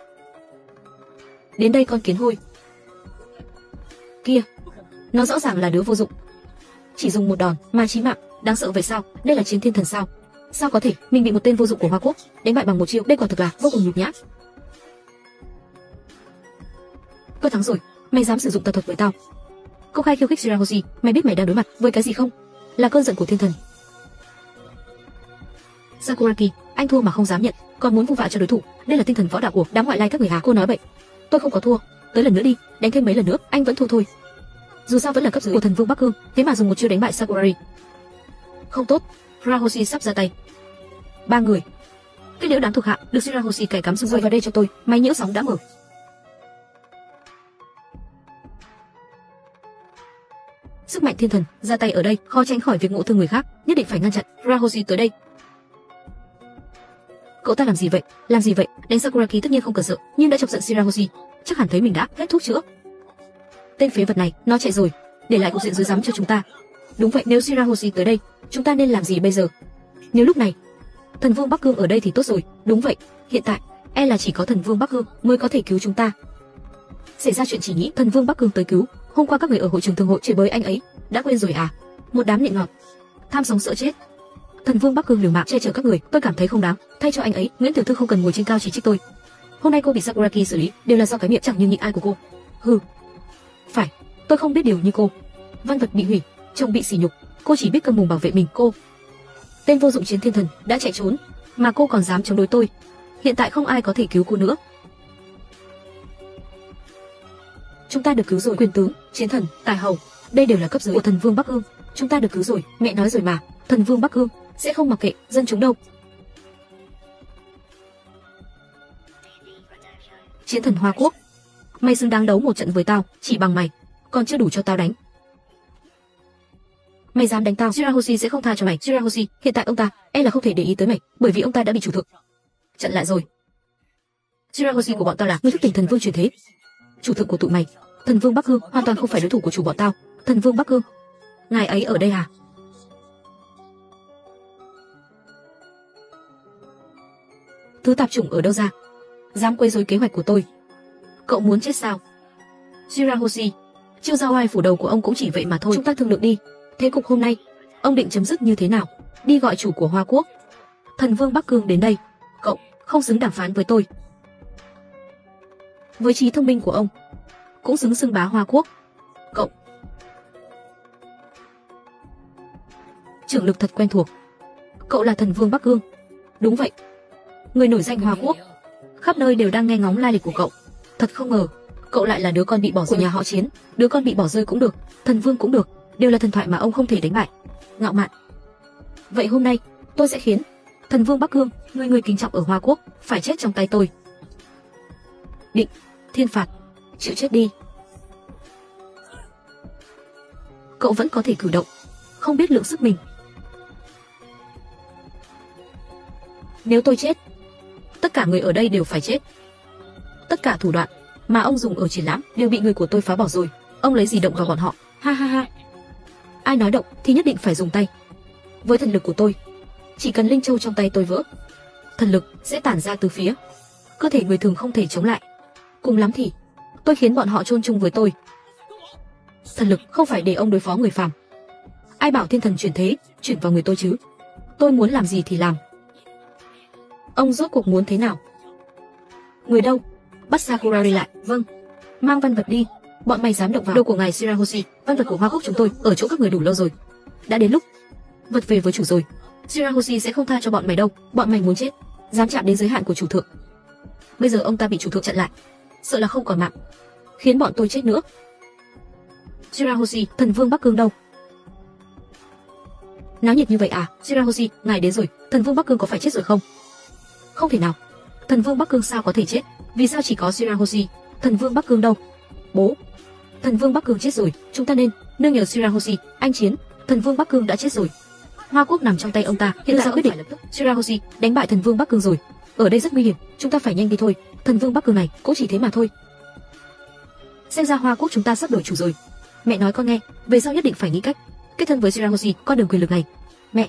A: Đến đây con kiến hôi kia, nó rõ ràng là đứa vô dụng, chỉ dùng một đòn mà chí mạng. Đáng sợ vậy sao? Đây là Chiến Thiên Thần sao? Sao có thể mình bị một tên vô dụng của Hoa Quốc đánh bại bằng một chiêu? Đây quả thực là vô cùng nhục nhã. Tôi thắng rồi, mày dám sử dụng tà thuật với tao, công khai khiêu khích Shirahoshi, mày biết mày đang đối mặt với cái gì không? Là cơn giận của thiên thần. Sakuraki, anh thua mà không dám nhận, còn muốn vu vạ cho đối thủ. Đây là tinh thần võ đạo của đám ngoại lai các người à? Cô nói bậy. Tôi không có thua, tới lần nữa đi, đánh thêm mấy lần nữa, anh vẫn thua thôi. Dù sao vẫn là cấp dưới của thần vương Bắc Cương, thế mà dùng một chiêu đánh bại Sakuragi. Không tốt, Shirahoshi sắp ra tay. Ba người, cái liễu đám thuộc hạ được Shirahoshi cài cắm xung quanh vào đây cho tôi. Máy nhiễu sóng đã mở. Sức mạnh thiên thần ra tay ở đây, khó tránh khỏi việc ngộ thương người khác, nhất định phải ngăn chặn Shirahoshi tới đây. Cậu ta làm gì vậy? Làm gì vậy? Đánh Sakuragi tất nhiên không cần sợ, nhưng đã chọc giận Shirahoshi, chắc hẳn thấy mình đã hết thuốc chữa. Tên phế vật này, nó chạy rồi, để lại cục diện rối rắm cho chúng ta. Đúng vậy, nếu Shirahoshi tới đây, chúng ta nên làm gì bây giờ? Nếu lúc này Thần Vương Bắc Cương ở đây thì tốt rồi. Đúng vậy, hiện tại e là chỉ có Thần Vương Bắc Cương mới có thể cứu chúng ta. Xảy ra chuyện chỉ nghĩ Thần Vương Bắc Cương tới cứu. Hôm qua các người ở hội trường thương hội chửi bới anh ấy, đã quên rồi à? Một đám nịnh ngọt, tham sống sợ chết. Thần Vương Bắc Cương liều mạng che chở các người, tôi cảm thấy không đáng. Thay cho anh ấy, Nguyễn tiểu thư không cần ngồi trên cao chỉ trích tôi. Hôm nay cô bị Sakuraki xử lý đều là do cái miệng chẳng như nhịn ai của cô. Hừ, phải, tôi không biết điều như cô. Văn vật bị hủy, chồng bị sỉ nhục, cô chỉ biết câm mồm bảo vệ mình. Cô, tên vô dụng Chiến Thiên Thần đã chạy trốn, mà cô còn dám chống đối tôi. Hiện tại không ai có thể cứu cô nữa. Chúng ta được cứu rồi. Quyền tướng, Chiến Thần, Tài Hầu, đây đều là cấp dưới của Thần Vương Bắc Cương. Chúng ta được cứu rồi. Mẹ nói rồi mà, Thần Vương Bắc Cương sẽ không mặc kệ dân chúng đâu. Chiến Thần Hoa Quốc, mày xứng đáng đấu một trận với tao, chỉ bằng mày còn chưa đủ cho tao đánh. Mày dám đánh tao, Shirahoshi sẽ không tha cho mày. Shirahoshi, hiện tại ông ta e là không thể để ý tới mày, bởi vì ông ta đã bị chủ thượng chặn lại rồi. Shirahoshi của bọn tao là người thức tỉnh Thần Vương truyền thế. Chủ thượng của tụi mày, Thần Vương Bắc Cương, hoàn toàn không phải đối thủ của chủ bọn tao. Thần Vương Bắc Cương, ngài ấy ở đây à? Thứ tạp chủng ở đâu ra, dám quấy rối kế hoạch của tôi? Cậu muốn chết sao? Shirahoshi, chiêu giao oai phủ đầu của ông cũng chỉ vậy mà thôi. Chúng ta thương lượng đi. Thế cục hôm nay, ông định chấm dứt như thế nào? Đi gọi chủ của Hoa Quốc, Thần Vương Bắc Cương đến đây. Cậu không xứng đàm phán với tôi. Với trí thông minh của ông, cũng xứng xưng bá Hoa Quốc. Cậu, trưởng lực thật quen thuộc. Cậu là Thần Vương Bắc Cương. Đúng vậy, người nổi danh Hoa Quốc, khắp nơi đều đang nghe ngóng lai lịch của cậu. Thật không ngờ, cậu lại là đứa con bị bỏ rơi của nhà họ Chiến. Đứa con bị bỏ rơi cũng được, thần vương cũng được, đều là thần thoại mà ông không thể đánh bại. Ngạo mạn. Vậy hôm nay, tôi sẽ khiến Thần Vương Bắc Cương, người người kính trọng ở Hoa Quốc, phải chết trong tay tôi. Định, thiên phạt, chịu chết đi. Cậu vẫn có thể cử động, không biết lượng sức mình. Nếu tôi chết, tất cả người ở đây đều phải chết. Tất cả thủ đoạn mà ông dùng ở triển lãm đều bị người của tôi phá bỏ rồi. Ông lấy gì động vào bọn họ? Ha ha ha. Ai nói động thì nhất định phải dùng tay. Với thần lực của tôi, chỉ cần linh châu trong tay tôi vỡ, thần lực sẽ tản ra từ phía, cơ thể người thường không thể chống lại. Cùng lắm thì tôi khiến bọn họ chôn chung với tôi. Thần lực không phải để ông đối phó người phàm. Ai bảo thiên thần chuyển thế chuyển vào người tôi chứ? Tôi muốn làm gì thì làm. Ông rốt cuộc muốn thế nào? Người đâu? Bắt Sakurari lại. Vâng. Mang văn vật đi. Bọn mày dám động vào đồ của ngài Shirahoshi, văn vật của Hoa Quốc chúng tôi ở chỗ các người đủ lâu rồi. Đã đến lúc vật về với chủ rồi. Shirahoshi sẽ không tha cho bọn mày đâu. Bọn mày muốn chết, dám chạm đến giới hạn của chủ thượng. Bây giờ ông ta bị chủ thượng chặn lại, sợ là không còn mạng, khiến bọn tôi chết nữa. Shirahoshi, Thần Vương Bắc Cương đâu? Náo nhiệt như vậy à? Shirahoshi, ngài đến rồi. Thần Vương Bắc Cương có phải chết rồi không? Không thể nào. Thần Vương Bắc Cương sao có thể chết? Vì sao chỉ có Shirahoshi? Thần Vương Bắc Cương đâu? Bố, Thần Vương Bắc Cương chết rồi. Chúng ta nên nương nhờ Shirahoshi. Anh Chiến, Thần Vương Bắc Cương đã chết rồi. Hoa Quốc nằm trong tay ông ta. Hiện tại quyết định Shirahoshi đánh bại Thần Vương Bắc Cương rồi. Ở đây rất nguy hiểm, chúng ta phải nhanh đi thôi. Thần Vương Bắc Cương này cũng chỉ thế mà thôi. Xem ra Hoa Quốc chúng ta sắp đổi chủ rồi. Mẹ nói con nghe, về sau nhất định phải nghĩ cách kết thân với Shirahoshi, con đường quyền lực này. Mẹ.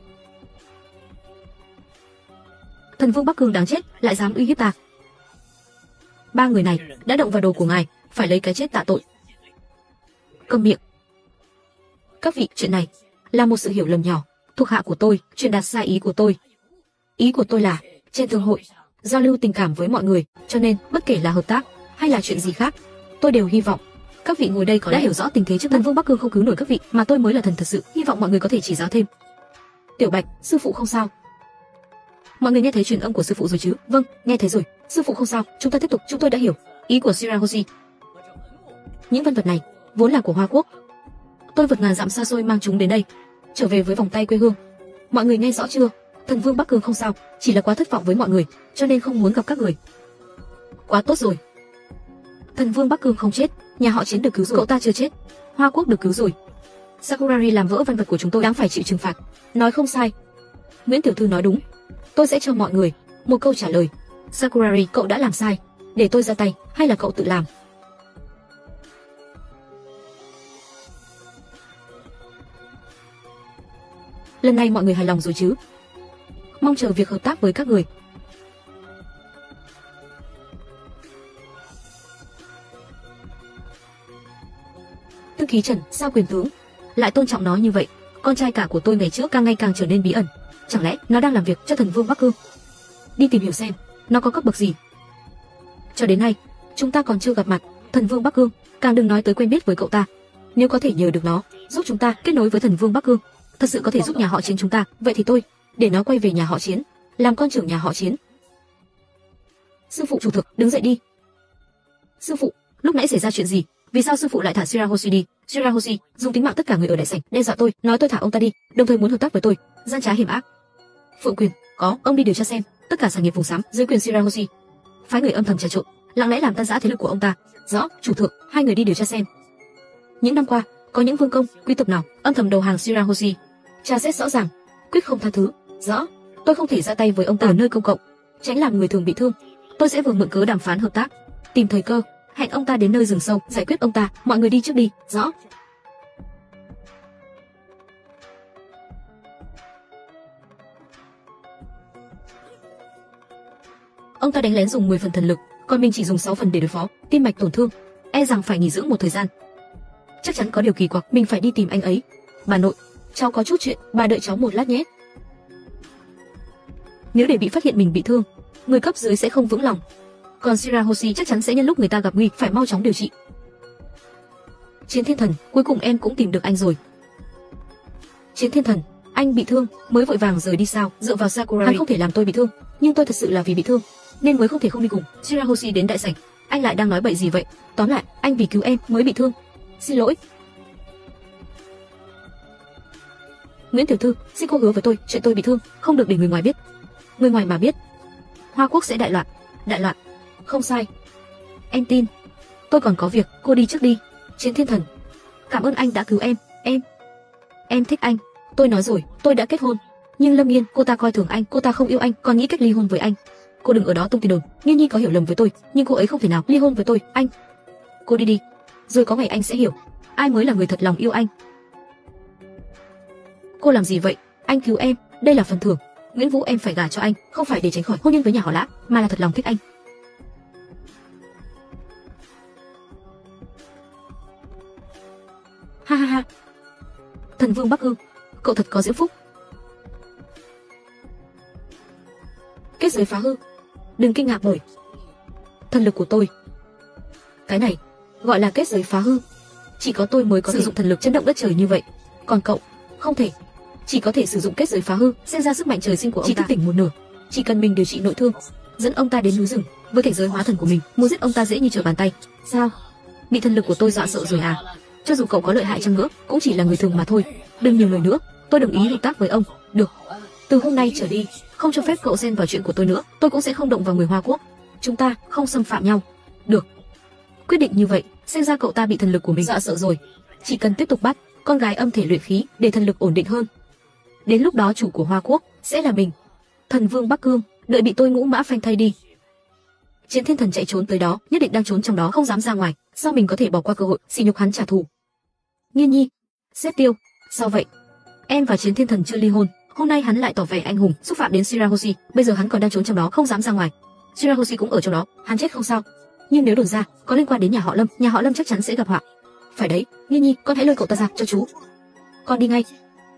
A: Thần Vương Bắc Cương đáng chết, lại dám uy hiếp ta. Ba người này đã động vào đồ của ngài, phải lấy cái chết tạ tội. Câm miệng. Các vị, chuyện này là một sự hiểu lầm nhỏ. Thuộc hạ của tôi truyền đạt sai ý của tôi. Ý của tôi là trên thương hội giao lưu tình cảm với mọi người, cho nên bất kể là hợp tác hay là chuyện gì khác, tôi đều hy vọng các vị ngồi đây có đã hiểu rõ tình thế trước. Thần Vương Bắc Cương không cứu nổi các vị, mà tôi mới là thần thật sự. Hy vọng mọi người có thể chỉ giáo thêm. Tiểu Bạch, sư phụ không sao. Mọi người nghe thấy truyền âm của sư phụ rồi chứ? Vâng, nghe thấy rồi. Sư phụ không sao, chúng ta tiếp tục. Chúng tôi đã hiểu ý của Shirahoshi. Những văn vật này vốn là của Hoa Quốc. Tôi vượt ngàn dặm xa xôi mang chúng đến đây, trở về với vòng tay quê hương. Mọi người nghe rõ chưa? Thần Vương Bắc Cương không sao, chỉ là quá thất vọng với mọi người, cho nên không muốn gặp các người. Quá tốt rồi. Thần Vương Bắc Cương không chết, nhà họ Chiến được cứu rồi. Cậu ta chưa chết, Hoa Quốc được cứu rồi. Sakurari làm vỡ văn vật của chúng tôi, đáng phải chịu trừng phạt. Nói không sai. Nguyễn tiểu thư nói đúng. Tôi sẽ cho mọi người một câu trả lời. Sakurari, cậu đã làm sai, để tôi ra tay hay là cậu tự làm? lần này mọi người hài lòng rồi chứ? Mong chờ việc hợp tác với các người. Thư ký Trần, sao quyền tướng lại tôn trọng nó như vậy? Con trai cả của tôi ngày trước càng ngày càng trở nên bí ẩn. Chẳng lẽ nó đang làm việc cho thần vương Bắc Cương? Đi tìm hiểu xem nó có cấp bậc gì. Cho đến nay chúng ta còn chưa gặp mặt thần vương Bắc Cương, càng đừng nói tới quen biết với cậu ta. Nếu có thể nhờ được nó giúp chúng ta kết nối với thần vương Bắc Cương, thật sự có thể giúp nhà họ Chiến chúng ta, vậy thì tôi để nó quay về nhà họ Chiến, làm con trưởng nhà họ Chiến. Sư phụ chủ thực, đứng dậy đi. Sư phụ, lúc nãy xảy ra chuyện gì? Vì sao sư phụ lại thả Shirahoshi đi? Shirahoshi dùng tính mạng tất cả người ở đại sảnh đe dọa tôi, nói tôi thả ông ta đi, đồng thời muốn hợp tác với tôi, gian trá hiểm ác. Phượng quyền, có, ông đi điều tra xem tất cả sản nghiệp vùng xám dưới quyền Shirahoshi, phái người âm thầm trà trộn, lặng lẽ làm tan rã thế lực của ông ta. Rõ, chủ thượng, hai người đi điều tra xem. Những năm qua, có những vương công, quý tộc nào âm thầm đầu hàng Shirahoshi? Tra xét rõ ràng, quyết không tha thứ. Rõ, tôi không thể ra tay với ông ta ở nơi công cộng, tránh làm người thường bị thương. Tôi sẽ vừa mượn cớ đàm phán hợp tác, tìm thời cơ, hẹn ông ta đến nơi rừng sâu, giải quyết ông ta. Mọi người đi trước đi. Rõ. Ông ta đánh lén dùng mười phần thần lực, còn mình chỉ dùng sáu phần để đối phó, tim mạch tổn thương, e rằng phải nghỉ dưỡng một thời gian. Chắc chắn có điều kỳ quặc, mình phải đi tìm anh ấy. Bà nội, cháu có chút chuyện, bà đợi cháu một lát nhé. Nếu để bị phát hiện mình bị thương, người cấp dưới sẽ không vững lòng, còn Shirahoshi chắc chắn sẽ nhân lúc người ta gặp nguy phải mau chóng điều trị. Chiến Thiên Thần, cuối cùng em cũng tìm được anh rồi. Chiến Thiên Thần, anh bị thương mới vội vàng rời đi sao? Dựa vào Sakurai, hắn không thể làm tôi bị thương, nhưng tôi thật sự là vì bị thương nên mới không thể không đi cùng Shirahoshi đến đại sảnh. Anh lại đang nói bậy gì vậy? Tóm lại, anh vì cứu em mới bị thương. Xin lỗi. Nguyễn tiểu thư, xin cô hứa với tôi, chuyện tôi bị thương không được để người ngoài biết. Người ngoài mà biết, Hoa Quốc sẽ đại loạn. Đại loạn? Không sai. Em tin. Tôi còn có việc, cô đi trước đi. Chiến Thiên Thần, cảm ơn anh đã cứu em. Em, em thích anh. Tôi nói rồi, tôi đã kết hôn. Nhưng Lâm Nghiên, cô ta coi thường anh, cô ta không yêu anh, còn nghĩ cách ly hôn với anh. Cô đừng ở đó tung tin đồn. Nghiên Nhi có hiểu lầm với tôi, nhưng cô ấy không thể nào ly hôn với tôi. Anh, cô đi đi, rồi có ngày anh sẽ hiểu ai mới là người thật lòng yêu anh. Cô làm gì vậy? Anh cứu em, đây là phần thưởng. Nguyễn Vũ, em phải gả cho anh, không phải để tránh khỏi hôn nhân với nhà họ Lã, mà là thật lòng thích anh. Ha ha ha. Thần vương Bắc Cương, cậu thật có diễm phúc. Kết giới phá hư, đừng kinh ngạc bởi thần lực của tôi. Cái này gọi là kết giới phá hư. Chỉ có tôi mới có sử dụng thần lực chấn động đất trời như vậy, còn cậu không thể. Chỉ có thể sử dụng kết giới phá hư, xem ra sức mạnh trời sinh của ông ta chỉ thức tỉnh một nửa. Chỉ cần mình điều trị nội thương, dẫn ông ta đến núi rừng, với cảnh giới hóa thần của mình, muốn giết ông ta dễ như trở bàn tay. Sao? Bị thần lực của tôi dọa sợ rồi à? Cho dù cậu có lợi hại chăng nữa, cũng chỉ là người thường mà thôi. Đừng nhiều lời nữa, tôi đồng ý hợp tác với ông. Được. Từ hôm nay trở đi, không cho phép cậu xen vào chuyện của tôi nữa. Tôi cũng sẽ không động vào người Hoa Quốc. Chúng ta không xâm phạm nhau. Được. Quyết định như vậy, xem ra cậu ta bị thần lực của mình dọa sợ rồi. Chỉ cần tiếp tục bắt con gái âm thể luyện khí để thần lực ổn định hơn. Đến lúc đó chủ của Hoa Quốc sẽ là mình. Thần vương Bắc Cương, đợi bị tôi ngũ mã phanh thay đi. Chiến Thiên Thần chạy trốn tới đó, nhất định đang trốn trong đó không dám ra ngoài. Sao mình có thể bỏ qua cơ hội sỉ nhục hắn trả thù? Nghiên Nhi, Xếp Tiêu, sao vậy? Em và Chiến Thiên Thần chưa ly hôn, hôm nay hắn lại tỏ vẻ anh hùng, xúc phạm đến Shirahoshi. Bây giờ hắn còn đang trốn trong đó không dám ra ngoài. Shirahoshi cũng ở trong đó, hắn chết không sao. Nhưng nếu đồn ra có liên quan đến nhà họ Lâm, nhà họ Lâm chắc chắn sẽ gặp họa. Phải đấy, Nghiên Nhi, con hãy lôi cậu ta ra cho chú. Con đi ngay.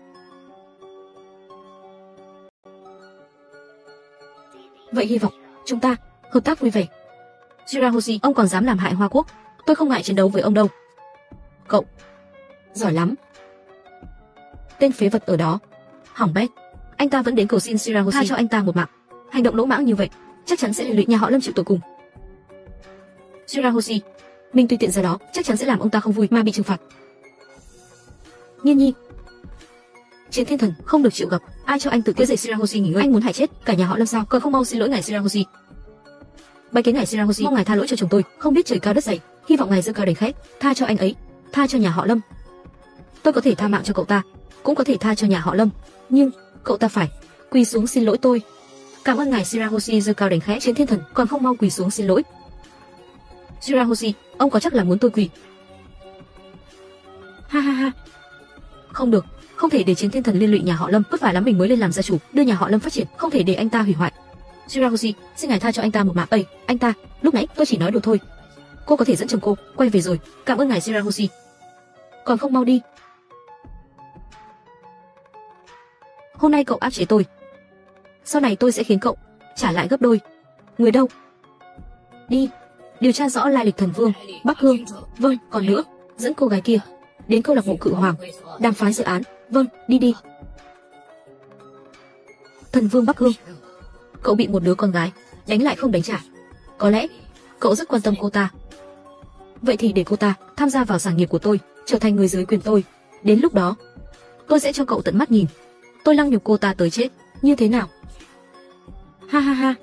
A: Vậy hy vọng chúng ta hợp tác vui vẻ. Shirahoshi, ông còn dám làm hại Hoa Quốc, tôi không ngại chiến đấu với ông đâu. Cậu giỏi lắm. Tên phế vật ở đó, hỏng bét. Anh ta vẫn đến cầu xin Shirahoshi tha cho anh ta một mạng. Hành động lỗ mãng như vậy chắc chắn sẽ liên lụy nhà họ Lâm chịu tội cùng. Shirahoshi, mình tùy tiện ra đó chắc chắn sẽ làm ông ta không vui mà bị trừng phạt. Nghiên Nhi, Chiến Thiên Thần không được chịu gặp. Ai cho anh tự kế dậy Shirahoshi nghỉ ngơi? Anh muốn hại chết cả nhà họ Lâm sao? Còn không mau xin lỗi ngài Shirahoshi. Bái kiến ngài Shirahoshi, mong ngài tha lỗi cho chồng tôi. Không biết trời cao đất dày, hy vọng ngài giơ cao đánh khẽ, tha cho anh ấy, tha cho nhà họ Lâm. Tôi có thể tha mạng cho cậu ta, cũng có thể tha cho nhà họ Lâm, nhưng cậu ta phải quỳ xuống xin lỗi tôi. Cảm ơn ngài Shirahoshi. Giơ cao đánh khẽ. Chiến Thiên Thần còn không mau quỳ xuống xin lỗi. Shirahoshi, ông có chắc là muốn tôi quỳ? Ha ha ha. Không được, không thể để Chiến Thiên Thần liên lụy nhà họ Lâm, vất vả lắm mình mới lên làm gia chủ, đưa nhà họ Lâm phát triển, không thể để anh ta hủy hoại. Shirahoshi, xin ngài tha cho anh ta một mạng. Ây, anh ta, lúc nãy tôi chỉ nói đùa thôi. Cô có thể dẫn chồng cô quay về rồi. Cảm ơn ngài Shirahoshi. Còn không mau đi. Hôm nay cậu áp chế tôi, sau này tôi sẽ khiến cậu trả lại gấp đôi. Người đâu? Đi, điều tra rõ lai lịch Thần Vương Bắc Cương. Vâng, còn nữa, dẫn cô gái kia đến câu lạc bộ Cự Hoàng đàm phán dự án. Vâng, đi đi. Thần Vương Bắc Cương, cậu bị một đứa con gái đánh lại không đánh trả. Có lẽ cậu rất quan tâm cô ta. Vậy thì để cô ta tham gia vào sản nghiệp của tôi, trở thành người dưới quyền tôi. Đến lúc đó, tôi sẽ cho cậu tận mắt nhìn tôi lăng nhục cô ta tới chết như thế nào. Ha ha ha.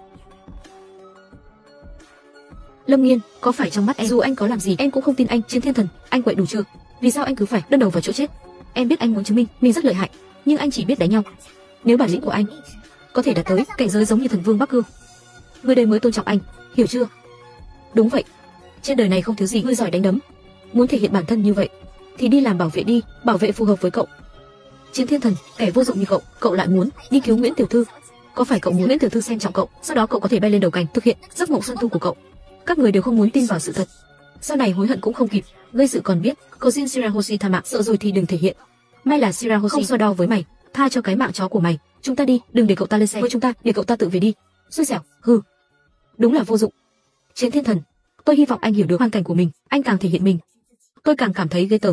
A: Lâm Nghiên, có phải trong mắt em dù anh có làm gì em cũng không tin anh? Chiến Thiên Thần, anh quậy đủ chưa? Vì sao anh cứ phải đơn đầu vào chỗ chết? Em biết anh muốn chứng minh mình rất lợi hại, nhưng anh chỉ biết đánh nhau. Nếu bản lĩnh của anh có thể đạt tới cảnh giới giống như Thần Vương Bắc Cương, người đời mới tôn trọng anh, hiểu chưa? Đúng vậy, trên đời này không thiếu gì người giỏi đánh đấm. Muốn thể hiện bản thân như vậy thì đi làm bảo vệ đi, bảo vệ phù hợp với cậu. Chiến Thiên Thần, kẻ vô dụng như cậu, cậu lại muốn đi cứu Nguyễn tiểu thư. Có phải cậu muốn Nguyễn tiểu thư xem trọng cậu, sau đó cậu có thể bay lên đầu cành thực hiện giấc mộng xuân thu của cậu? Các người đều không muốn tin vào sự thật, sau này hối hận cũng không kịp. Gây sự còn biết, cầu xin Shirahoshi tha mạng, sợ rồi thì đừng thể hiện. May là Shirahoshi không so đo với mày, tha cho cái mạng chó của mày. Chúng ta đi, đừng để cậu ta lên xe với chúng ta, để cậu ta tự về đi. Xui xẻo, hừ, đúng là vô dụng. Chiến Thiên Thần, tôi hy vọng anh hiểu được hoàn cảnh của mình. Anh càng thể hiện mình, tôi càng cảm thấy ghê tởm.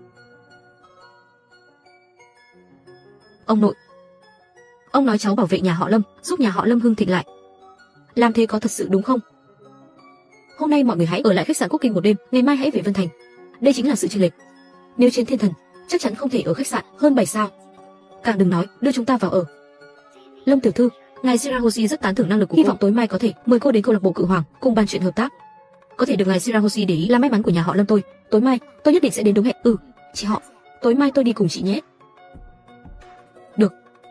A: Ông nội, ông nói cháu bảo vệ nhà họ Lâm, giúp nhà họ Lâm hưng thịnh lại. Làm thế có thật sự đúng không? Hôm nay mọi người hãy ở lại khách sạn Quốc Kinh một đêm, ngày mai hãy về Vân Thành. Đây chính là sự chênh lệch. Nếu Chiến Thiên Thần chắc chắn không thể ở khách sạn hơn bảy sao. Càng đừng nói đưa chúng ta vào ở. Lâm tiểu thư, ngài Shirahoshi rất tán thưởng năng lực của cô. Hy vọng tối mai có thể mời cô đến câu lạc bộ Cự Hoàng cùng bàn chuyện hợp tác. Có thể được ngài Shirahoshi để ý là may mắn của nhà họ Lâm tôi. Tối mai tôi nhất định sẽ đến đúng hẹn. Ừ, chị họ, tối mai tôi đi cùng chị nhé. Được.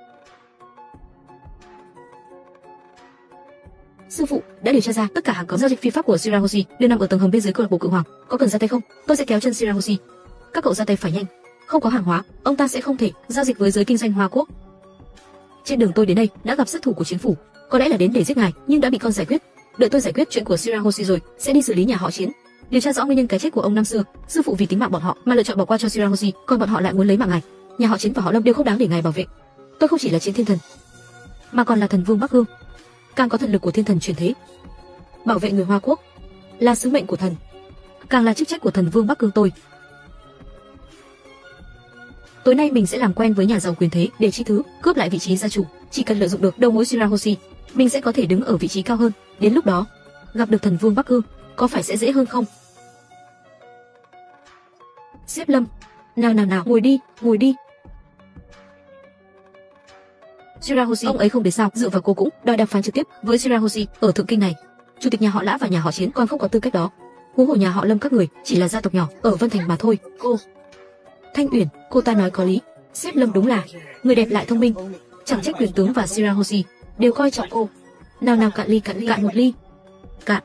A: Sư phụ đã điều tra ra tất cả hàng cấm giao dịch phi pháp của Shirahoshi đều nằm ở tầng hầm bên dưới câu lạc bộ Cự Hoàng. Có cần ra tay không? Tôi sẽ kéo chân Shirahoshi. Các cậu ra tay phải nhanh. Không có hàng hóa, ông ta sẽ không thể giao dịch với giới kinh doanh Hoa Quốc. Trên đường tôi đến đây đã gặp sát thủ của chính phủ, có lẽ là đến để giết ngài, nhưng đã bị con giải quyết. Đợi tôi giải quyết chuyện của Shirahoshi rồi, sẽ đi xử lý nhà họ Chiến, điều tra rõ nguyên nhân cái chết của ông năm xưa. Sư phụ vì tính mạng bọn họ mà lựa chọn bỏ qua cho Shirahoshi, còn bọn họ lại muốn lấy mạng ngài. Nhà họ Chiến và họ Lâm đều không đáng để ngài bảo vệ. Tôi không chỉ là Chiến Thiên Thần, mà còn là Thần Vương Bắc Cương, càng có thần lực của thiên thần truyền thế. Bảo vệ người Hoa Quốc là sứ mệnh của thần, càng là chức trách của Thần Vương Bắc Cương tôi. Tối nay mình sẽ làm quen với nhà giàu quyền thế để chi thứ cướp lại vị trí gia chủ. Chỉ cần lợi dụng được đầu mối Shirahoshi, mình sẽ có thể đứng ở vị trí cao hơn. Đến lúc đó gặp được Thần Vương Bắc Cương, có phải sẽ dễ hơn không? Sếp Lâm, nào nào nào, ngồi đi, ngồi đi. Shirahoshi, ông ấy không đến sao? Dựa vào cô cũng đòi đàm phán trực tiếp với Shirahoshi ở Thượng Kinh này. Chủ tịch nhà họ Lã và nhà họ Chiến còn không có tư cách đó. Huống hồ nhà họ Lâm các người chỉ là gia tộc nhỏ ở Vân Thành mà thôi. Cô Thanh Uyển, cô ta nói có lý. Sếp Lâm đúng là người đẹp lại thông minh, chẳng trách quyền tướng và Shirahoshi đều coi trọng cô. Nào nào, cạn ly, cạn ly, cạn một ly. Cạn.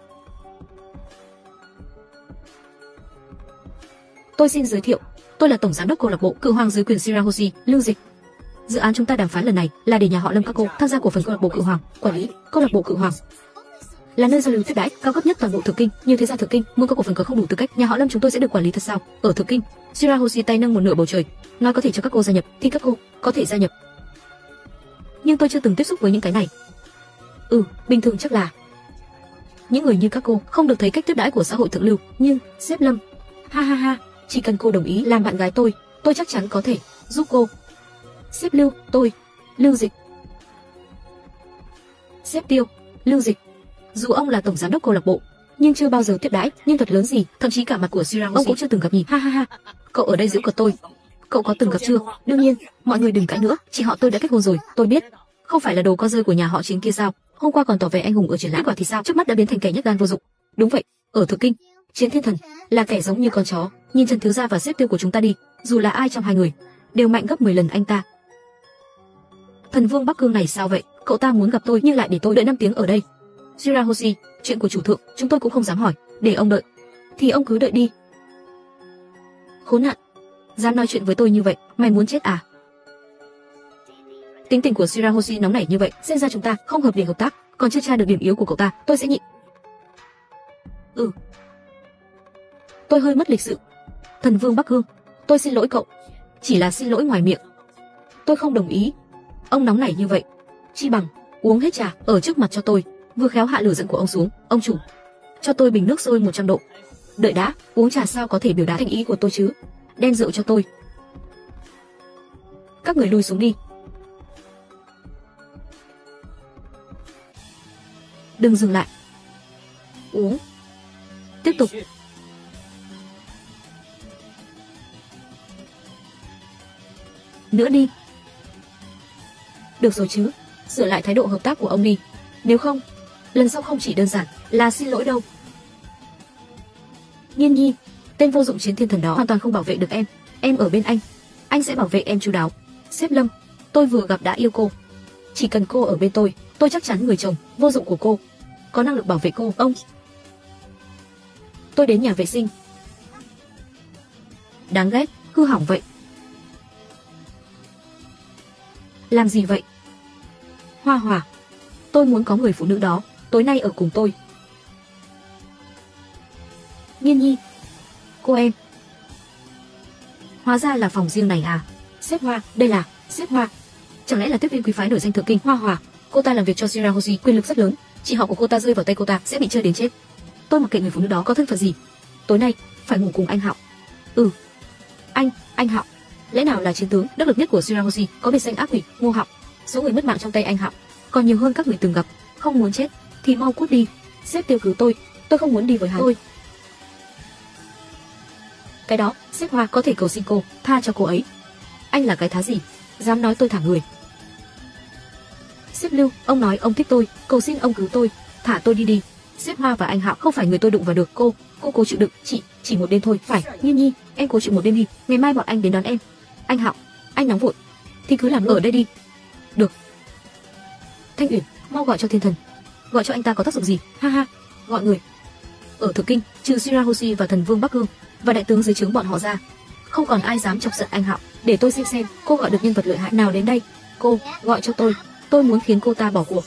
A: Tôi xin giới thiệu, tôi là tổng giám đốc câu lạc bộ Cự Hoàng dưới quyền Shirahoshi, Lưu Dịch. Dự án chúng ta đàm phán lần này là để nhà họ Lâm các cô tham gia cổ phần câu lạc bộ Cự Hoàng, quản lý câu lạc bộ Cự Hoàng. Là nơi giao lưu tiếp đãi cao cấp nhất toàn bộ Thượng Kinh, nhưng thế ra Thượng Kinh muốn có cổ phần có không đủ tư cách, nhà họ Lâm chúng tôi sẽ được quản lý thật sao? Ở Thượng Kinh, Shirahoshi tay nâng một nửa bầu trời, nói có thể cho các cô gia nhập thì các cô có thể gia nhập. Nhưng tôi chưa từng tiếp xúc với những cái này. Ừ, bình thường chắc là những người như các cô không được thấy cách tiếp đãi của xã hội thượng lưu, nhưng sếp Lâm, ha ha ha, chỉ cần cô đồng ý làm bạn gái tôi, tôi chắc chắn có thể giúp cô. Sếp Lưu, tôi, Lưu Dịch. Sếp Tiêu, Lưu Dịch. Dù ông là tổng giám đốc câu lạc bộ, nhưng chưa bao giờ tiếp đãi nhân vật lớn gì, thậm chí cả mặt của Shirahoshi ông cũng chưa từng gặp nhìn. Ha ha ha, cậu ở đây giễu cợt tôi, cậu có từng gặp chưa? Đương nhiên, mọi người đừng cãi nữa, chị họ tôi đã kết hôn rồi, tôi biết. Không phải là đồ con rơi của nhà họ Chiến kia sao? Hôm qua còn tỏ vẻ anh hùng ở triển lãm, kết quả thì sao? Trước mắt đã biến thành kẻ nhát gan vô dụng. Đúng vậy, ở Thượng Kinh, Chiến Thiên Thần là kẻ giống như con chó. Nhìn Trần thiếu gia và sếp Tiêu của chúng ta đi, dù là ai trong hai người đều mạnh gấp mười lần anh ta. Thần Vương Bắc Cương này sao vậy? Cậu ta muốn gặp tôi nhưng lại để tôi đợi năm tiếng ở đây. Shirahoshi, chuyện của chủ thượng chúng tôi cũng không dám hỏi, để ông đợi thì ông cứ đợi đi. Khốn nạn. Dám nói chuyện với tôi như vậy, mày muốn chết à? Tính tình của Shirahoshi nóng nảy như vậy, xem ra chúng ta không hợp để hợp tác, còn chưa tra được điểm yếu của cậu ta, tôi sẽ nhịn. Ừ. Tôi hơi mất lịch sự. Thần Vương Bắc Hương, tôi xin lỗi cậu. Chỉ là xin lỗi ngoài miệng. Tôi không đồng ý. Ông nóng nảy như vậy, chi bằng uống hết trà ở trước mặt cho tôi, vừa khéo hạ lửa giận của ông xuống. Ông chủ, cho tôi bình nước sôi một trăm độ. Đợi đã, uống trà sao có thể biểu đạt thành ý của tôi chứ? Đem rượu cho tôi. Các người lui xuống đi. Đừng dừng lại. Uống. Tiếp tục. Nữa đi. Được rồi chứ, sửa lại thái độ hợp tác của ông đi. Nếu không, lần sau không chỉ đơn giản là xin lỗi đâu. Nhiên Nhi, tên vô dụng Chiến Thiên Thần đó hoàn toàn không bảo vệ được em. Em ở bên anh, anh sẽ bảo vệ em chu đáo. Sếp Lâm, tôi vừa gặp đã yêu cô. Chỉ cần cô ở bên tôi, tôi chắc chắn người chồng vô dụng của cô có năng lực bảo vệ cô. Ông, tôi đến nhà vệ sinh. Đáng ghét, hư hỏng vậy. Làm gì vậy? Hoa Hòa, tôi muốn có người phụ nữ đó tối nay ở cùng tôi. Nhiên Nhi, cô em. Hóa ra là phòng riêng này à? Sếp Hoa, đây là Sếp Hoa. Chẳng lẽ là tiếp viên quý phái nổi danh thượng kinh Hoa Hòa? Cô ta làm việc cho Shirahoshi, quyền lực rất lớn. Chị họ của cô ta rơi vào tay cô ta sẽ bị chơi đến chết. Tôi mặc kệ người phụ nữ đó có thân phận gì. Tối nay phải ngủ cùng anh Hạo. Ừ. Anh, anh Hạo. Lẽ nào là chiến tướng đắc lực nhất của Shirahoshi có biệt danh ác quỷ Ngô Hạo? Số người mất mạng trong tay anh Hạo còn nhiều hơn các người từng gặp. Không muốn chết thì mau cút đi. Sếp Tiêu cứu tôi, tôi không muốn đi với hắn. Tôi. Cái đó, Sếp Hoa có thể cầu xin cô tha cho cô ấy. Anh là cái thá gì, dám nói tôi thả người? Sếp Lưu, ông nói ông thích tôi, cầu xin ông cứu tôi, thả tôi đi đi. Sếp Hoa và anh Hạo không phải người tôi đụng vào được. Cô, cô cố chịu đựng, chị, chỉ một đêm thôi. Phải, Nhiên Nhi, em cố chịu một đêm đi, ngày mai bọn anh đến đón em. Anh Hạo, anh nóng vội thì cứ làm ở đây đi. Được. Thanh Uyển, mau gọi cho Thiên Thần. Gọi cho anh ta có tác dụng gì? Ha ha, gọi người. Ở Thực Kinh, trừ Shirahoshi và Thần Vương Bắc Hương và đại tướng dưới trướng bọn họ ra, không còn ai dám chọc giận anh Hạo. Để tôi xem xem cô gọi được nhân vật lợi hại nào đến đây. Cô, gọi cho tôi, tôi muốn khiến cô ta bỏ cuộc.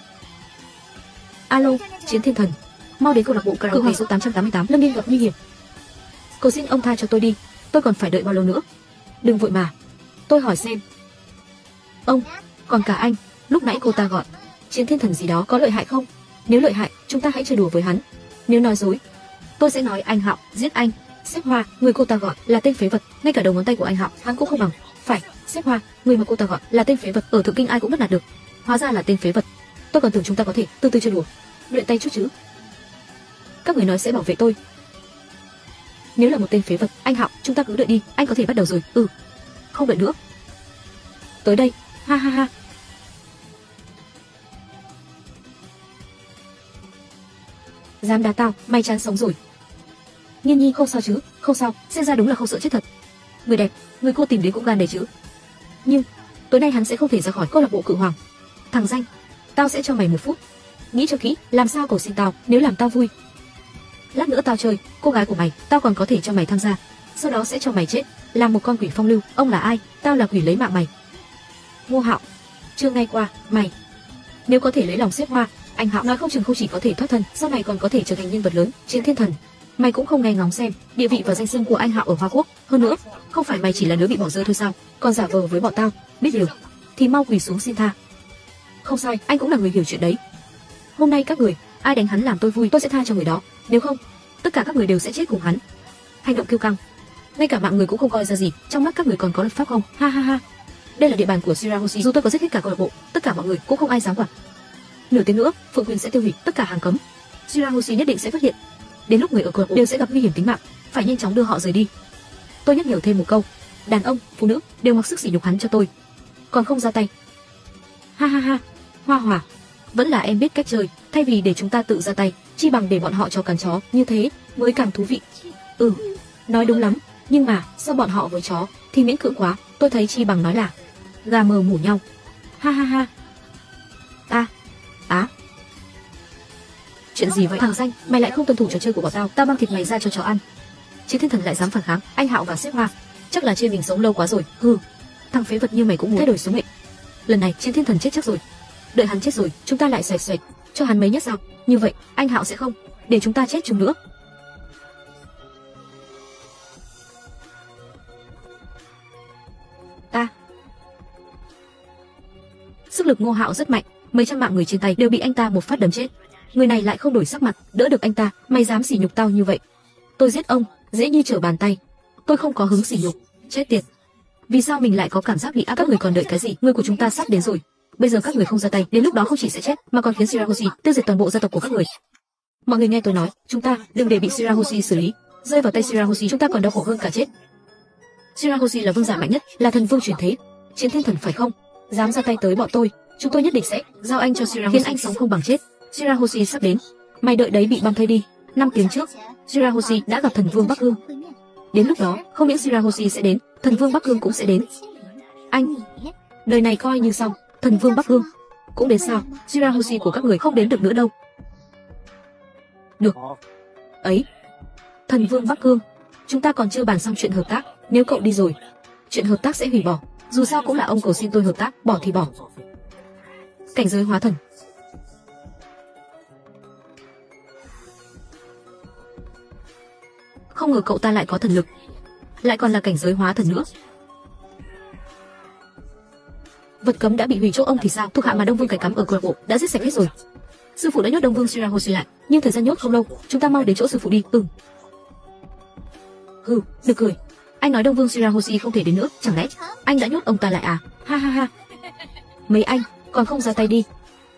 A: Alo, Chiến Thiên Thần, mau đến câu lạc bộ karaoke cửa hàng số tám trăm tám mươi tám. Lâm Điên gặp nguy hiểm. Cầu xin ông tha cho tôi đi, tôi còn phải đợi bao lâu nữa? Đừng vội mà, tôi hỏi xem. Ông, còn cả anh, lúc nãy cô ta gọi Chiến Thiên Thần gì đó có lợi hại không? Nếu lợi hại, chúng ta hãy chơi đùa với hắn. Nếu nói dối, tôi sẽ nói anh Hạo giết anh. Sếp Hoa, người cô ta gọi là tên phế vật, ngay cả đầu ngón tay của anh Hạo hắn cũng không bằng. Phải, Sếp Hoa, người mà cô ta gọi là tên phế vật, ở Thượng Kinh ai cũng bắt nạt được. Hóa ra là tên phế vật. Tôi còn tưởng chúng ta có thể từ từ chơi đùa, luyện tay chút chứ. Các người nói sẽ bảo vệ tôi. Nếu là một tên phế vật, anh Hạo, chúng ta cứ đợi đi, anh có thể bắt đầu rồi. Ừ, không đợi nữa. Tới đây, ha ha ha. Dám đá tao, may chán sống rồi. Nhiên Nhi không sao chứ? Không sao, xem ra đúng là không sợ chết thật. Người đẹp, người cô tìm đến cũng gan đấy chứ. Nhưng tối nay hắn sẽ không thể ra khỏi câu lạc bộ Cự Hoàng. Thằng danh, tao sẽ cho mày một phút. Nghĩ cho kỹ, làm sao cầu xin tao, nếu làm tao vui. Lát nữa tao chơi, cô gái của mày, tao còn có thể cho mày tham gia. Sau đó sẽ cho mày chết, làm một con quỷ phong lưu. Ông là ai? Tao là quỷ lấy mạng mày. Ngô Hạo, chưa nghe qua, mày nếu có thể lấy lòng Sếp Hoa, anh Hạo nói không chừng không chỉ có thể thoát thân, sau này còn có thể trở thành nhân vật lớn. Chiến Thiên Thần, mày cũng không nghe ngóng xem địa vị và danh xưng của anh Hạo ở Hoa Quốc. Hơn nữa, không phải mày chỉ là đứa bị bỏ rơi thôi sao? Còn giả vờ với bọn tao, biết điều thì mau quỳ xuống xin tha. Không sai, anh cũng là người hiểu chuyện đấy. Hôm nay các người, ai đánh hắn làm tôi vui, tôi sẽ tha cho người đó. Nếu không, tất cả các người đều sẽ chết cùng hắn. Hành động kiêu căng, ngay cả mạng người cũng không coi ra gì. Trong mắt các người còn có luật pháp không? Ha ha ha. Đây là địa bàn của Shirahoshi, dù tôi có giết hết cả câu lạc bộ, tất cả mọi người cũng không ai dám quản. Nửa tiếng nữa, Phượng Quyền sẽ tiêu hủy tất cả hàng cấm. Shirahoshi nhất định sẽ phát hiện. Đến lúc người ở câu lạc bộ đều sẽ gặp nguy hiểm tính mạng, phải nhanh chóng đưa họ rời đi. Tôi nhắc nhở thêm một câu, đàn ông, phụ nữ đều mặc sức sỉ nhục hắn cho tôi, còn không ra tay. Ha ha ha. Hoa Hòa, vẫn là em biết cách chơi, thay vì để chúng ta tự ra tay, chi bằng để bọn họ cho cắn chó, như thế mới càng thú vị. Ừ, nói đúng lắm, nhưng mà sao bọn họ với chó thì miễn cưỡng quá, tôi thấy chi bằng nói là gà mờ mủ nhau. Ha ha ha. À, á. Chuyện gì vậy thằng danh, mày lại không tuân thủ trò chơi của bọn tao, tao mang thịt mày ra cho chó ăn. Chiến Thiên Thần lại dám phản kháng, anh Hạo và Sếp Hoa chắc là chê mình sống lâu quá rồi. Hừ, thằng phế vật như mày cũng muốn thay đổi số mệnh. Lần này Chiến Thiên Thần chết chắc rồi. Đợi hắn chết rồi, chúng ta lại xoẹt xoẹt cho hắn mấy nhát sao? Như vậy, anh Hạo sẽ không để chúng ta chết chung nữa. Ta. Sức lực Ngô Hạo rất mạnh, mấy trăm mạng người trên tay đều bị anh ta một phát đấm chết. Người này lại không đổi sắc mặt, đỡ được anh ta. Mày dám sỉ nhục tao như vậy? Tôi giết ông dễ như trở bàn tay. Tôi không có hứng sỉ nhục. Chết tiệt. Vì sao mình lại có cảm giác bị áp? Các người còn đợi cái gì? Người của chúng ta sắp đến rồi. Bây giờ các người không ra tay, đến lúc đó không chỉ sẽ chết, mà còn khiến Shirahoshi tiêu diệt toàn bộ gia tộc của các người. Mọi người nghe tôi nói, chúng ta đừng để bị Shirahoshi xử lý. Rơi vào tay Shirahoshi, chúng ta còn đau khổ hơn cả chết. Shirahoshi là vương giả mạnh nhất, là thần vương truyền thế. Chiến Thiên Thần phải không? Dám ra tay tới bọn tôi, chúng tôi nhất định sẽ giao anh cho Shirahoshi, khiến anh sống không bằng chết. Shirahoshi sắp đến. Mày đợi đấy bị băm thây đi. Năm tiếng trước, Shirahoshi đã gặp thần vương Bắc Cương. Đến lúc đó, không những Shirahoshi sẽ đến, thần vương Bắc Cương cũng sẽ đến. Anh, đời này coi như xong. Thần vương Bắc Cương cũng đến sao? Shirahoshi của các người không đến được nữa đâu. Được. Ấy, thần vương Bắc Cương, chúng ta còn chưa bàn xong chuyện hợp tác. Nếu cậu đi rồi, chuyện hợp tác sẽ hủy bỏ. Dù sao cũng là ông cầu xin tôi hợp tác, bỏ thì bỏ. Cảnh giới hóa thần. Không ngờ cậu ta lại có thần lực, lại còn là cảnh giới hóa thần nữa. Vật cấm đã bị hủy, chỗ ông thì sao? Thuộc hạ mà Đông Vương cài cắm ở câu lạc bộ đã giết sạch hết rồi. Sư phụ đã nhốt Đông Vương Shirahoshi lại, nhưng thời gian nhốt không lâu, chúng ta mau đến chỗ sư phụ đi. Ừm. Hừ, được cười. Anh nói Đông Vương Shirahoshi không thể đến nữa, chẳng lẽ anh đã nhốt ông ta lại à? Ha ha ha. Mấy anh còn không ra tay đi.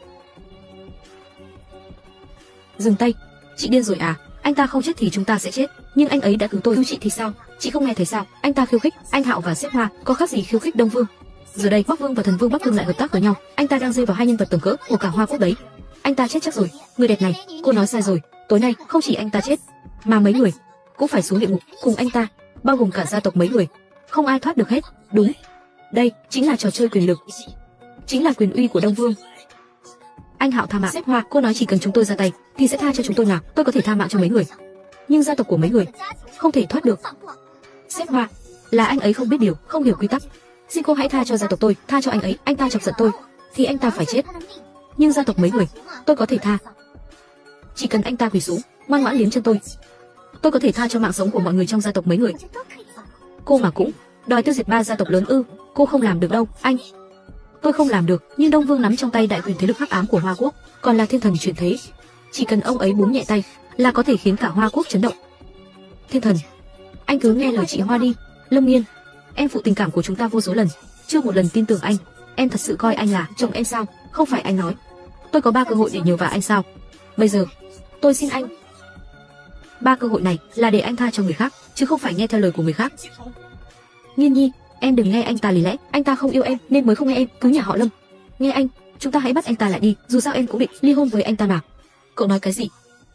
A: Dừng tay. Chị điên rồi à? Anh ta không chết thì chúng ta sẽ chết, nhưng anh ấy đã cứu tôi, cứu chị thì sao? Chị không nghe thấy sao? Anh ta khiêu khích anh Hạo và Xếp Hoa, có khác gì khiêu khích Đông Vương? Giờ đây Bắc Vương và Thần Vương Bắc Cương lại hợp tác với nhau, anh ta đang rơi vào hai nhân vật tầm cỡ của cả Hoa Quốc đấy. Anh ta chết chắc rồi. Người đẹp này, cô nói sai rồi. Tối nay không chỉ anh ta chết, mà mấy người cũng phải xuống địa ngục cùng anh ta, bao gồm cả gia tộc mấy người, không ai thoát được hết. Đúng, đây chính là trò chơi quyền lực, chính là quyền uy của Đông Vương. Anh Hạo tha mạng. Xếp Hoa, cô nói chỉ cần chúng tôi ra tay thì sẽ tha cho chúng tôi nào? Tôi có thể tha mạng cho mấy người, nhưng gia tộc của mấy người không thể thoát được. Xếp Hoa, là anh ấy không biết điều, không hiểu quy tắc. Xin cô hãy tha cho gia tộc tôi, tha cho anh ấy. Anh ta chọc giận tôi thì anh ta phải chết, nhưng gia tộc mấy người tôi có thể tha. Chỉ cần anh ta quỳ xuống, ngoan ngoãn liếm chân tôi, tôi có thể tha cho mạng sống của mọi người trong gia tộc mấy người. Cô mà cũng đòi tiêu diệt ba gia tộc lớn ư? Cô không làm được đâu, anh. Tôi không làm được, nhưng Đông Vương nắm trong tay đại quyền thế lực hắc ám của Hoa Quốc, còn là thiên thần chuyển thế. Chỉ cần ông ấy búng nhẹ tay là có thể khiến cả Hoa Quốc chấn động. Thiên thần, anh cứ nghe lời chị Hoa đi. Lâm Nghiên, em phụ tình cảm của chúng ta vô số lần, chưa một lần tin tưởng anh. Em thật sự coi anh là chồng em sao? Không phải anh nói tôi có ba cơ hội để nhờ vả anh sao? Bây giờ tôi xin anh, ba cơ hội này là để anh tha cho người khác, chứ không phải nghe theo lời của người khác. Nghiên nhi, em đừng nghe anh ta lý lẽ, anh ta không yêu em nên mới không nghe em, cứ nhà họ Lâm. Nghe anh, chúng ta hãy bắt anh ta lại đi, dù sao em cũng định ly hôn với anh ta mà. Cậu nói cái gì?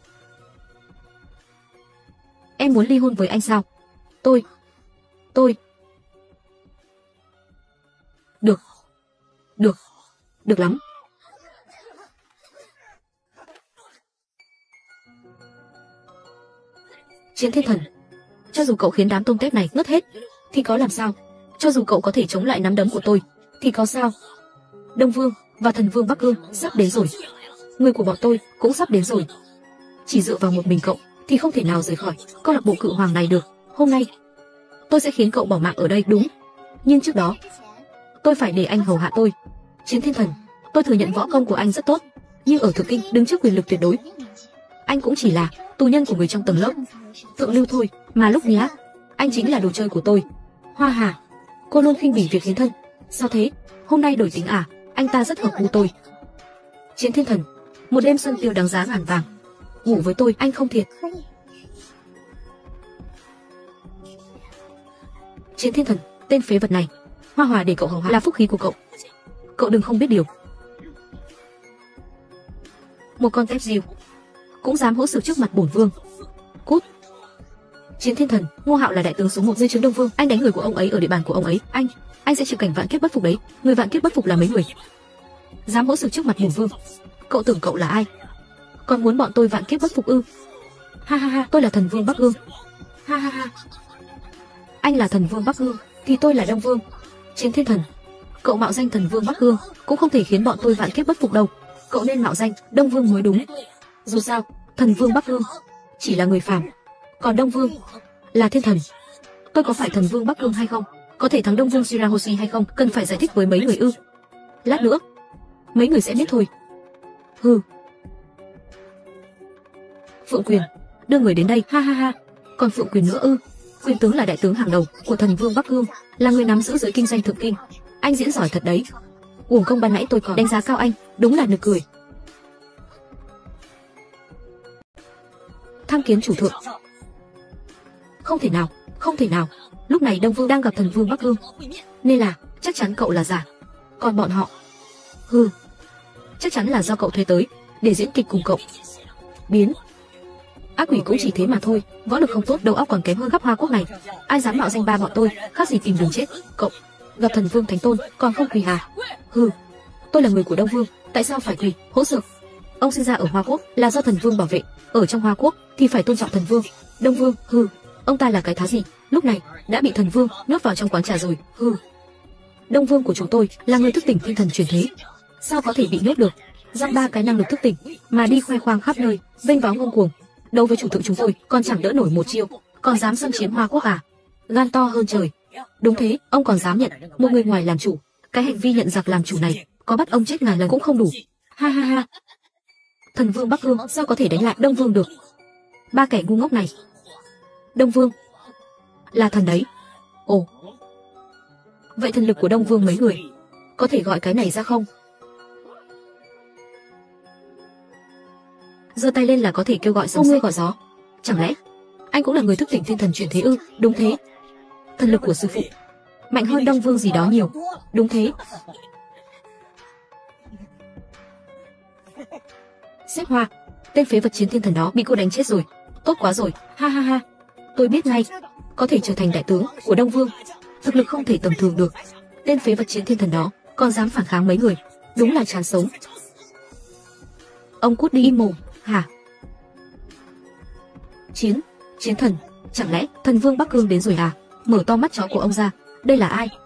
A: Em muốn ly hôn với anh sao? Tôi, tôi. Được, được, được lắm. Chiến Thiên Thần, cho dù cậu khiến đám tôm tép này ngất hết thì có làm sao? Cho dù cậu có thể chống lại nắm đấm của tôi thì có sao? Đông Vương và Thần Vương Bắc Cương sắp đến rồi, người của bọn tôi cũng sắp đến rồi. Chỉ dựa vào một mình cậu thì không thể nào rời khỏi câu lạc bộ Cự Hoàng này được. Hôm nay tôi sẽ khiến cậu bỏ mạng ở đây, đúng, nhưng trước đó tôi phải để anh hầu hạ tôi. Chiến Thiên Thần, tôi thừa nhận võ công của anh rất tốt, nhưng ở thực kinh đứng trước quyền lực tuyệt đối, anh cũng chỉ là tù nhân của người trong tầng lớp thượng lưu thôi. Mà lúc nhá, anh chính là đồ chơi của tôi. Hoa Hà, cô luôn khinh bỉ việc hiến thân. Sao thế? Hôm nay đổi tính à? Anh ta rất hợp gu tôi. Chiến Thiên Thần, một đêm xuân tiêu đáng giá ngàn vàng. Ngủ với tôi, anh không thiệt. Chiến Thiên Thần, tên phế vật này, Hoa Hòa để cậu hầu hạ là phúc khí của cậu. Cậu đừng không biết điều. Một con tép diêu cũng dám hỗn xược trước mặt bổn vương. Cút. Chiến Thiên Thần, Ngô Hạo là đại tướng số một dưới trướng Đông Vương, anh đánh người của ông ấy ở địa bàn của ông ấy, anh, anh sẽ chịu cảnh vạn kiếp bất phục đấy. Người vạn kiếp bất phục là mấy người? Dám hỗn xược trước mặt bổn vương. Cậu tưởng cậu là ai? Còn muốn bọn tôi vạn kiếp bất phục ư? Ha ha ha, tôi là Thần Vương Bắc Cương. Ha ha ha. Anh là thần vương Bắc Cương, thì tôi là Đông Vương. Chiến Thiên Thần, cậu mạo danh thần vương Bắc Cương cũng không thể khiến bọn tôi vạn kiếp bất phục đâu. Cậu nên mạo danh Đông Vương mới đúng. Dù sao, thần vương Bắc Cương chỉ là người phàm, còn Đông Vương là thiên thần. Tôi có phải thần vương Bắc Cương hay không? Có thể thắng Đông Vương Shirahoshi hay không? Cần phải giải thích với mấy người ư? Lát nữa, mấy người sẽ biết thôi. Hừ. Phượng Quyền, đưa người đến đây, ha ha ha. Còn Phượng Quyền nữa ư? Quyền tướng là đại tướng hàng đầu của thần vương Bắc Cương, là người nắm giữ giới kinh doanh thượng kinh. Anh diễn giỏi thật đấy. Uổng công ban nãy tôi còn đánh giá cao anh, đúng là nực cười. Tham kiến chủ thượng. Không thể nào, không thể nào. Lúc này Đông Vương đang gặp thần vương Bắc Cương, nên là chắc chắn cậu là giả. Còn bọn họ, hừ, chắc chắn là do cậu thuê tới để diễn kịch cùng cậu. Biến. Ác quỷ cũng chỉ thế mà thôi, võ lực không tốt, đầu óc còn kém hơn khắp Hoa Quốc này. Ai dám mạo danh ba bọn tôi, khác gì tìm đường chết. Cậu gặp thần vương thánh tôn còn không quỳ à? Hừ, tôi là người của Đông Vương, tại sao phải quỳ? Hỗn xược. Ông sinh ra ở Hoa Quốc là do thần vương bảo vệ, ở trong Hoa Quốc thì phải tôn trọng thần vương. Đông Vương, hừ, ông ta là cái thá gì? Lúc này đã bị thần vương nhốt vào trong quán trà rồi. Hừ. Đông Vương của chúng tôi là người thức tỉnh thiên thần truyền thế, sao có thể bị nhốt được? Giam ba cái năng lực thức tỉnh mà đi khoe khoang khắp nơi, vênh váo ngông cuồng. Đâu với chủ thượng chúng tôi còn chẳng đỡ nổi một chiêu, còn dám xâm chiếm Hoa Quốc à? Gan to hơn trời. Đúng thế, ông còn dám nhận một người ngoài làm chủ. Cái hành vi nhận giặc làm chủ này có bắt ông chết ngàn lần cũng không đủ. Ha ha ha. Thần vương Bắc Cương sao có thể đánh lại Đông Vương được? Ba kẻ ngu ngốc này. Đông Vương là thần đấy. Ồ, vậy thần lực của Đông Vương mấy người có thể gọi cái này ra không? Giơ tay lên là có thể kêu gọi sóng mưa gọi gió. Chẳng lẽ anh cũng là người thức tỉnh thiên thần truyền thế ư? Đúng thế. Thần lực của sư phụ mạnh hơn Đông Vương gì đó nhiều. Đúng thế. Xếp Hoa, tên phế vật Chiến Thiên Thần đó bị cô đánh chết rồi. Tốt quá rồi, ha ha ha. Tôi biết ngay, có thể trở thành đại tướng của Đông Vương, thực lực không thể tầm thường được. Tên phế vật Chiến Thiên Thần đó còn dám phản kháng mấy người, đúng là chán sống. Ông cút đi im mồm, hả? Chiến, Chiến Thần, chẳng lẽ thần vương Bắc Cương đến rồi à? Mở to mắt chó của ông ra, đây là ai?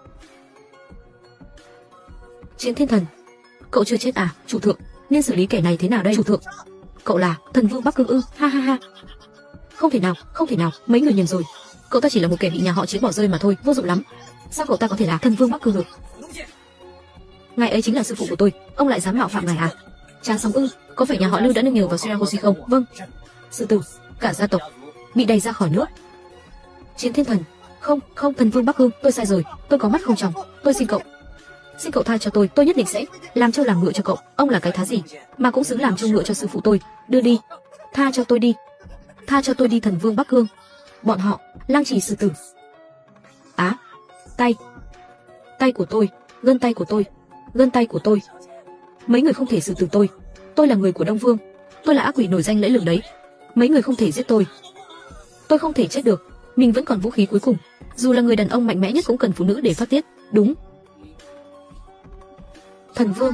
A: Chiến Thiên Thần, cậu chưa chết à? Chủ thượng, nên xử lý kẻ này thế nào đây? Chủ thượng, cậu là thần vương Bắc Cương ư? Ha ha ha. Không thể nào, không thể nào, mấy người nhầm rồi. Cậu ta chỉ là một kẻ bị nhà họ Chiến bỏ rơi mà thôi, vô dụng lắm. Sao cậu ta có thể là thần vương Bắc Cương được? Ngài ấy chính là sư phụ của tôi, ông lại dám mạo phạm ngài à? Chán sống ư? Có phải nhà họ Lưu đã nương nhờ vào Shirahoshi không? Vâng. Sư tử, cả gia tộc bị đày ra khỏi nước. Chiến Thiên Thần, không, không, thần vương Bắc Cương, tôi sai rồi, tôi có mắt không tròng, tôi xin cậu, xin cậu tha cho tôi, tôi nhất định sẽ làm trâu làm ngựa cho cậu. Ông là cái thá gì mà cũng xứng làm trâu ngựa cho sư phụ tôi? Đưa đi, tha cho tôi đi, tha cho tôi đi thần vương Bắc Cương. Bọn họ, Lăng Trì sư tử. Á, à, tay, tay của tôi, gân tay của tôi, gân tay của tôi. Mấy người không thể xử tử tôi, tôi là người của Đông Vương, tôi là ác quỷ nổi danh lẫy lừng đấy. Mấy người không thể giết tôi, tôi không thể chết được, mình vẫn còn vũ khí cuối cùng. Dù là người đàn ông mạnh mẽ nhất cũng cần phụ nữ để phát tiết, đúng. Thần Vương,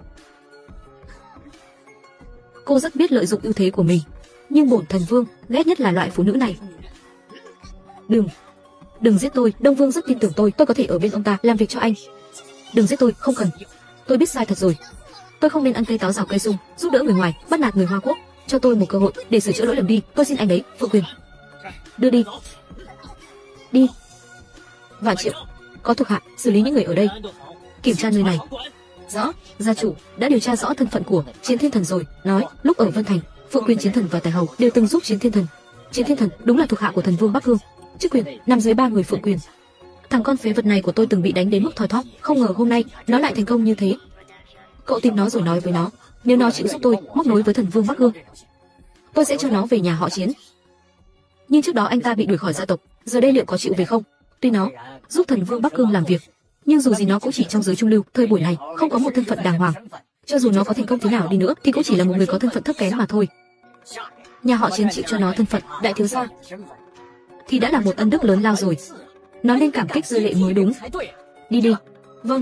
A: cô rất biết lợi dụng ưu thế của mình, nhưng bổn thần Vương ghét nhất là loại phụ nữ này. Đừng, đừng giết tôi, Đông Vương rất tin tưởng tôi, tôi có thể ở bên ông ta làm việc cho anh. Đừng giết tôi, không cần, tôi biết sai thật rồi. Tôi không nên ăn cây táo rào cây sung, giúp đỡ người ngoài, bắt nạt người Hoa Quốc. Cho tôi một cơ hội để sửa chữa lỗi lầm đi, tôi xin anh đấy. Phượng Quyền, đưa đi, đi. Vạn Triệu, có thuộc hạ xử lý những người ở đây, kiểm tra nơi này. Rõ, gia chủ đã điều tra rõ thân phận của Chiến Thiên Thần rồi. Nói lúc ở Vân Thành, Phượng Quyền Chiến Thần và Tài Hầu đều từng giúp Chiến Thiên Thần. Chiến Thiên Thần đúng là thuộc hạ của thần vương Bắc Cương, chức quyền nằm dưới ba người Phượng Quyền. Thằng con phế vật này của tôi từng bị đánh đến mức thoi thóp, không ngờ hôm nay nó lại thành công như thế. Cậu tìm nó rồi nói với nó, nếu nó chịu giúp tôi móc nối với thần vương Bắc Cương, tôi sẽ cho nó về nhà họ Chiến. Nhưng trước đó anh ta bị đuổi khỏi gia tộc, giờ đây liệu có chịu về không? Tuy nó giúp thần vương Bắc Cương làm việc, nhưng dù gì nó cũng chỉ trong giới trung lưu, thời buổi này không có một thân phận đàng hoàng. Cho dù nó có thành công thế nào đi nữa thì cũng chỉ là một người có thân phận thấp kém mà thôi. Nhà họ Chiến chịu cho nó thân phận đại thiếu gia thì đã là một ân đức lớn lao rồi, nó nên cảm kích rơi lệ mới đúng. Đi đi. Vâng.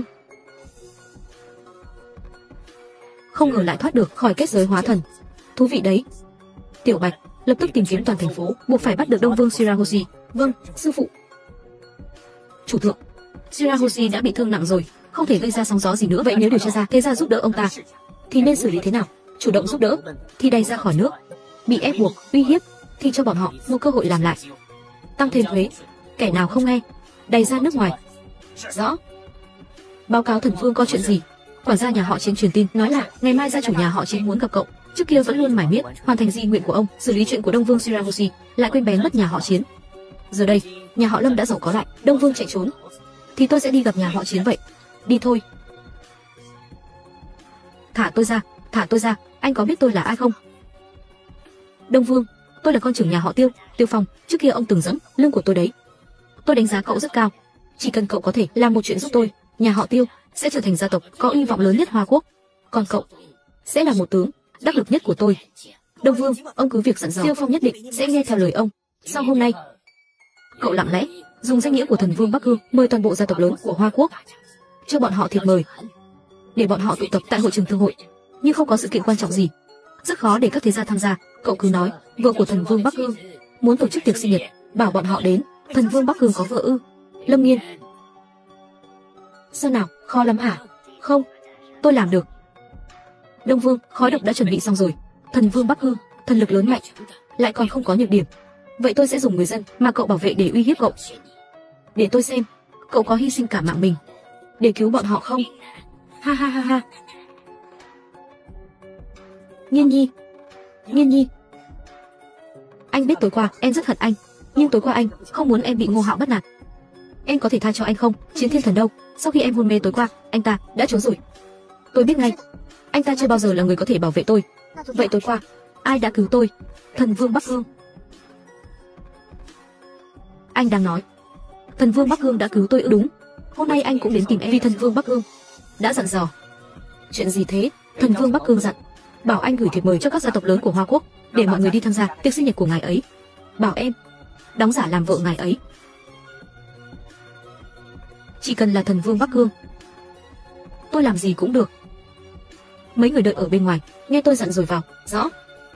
A: Không ngờ lại thoát được khỏi kết giới hóa thần, thú vị đấy. Tiểu Bạch lập tức tìm kiếm toàn thành phố, buộc phải bắt được Đông Vương Shirahoshi. Vâng, sư phụ. Chủ thượng, Shirahoshi đã bị thương nặng rồi, không thể gây ra sóng gió gì nữa. Vậy nếu điều tra ra thế ra giúp đỡ ông ta, thì nên xử lý thế nào? Chủ động giúp đỡ, thì đẩy ra khỏi nước. Bị ép buộc, uy hiếp, thì cho bọn họ một cơ hội làm lại. Tăng thêm thuế, kẻ nào không nghe, đẩy ra nước ngoài. Rõ. Báo cáo thần vương có chuyện gì? Quản gia nhà họ Chiến truyền tin nói là ngày mai gia chủ nhà họ Chiến muốn gặp cậu. Trước kia vẫn luôn mải miết hoàn thành di nguyện của ông, xử lý chuyện của Đông Vương Shirahoshi, lại quên bén mất nhà họ Chiến. Giờ đây, nhà họ Lâm đã giàu có lại, Đông Vương chạy trốn, thì tôi sẽ đi gặp nhà họ Chiến vậy. Đi thôi. Thả tôi ra, thả tôi ra, anh có biết tôi là ai không? Đông Vương, tôi là con trưởng nhà họ Tiêu, Tiêu Phong, trước kia ông từng dẫm lưng của tôi đấy. Tôi đánh giá cậu rất cao, chỉ cần cậu có thể làm một chuyện giúp tôi, nhà họ Tiêu sẽ trở thành gia tộc có hy vọng lớn nhất Hoa Quốc. Còn cậu sẽ là một tướng đắc lực nhất của tôi. Đông Vương, ông cứ việc dặn dò, Tiêu Phong nhất định sẽ nghe theo lời ông. Sau hôm nay, cậu lặng lẽ dùng danh nghĩa của thần vương Bắc Cương mời toàn bộ gia tộc lớn của Hoa Quốc, cho bọn họ thiệp mời, để bọn họ tụ tập tại hội trường thương hội. Nhưng không có sự kiện quan trọng gì, rất khó để các thế gia tham gia. Cậu cứ nói vợ của thần vương Bắc Cương muốn tổ chức tiệc sinh nhật, bảo bọn họ đến. Thần vương Bắc Cương có vợ ư? Lâm Nghiên. Sao nào, khó lắm hả? Không, tôi làm được. Đông Vương, khói độc đã chuẩn bị xong rồi. Thần vương Bắc Cương, thần lực lớn mạnh, lại còn không có nhược điểm. Vậy tôi sẽ dùng người dân mà cậu bảo vệ để uy hiếp cậu. Để tôi xem, cậu có hy sinh cả mạng mình để cứu bọn họ không? Ha ha ha ha. Nghiên Nhi, Nghiên Nhi, anh biết tối qua em rất hận anh, nhưng tối qua anh không muốn em bị Ngô Hạo bắt nạt. Em có thể tha cho anh không? Chiến Thiên Thần đâu? Sau khi em hôn mê tối qua, anh ta đã trốn rồi. Tôi biết ngay, anh ta chưa bao giờ là người có thể bảo vệ tôi. Vậy tối qua, ai đã cứu tôi? Thần vương Bắc Cương. Anh đang nói thần vương Bắc Cương đã cứu tôi ư? Đúng. Hôm nay anh cũng đến tìm em vì thần vương Bắc Cương đã dặn dò. Chuyện gì thế? Thần vương Bắc Cương dặn bảo anh gửi thiệp mời cho các gia tộc lớn của Hoa Quốc để mọi người đi tham gia tiệc sinh nhật của ngài ấy. Bảo em đóng giả làm vợ ngài ấy. Chỉ cần là thần vương Bắc Cương, tôi làm gì cũng được. Mấy người đợi ở bên ngoài, nghe tôi dặn rồi vào. Rõ.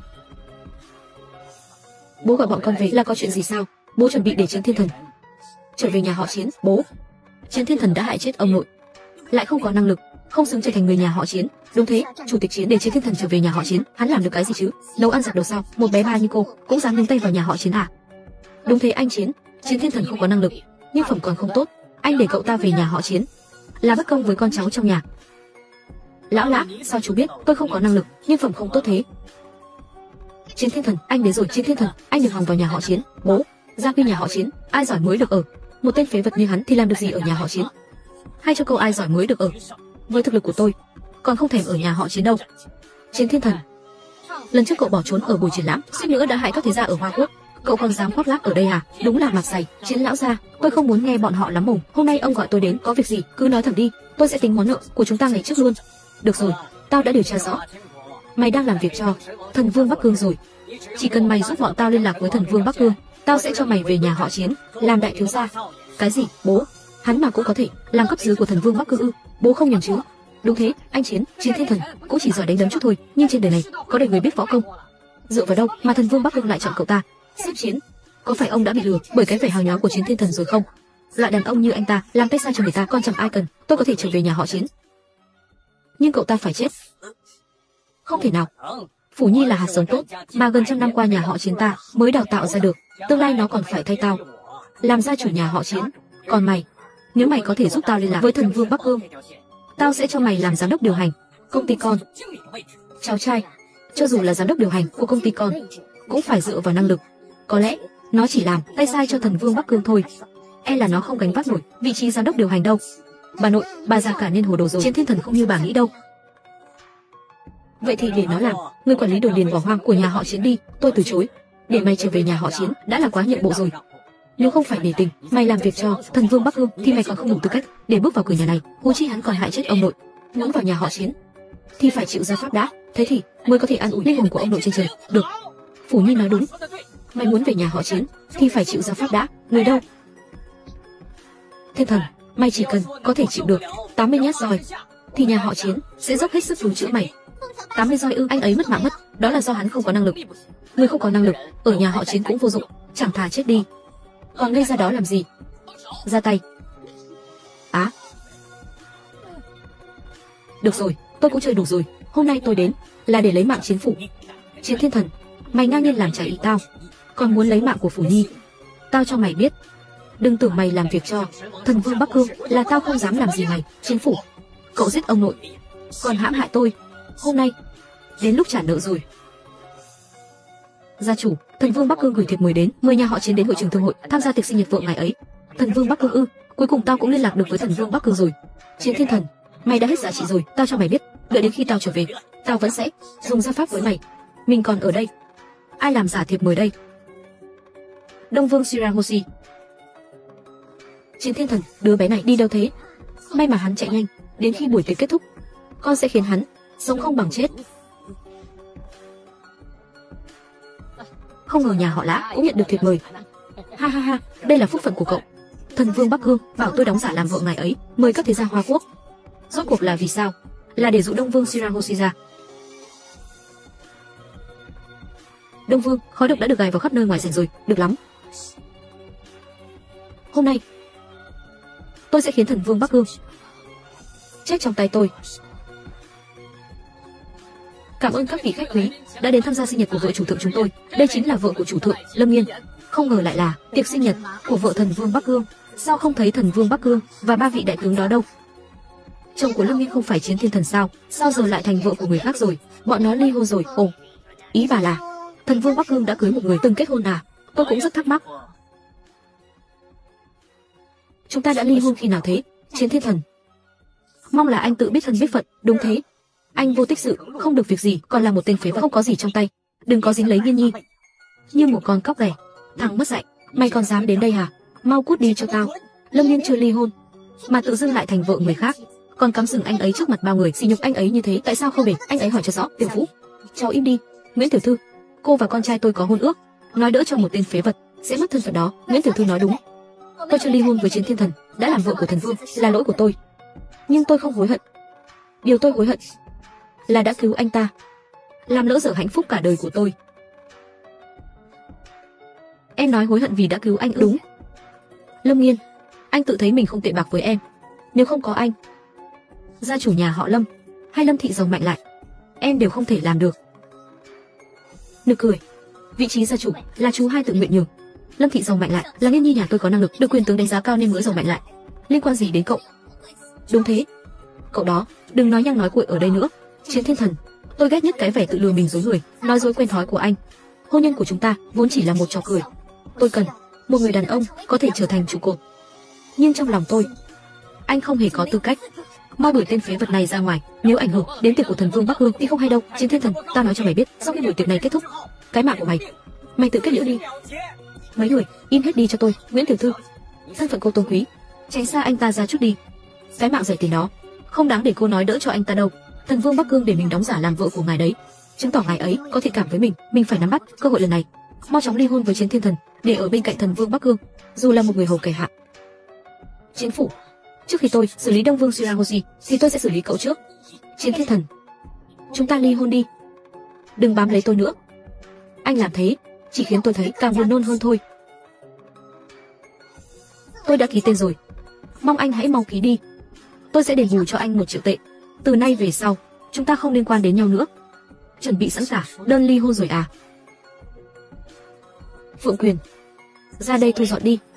A: Bố gọi bọn con về là có chuyện gì sao? Bố chuẩn bị để Chiến Thiên Thần trở về nhà họ Chiến. Bố, Chiến Thiên Thần đã hại chết ông nội, lại không có năng lực, không xứng trở thành người nhà họ Chiến. Đúng thế, chủ tịch Chiến để Chiến Thiên Thần trở về nhà họ Chiến, hắn làm được cái gì chứ? Nấu ăn giặt đồ sao? Một bé ba như cô cũng dám nhúng tay vào nhà họ Chiến à? Đúng thế anh Chiến, Chiến Thiên Thần không có năng lực, nhưng phẩm còn không tốt. Anh để cậu ta về nhà họ Chiến là bất công với con cháu trong nhà. Lão Lã, sao chú biết tôi không có năng lực, nhưng phẩm không tốt thế? Chiến Thiên Thần, anh đến rồi. Chiến Thiên Thần, anh được hòng vào nhà họ Chiến. Bố, gia quy nhà họ Chiến, ai giỏi mới được ở. Một tên phế vật như hắn thì làm được gì ở nhà họ Chiến? Hay cho câu ai giỏi mới được ở? Với thực lực của tôi, còn không thèm ở nhà họ Chiến đâu. Chiến Thiên Thần, lần trước cậu bỏ trốn ở buổi triển lãm, suýt nữa đã hại các thế gia ở Hoa Quốc. Cậu còn dám khoác lác ở đây à? Đúng là mặt dày. Chiến lão gia, tôi không muốn nghe bọn họ lắm mồm. Hôm nay ông gọi tôi đến, có việc gì cứ nói thẳng đi, tôi sẽ tính món nợ của chúng ta ngày trước luôn. Được rồi, tao đã điều tra rõ. Mày đang làm việc cho thần vương Bắc Cương rồi. Chỉ cần mày giúp bọn tao liên lạc với thần vương Bắc Cương, tao sẽ cho mày về nhà họ Chiến làm đại thiếu gia. Cái gì? Bố, hắn mà cũng có thể làm cấp dưới của thần vương Bắc Cương ư? Bố không nhầm chứ? Đúng thế, anh Chiến, Chiến Thiên Thần cũng chỉ giỏi đánh đấm chút thôi, nhưng trên đời này có đời người biết võ công. Dựa vào đâu mà thần vương Bắc Cương lại chọn cậu ta? Xếp Chiến, có phải ông đã bị lừa bởi cái vẻ hào nhoáng của Chiến Thiên Thần rồi không? Loại đàn ông như anh ta làm tay sai cho người ta còn chẳng ai cần. Tôi có thể trở về nhà họ Chiến, nhưng cậu ta phải chết. Không thể nào. Phủ Nhi là hạt giống tốt mà gần trăm năm qua nhà họ Chiến ta mới đào tạo ra được, tương lai nó còn phải thay tao làm gia chủ nhà họ Chiến. Còn mày, nếu mày có thể giúp tao liên lạc với thần vương Bắc Cương, tao sẽ cho mày làm giám đốc điều hành công ty con. Cháu trai, cho dù là giám đốc điều hành của công ty con, cũng phải dựa vào năng lực. Có lẽ nó chỉ làm tay sai cho thần vương Bắc Cương thôi, e là nó không gánh vác nổi vị trí giám đốc điều hành đâu. Bà nội, bà già cả nên hồ đồ rồi. Chiến Thiên Thần không như bà nghĩ đâu. Vậy thì để nó làm người quản lý đồn điền bỏ hoang của nhà họ Chiến đi. Tôi từ chối. Để mày trở về nhà họ Chiến đã là quá nhượng bộ rồi. Nếu không phải để tình mày làm việc cho thần vương Bắc Cương thì mày còn không đủ tư cách để bước vào cửa nhà này. Huống chi hắn còn hại chết ông nội. Muốn vào nhà họ Chiến thì phải chịu gia pháp đã, thế thì mới có thể an ủi linh hồn của ông nội trên trời. Được, Phủ Nhi nói đúng. Mày muốn về nhà họ Chiến thì phải chịu gia pháp đã. Người đâu? Thiên Thần, mày chỉ cần có thể chịu được tám mươi nhát roi thì nhà họ Chiến sẽ dốc hết sức cứu chữa mày. tám mươi roi ư? Anh ấy mất mạng mất, đó là do hắn không có năng lực. Người không có năng lực ở nhà họ Chiến cũng vô dụng, chẳng thà chết đi. Còn ngây ra đó làm gì? Ra tay. Được rồi, tôi cũng chơi đủ rồi. Hôm nay tôi đến là để lấy mạng Chiến phủ. Chiến Thiên Thần, mày ngang nhiên làm trái ý tao, còn muốn lấy mạng của Phủ Nhi. Tao cho mày biết, đừng tưởng mày làm việc cho Thần Vương Bắc Cương là tao không dám làm gì mày. Chiến phủ, cậu giết ông nội, còn hãm hại tôi. Hôm nay đến lúc trả nợ rồi. Gia chủ, Thần Vương Bắc Cương gửi thiệp mời đến, mời nhà họ Chiến đến hội trường thương hội tham gia tiệc sinh nhật vợ ngài ấy. Thần Vương Bắc Cương ư? Cuối cùng tao cũng liên lạc được với Thần Vương Bắc Cương rồi. Chiến Thiên Thần, mày đã hết giá trị rồi, tao cho mày biết, đợi đến khi tao trở về, tao vẫn sẽ dùng gia pháp với mày. Mình còn ở đây. Ai làm giả thiệp mời đây? Đông Vương Shirahoshi. Chiến Thiên Thần, đứa bé này đi đâu thế? May mà hắn chạy nhanh, đến khi buổi tiệc kết thúc, con sẽ khiến hắn sống không bằng chết. Không ngờ nhà họ Lã cũng nhận được thiệp mời. Ha ha ha, đây là phúc phận của cậu. Thần Vương Bắc Cương bảo tôi đóng giả làm vợ ngài ấy, mời các thế gia Hoa Quốc. Rốt cuộc là vì sao? Là để dụ Đông Vương Shirahoshi ra. Đông Vương, khói độc đã được gài vào khắp nơi ngoài sảnh rồi, được lắm. Hôm nay tôi sẽ khiến Thần Vương Bắc Cương chết trong tay tôi. Cảm ơn các vị khách quý đã đến tham gia sinh nhật của vợ chủ thượng chúng tôi. Đây chính là vợ của chủ thượng, Lâm Nghiên. Không ngờ lại là tiệc sinh nhật của vợ Thần Vương Bắc Cương. Sao không thấy Thần Vương Bắc Cương và ba vị đại tướng đó đâu? Chồng của Lâm Nghiên không phải Chiến Thiên Thần sao? Sao giờ lại thành vợ của người khác rồi? Bọn nó ly hôn rồi. Ồ, ý bà là Thần Vương Bắc Cương đã cưới một người từng kết hôn à? Tôi cũng rất thắc mắc. Chúng ta đã ly hôn khi nào thế, Chiến Thiên Thần? Mong là anh tự biết thân biết phận. Đúng thế, anh vô tích sự, không được việc gì, còn là một tên phế vật không có gì trong tay. Đừng có dính lấy Nghiên Nhi như một con cóc ghẻ. Thằng mất dạy, mày còn dám đến đây hả? Mau cút đi cho tao. Lâm Nghiên chưa ly hôn mà tự dưng lại thành vợ người khác, còn cắm sừng anh ấy trước mặt bao người, sỉ nhục anh ấy như thế. Tại sao không để anh ấy hỏi cho rõ? Tiểu Vũ, cháu im đi. Nguyễn tiểu thư, cô và con trai tôi có hôn ước, nói đỡ cho một tên phế vật sẽ mất thân phận đó. Nguyễn tiểu thư nói đúng, tôi chưa ly hôn với Chiến Thiên Thần, đã làm vợ của Thần Vương, là lỗi của tôi. Nhưng tôi không hối hận. Điều tôi hối hận là đã cứu anh ta, làm lỡ dở hạnh phúc cả đời của tôi. Em nói hối hận vì đã cứu anh. Đúng. Lâm Nghiên, anh tự thấy mình không tệ bạc với em. Nếu không có anh, gia chủ nhà họ Lâm hay Lâm thị giàu mạnh lại, em đều không thể làm được. Nực cười. Vị trí gia chủ là chú hai tự nguyện nhường. Lâm thị giàu mạnh lại là Nghiên Nhi nhà tôi có năng lực, được quyền tướng đánh giá cao nên mới giàu mạnh lại. Liên quan gì đến cậu? Đúng thế. Cậu đó, đừng nói nhăng nói cuội ở đây nữa. Chiến Thiên Thần, tôi ghét nhất cái vẻ tự lừa mình dối người, nói dối quen thói của anh. Hôn nhân của chúng ta vốn chỉ là một trò cười. Tôi cần một người đàn ông có thể trở thành trụ cột. Nhưng trong lòng tôi, anh không hề có tư cách. Mau đuổi tên phế vật này ra ngoài, nếu ảnh hưởng đến tiệc của Thần Vương Bắc Cương thì không hay đâu. Chiến Thiên Thần, tao nói cho mày biết, sau khi buổi tiệc này kết thúc, cái mạng của mày, mày tự kết liễu đi. Mấy người, im hết đi cho tôi. Nguyễn tiểu thư, thân phận cô tôn quý, tránh xa anh ta ra chút đi. Cái mạng rẻ tiền đó không đáng để cô nói đỡ cho anh ta đâu. Thần Vương Bắc Cương để mình đóng giả làm vợ của ngài đấy, chứng tỏ ngài ấy có thiện cảm với mình. Mình phải nắm bắt cơ hội lần này, mau chóng ly hôn với Chiến Thiên Thần để ở bên cạnh Thần Vương Bắc Cương, dù là một người hầu kẻ hạ. Chiến phủ, trước khi tôi xử lý Đông Vương Shirahoshi thì tôi sẽ xử lý cậu trước. Chiến Thiên Thần, chúng ta ly hôn đi, đừng bám lấy tôi nữa. Anh làm thế chỉ khiến tôi thấy càng buồn nôn hơn thôi. Tôi đã ký tên rồi, mong anh hãy mau ký đi. Tôi sẽ đền bù cho anh một triệu tệ. Từ nay về sau, chúng ta không liên quan đến nhau nữa. Chuẩn bị sẵn cả đơn ly hôn rồi à? Phượng Quyền, ra đây thu dọn đi.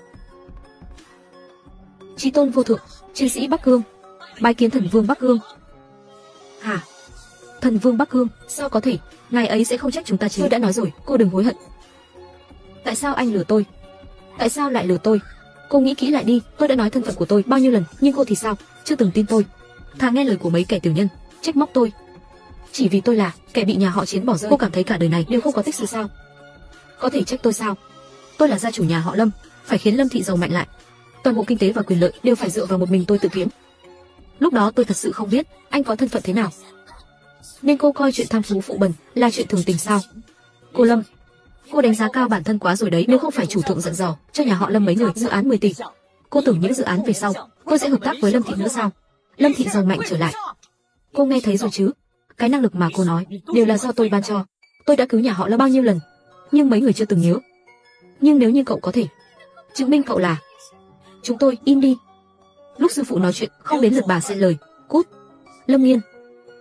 A: Chí tôn vô thượng, chiến sĩ Bắc Cương, bái kiến Thần Vương Bắc Cương. Hả? Thần Vương Bắc Cương, sao có thể? Ngài ấy sẽ không trách chúng ta chứ? Tôi đã nói rồi, cô đừng hối hận. Tại sao anh lừa tôi? Tại sao lại lừa tôi? Cô nghĩ kỹ lại đi, tôi đã nói thân phận của tôi bao nhiêu lần, nhưng cô thì sao? Chưa từng tin tôi. Thà nghe lời của mấy kẻ tiểu nhân trách móc tôi, chỉ vì tôi là kẻ bị nhà họ Chiến bỏ rơi. Cô cảm thấy cả đời này đều không có tích sự sao? Có thể trách tôi sao? Tôi là gia chủ nhà họ Lâm, phải khiến Lâm thị giàu mạnh lại. Toàn bộ kinh tế và quyền lợi đều phải dựa vào một mình tôi tự kiếm. Lúc đó tôi thật sự không biết anh có thân phận thế nào, nên cô coi chuyện tham phú phụ bần là chuyện thường tình sao? Cô Lâm, cô đánh giá cao bản thân quá rồi đấy. Nếu không phải chủ thượng giận dò cho nhà họ Lâm mấy người dự án mười tỷ, cô tưởng những dự án về sau tôi sẽ hợp tác với Lâm thị nữa sao? Lâm thị giàu mạnh trở lại, cô nghe thấy rồi chứ? Cái năng lực mà cô nói đều là do tôi ban cho. Tôi đã cứu nhà họ Lâm bao nhiêu lần, nhưng mấy người chưa từng nhớ. Nhưng nếu như cậu có thể chứng minh cậu là... Chúng tôi im đi. Lúc sư phụ nói chuyện không đến lượt bà xen lời. Cút. Lâm Nghiên,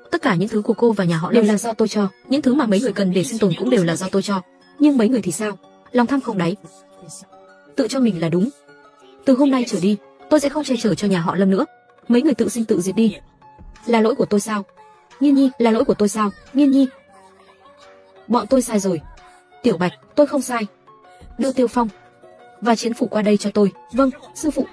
A: Tất cả những thứ của cô và nhà họ đều là do tôi cho, những thứ mà mấy người cần để sinh tồn cũng đều là do tôi cho. Nhưng mấy người thì sao? Lòng tham không đáy, tự cho mình là đúng. Từ hôm nay trở đi, tôi sẽ không che chở cho nhà họ Lâm nữa. Mấy người tự sinh tự diệt đi. Là lỗi của tôi sao? Nhiên Nhi, là lỗi của tôi sao? Nhiên Nhi, bọn tôi sai rồi. Tiểu Bạch, tôi không sai. Đưa Tiêu Phong và Chiến Phủ qua đây cho tôi. Vâng, sư phụ.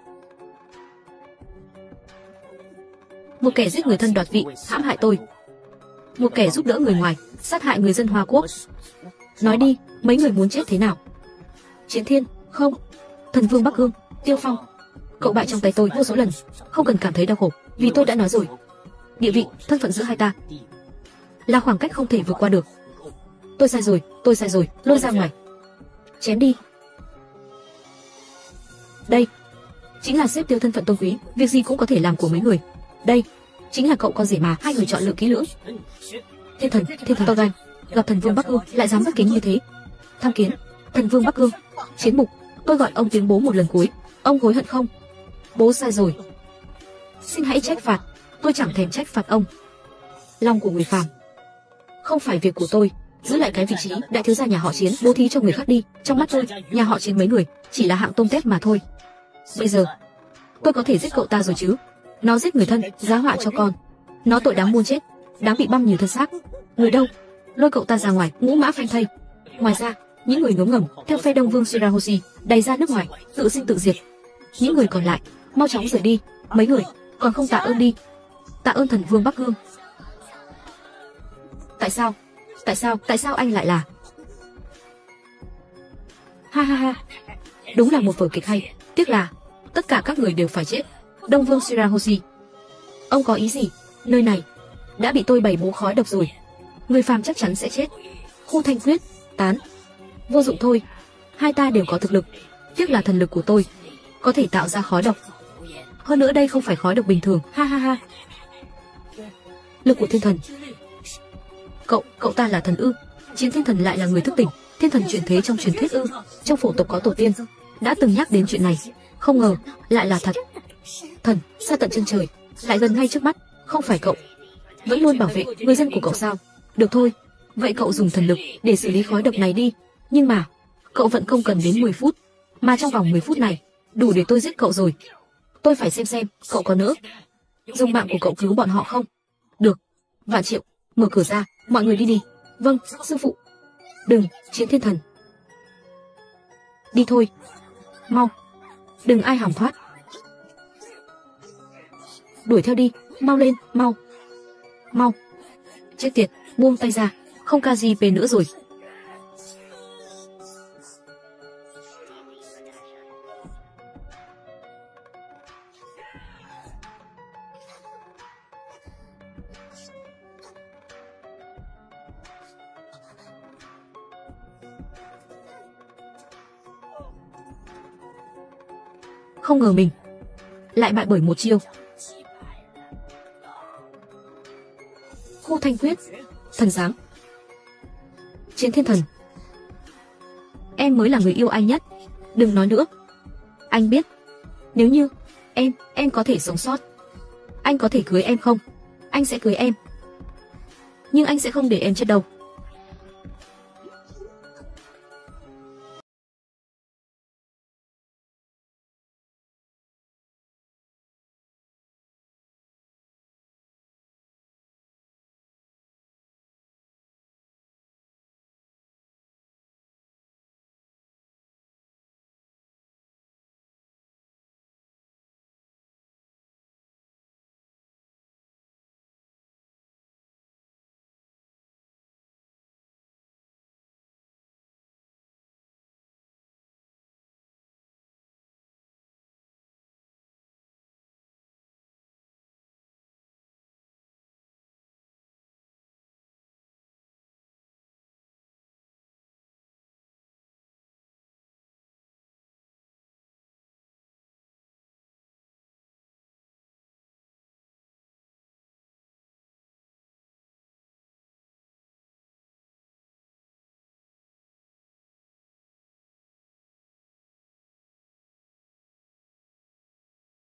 A: Một kẻ giết người thân đoạt vị, hãm hại tôi. Một kẻ giúp đỡ người ngoài, sát hại người dân Hoa Quốc. Nói đi, mấy người muốn chết thế nào? Chiến Thiên, không. Thần Vương Bắc Cương, Tiêu Phong, cậu bại trong tay tôi vô số lần, không cần cảm thấy đau khổ, vì tôi đã nói rồi. Địa vị, thân phận giữa hai ta là khoảng cách không thể vượt qua được. Tôi sai rồi, tôi sai rồi, lôi ra ngoài. Chém đi. Đây chính là xếp tiêu thân phận tôn quý, việc gì cũng có thể làm của mấy người. Đây chính là cậu con rể mà hai người chọn lựa kỹ lưỡng. Thiên thần, thiên thần to gan, gặp thần Vương Bắc Cương lại dám bất kính như thế. Tham kiến, thần Vương Bắc Cương. Chiến Mục, tôi gọi ông tiếng bố một lần cuối, ông hối hận không? Bố sai rồi, xin hãy trách phạt. Tôi chẳng thèm trách phạt ông. Lòng của người phàm không phải việc của tôi. Giữ lại cái vị trí đại thiếu gia nhà họ Chiến, bố thí cho người khác đi. Trong mắt tôi, nhà họ Chiến mấy người chỉ là hạng tôm tép mà thôi. Bây giờ tôi có thể giết cậu ta rồi chứ? Nó giết người thân, giá họa cho con. Nó tội đáng muôn chết, đáng bị băm nhiều thân xác. Người đâu? Lôi cậu ta ra ngoài, ngũ mã phanh thây. Ngoài ra, những người ngấm ngầm theo phe Đông Vương Shirahoshi đày ra nước ngoài, tự sinh tự diệt. Những người còn lại mau chóng rời đi. Mấy người còn không tạ ơn đi. Tạ ơn thần Vương Bắc Cương. Tại sao? Tại sao? Tại sao anh lại là? Ha ha ha. Đúng là một vở kịch hay. Tiếc là tất cả các người đều phải chết. Đông Vương Shirahoshi, ông có ý gì? Nơi này đã bị tôi bày bố khói độc rồi. Người phàm chắc chắn sẽ chết. Khu Thanh Quyết tán. Vô dụng thôi. Hai ta đều có thực lực. Tiếc là thần lực của tôi có thể tạo ra khói độc. Hơn nữa đây không phải khói độc bình thường. Ha ha ha. Lực của thiên thần. Cậu, cậu ta là thần ư? Chiến Thiên Thần lại là người thức tỉnh. Thiên thần chuyển thế trong truyền thuyết ư? Trong phổ tộc có tổ tiên đã từng nhắc đến chuyện này. Không ngờ lại là thật. Thần, xa tận chân trời, lại gần ngay trước mắt. Không phải cậu vẫn luôn bảo vệ người dân của cậu sao? Được thôi, vậy cậu dùng thần lực để xử lý khói độc này đi. Nhưng mà cậu vẫn không cần đến mười phút, mà trong vòng mười phút này đủ để tôi giết cậu rồi. Tôi phải xem xem cậu có nỡ dùng mạng của cậu cứu bọn họ không? Được. Vạn Triệu, mở cửa ra, mọi người đi đi. Vâng, sư phụ. Đừng, Chiến Thiên Thần. Đi thôi. Mau. Đừng ai hòng thoát. Đuổi theo đi, mau lên, mau. Mau. Chết tiệt, buông tay ra, không ca gì về nữa rồi. Không ngờ mình lại bại bởi một chiêu. Khu Thanh Quyết, thần giám. Chiến Thiên Thần, em mới là người yêu anh nhất. Đừng nói nữa. Anh biết, nếu như em, em có thể sống sót, anh có thể cưới em không? Anh sẽ cưới em. Nhưng anh sẽ không để em chết đâu.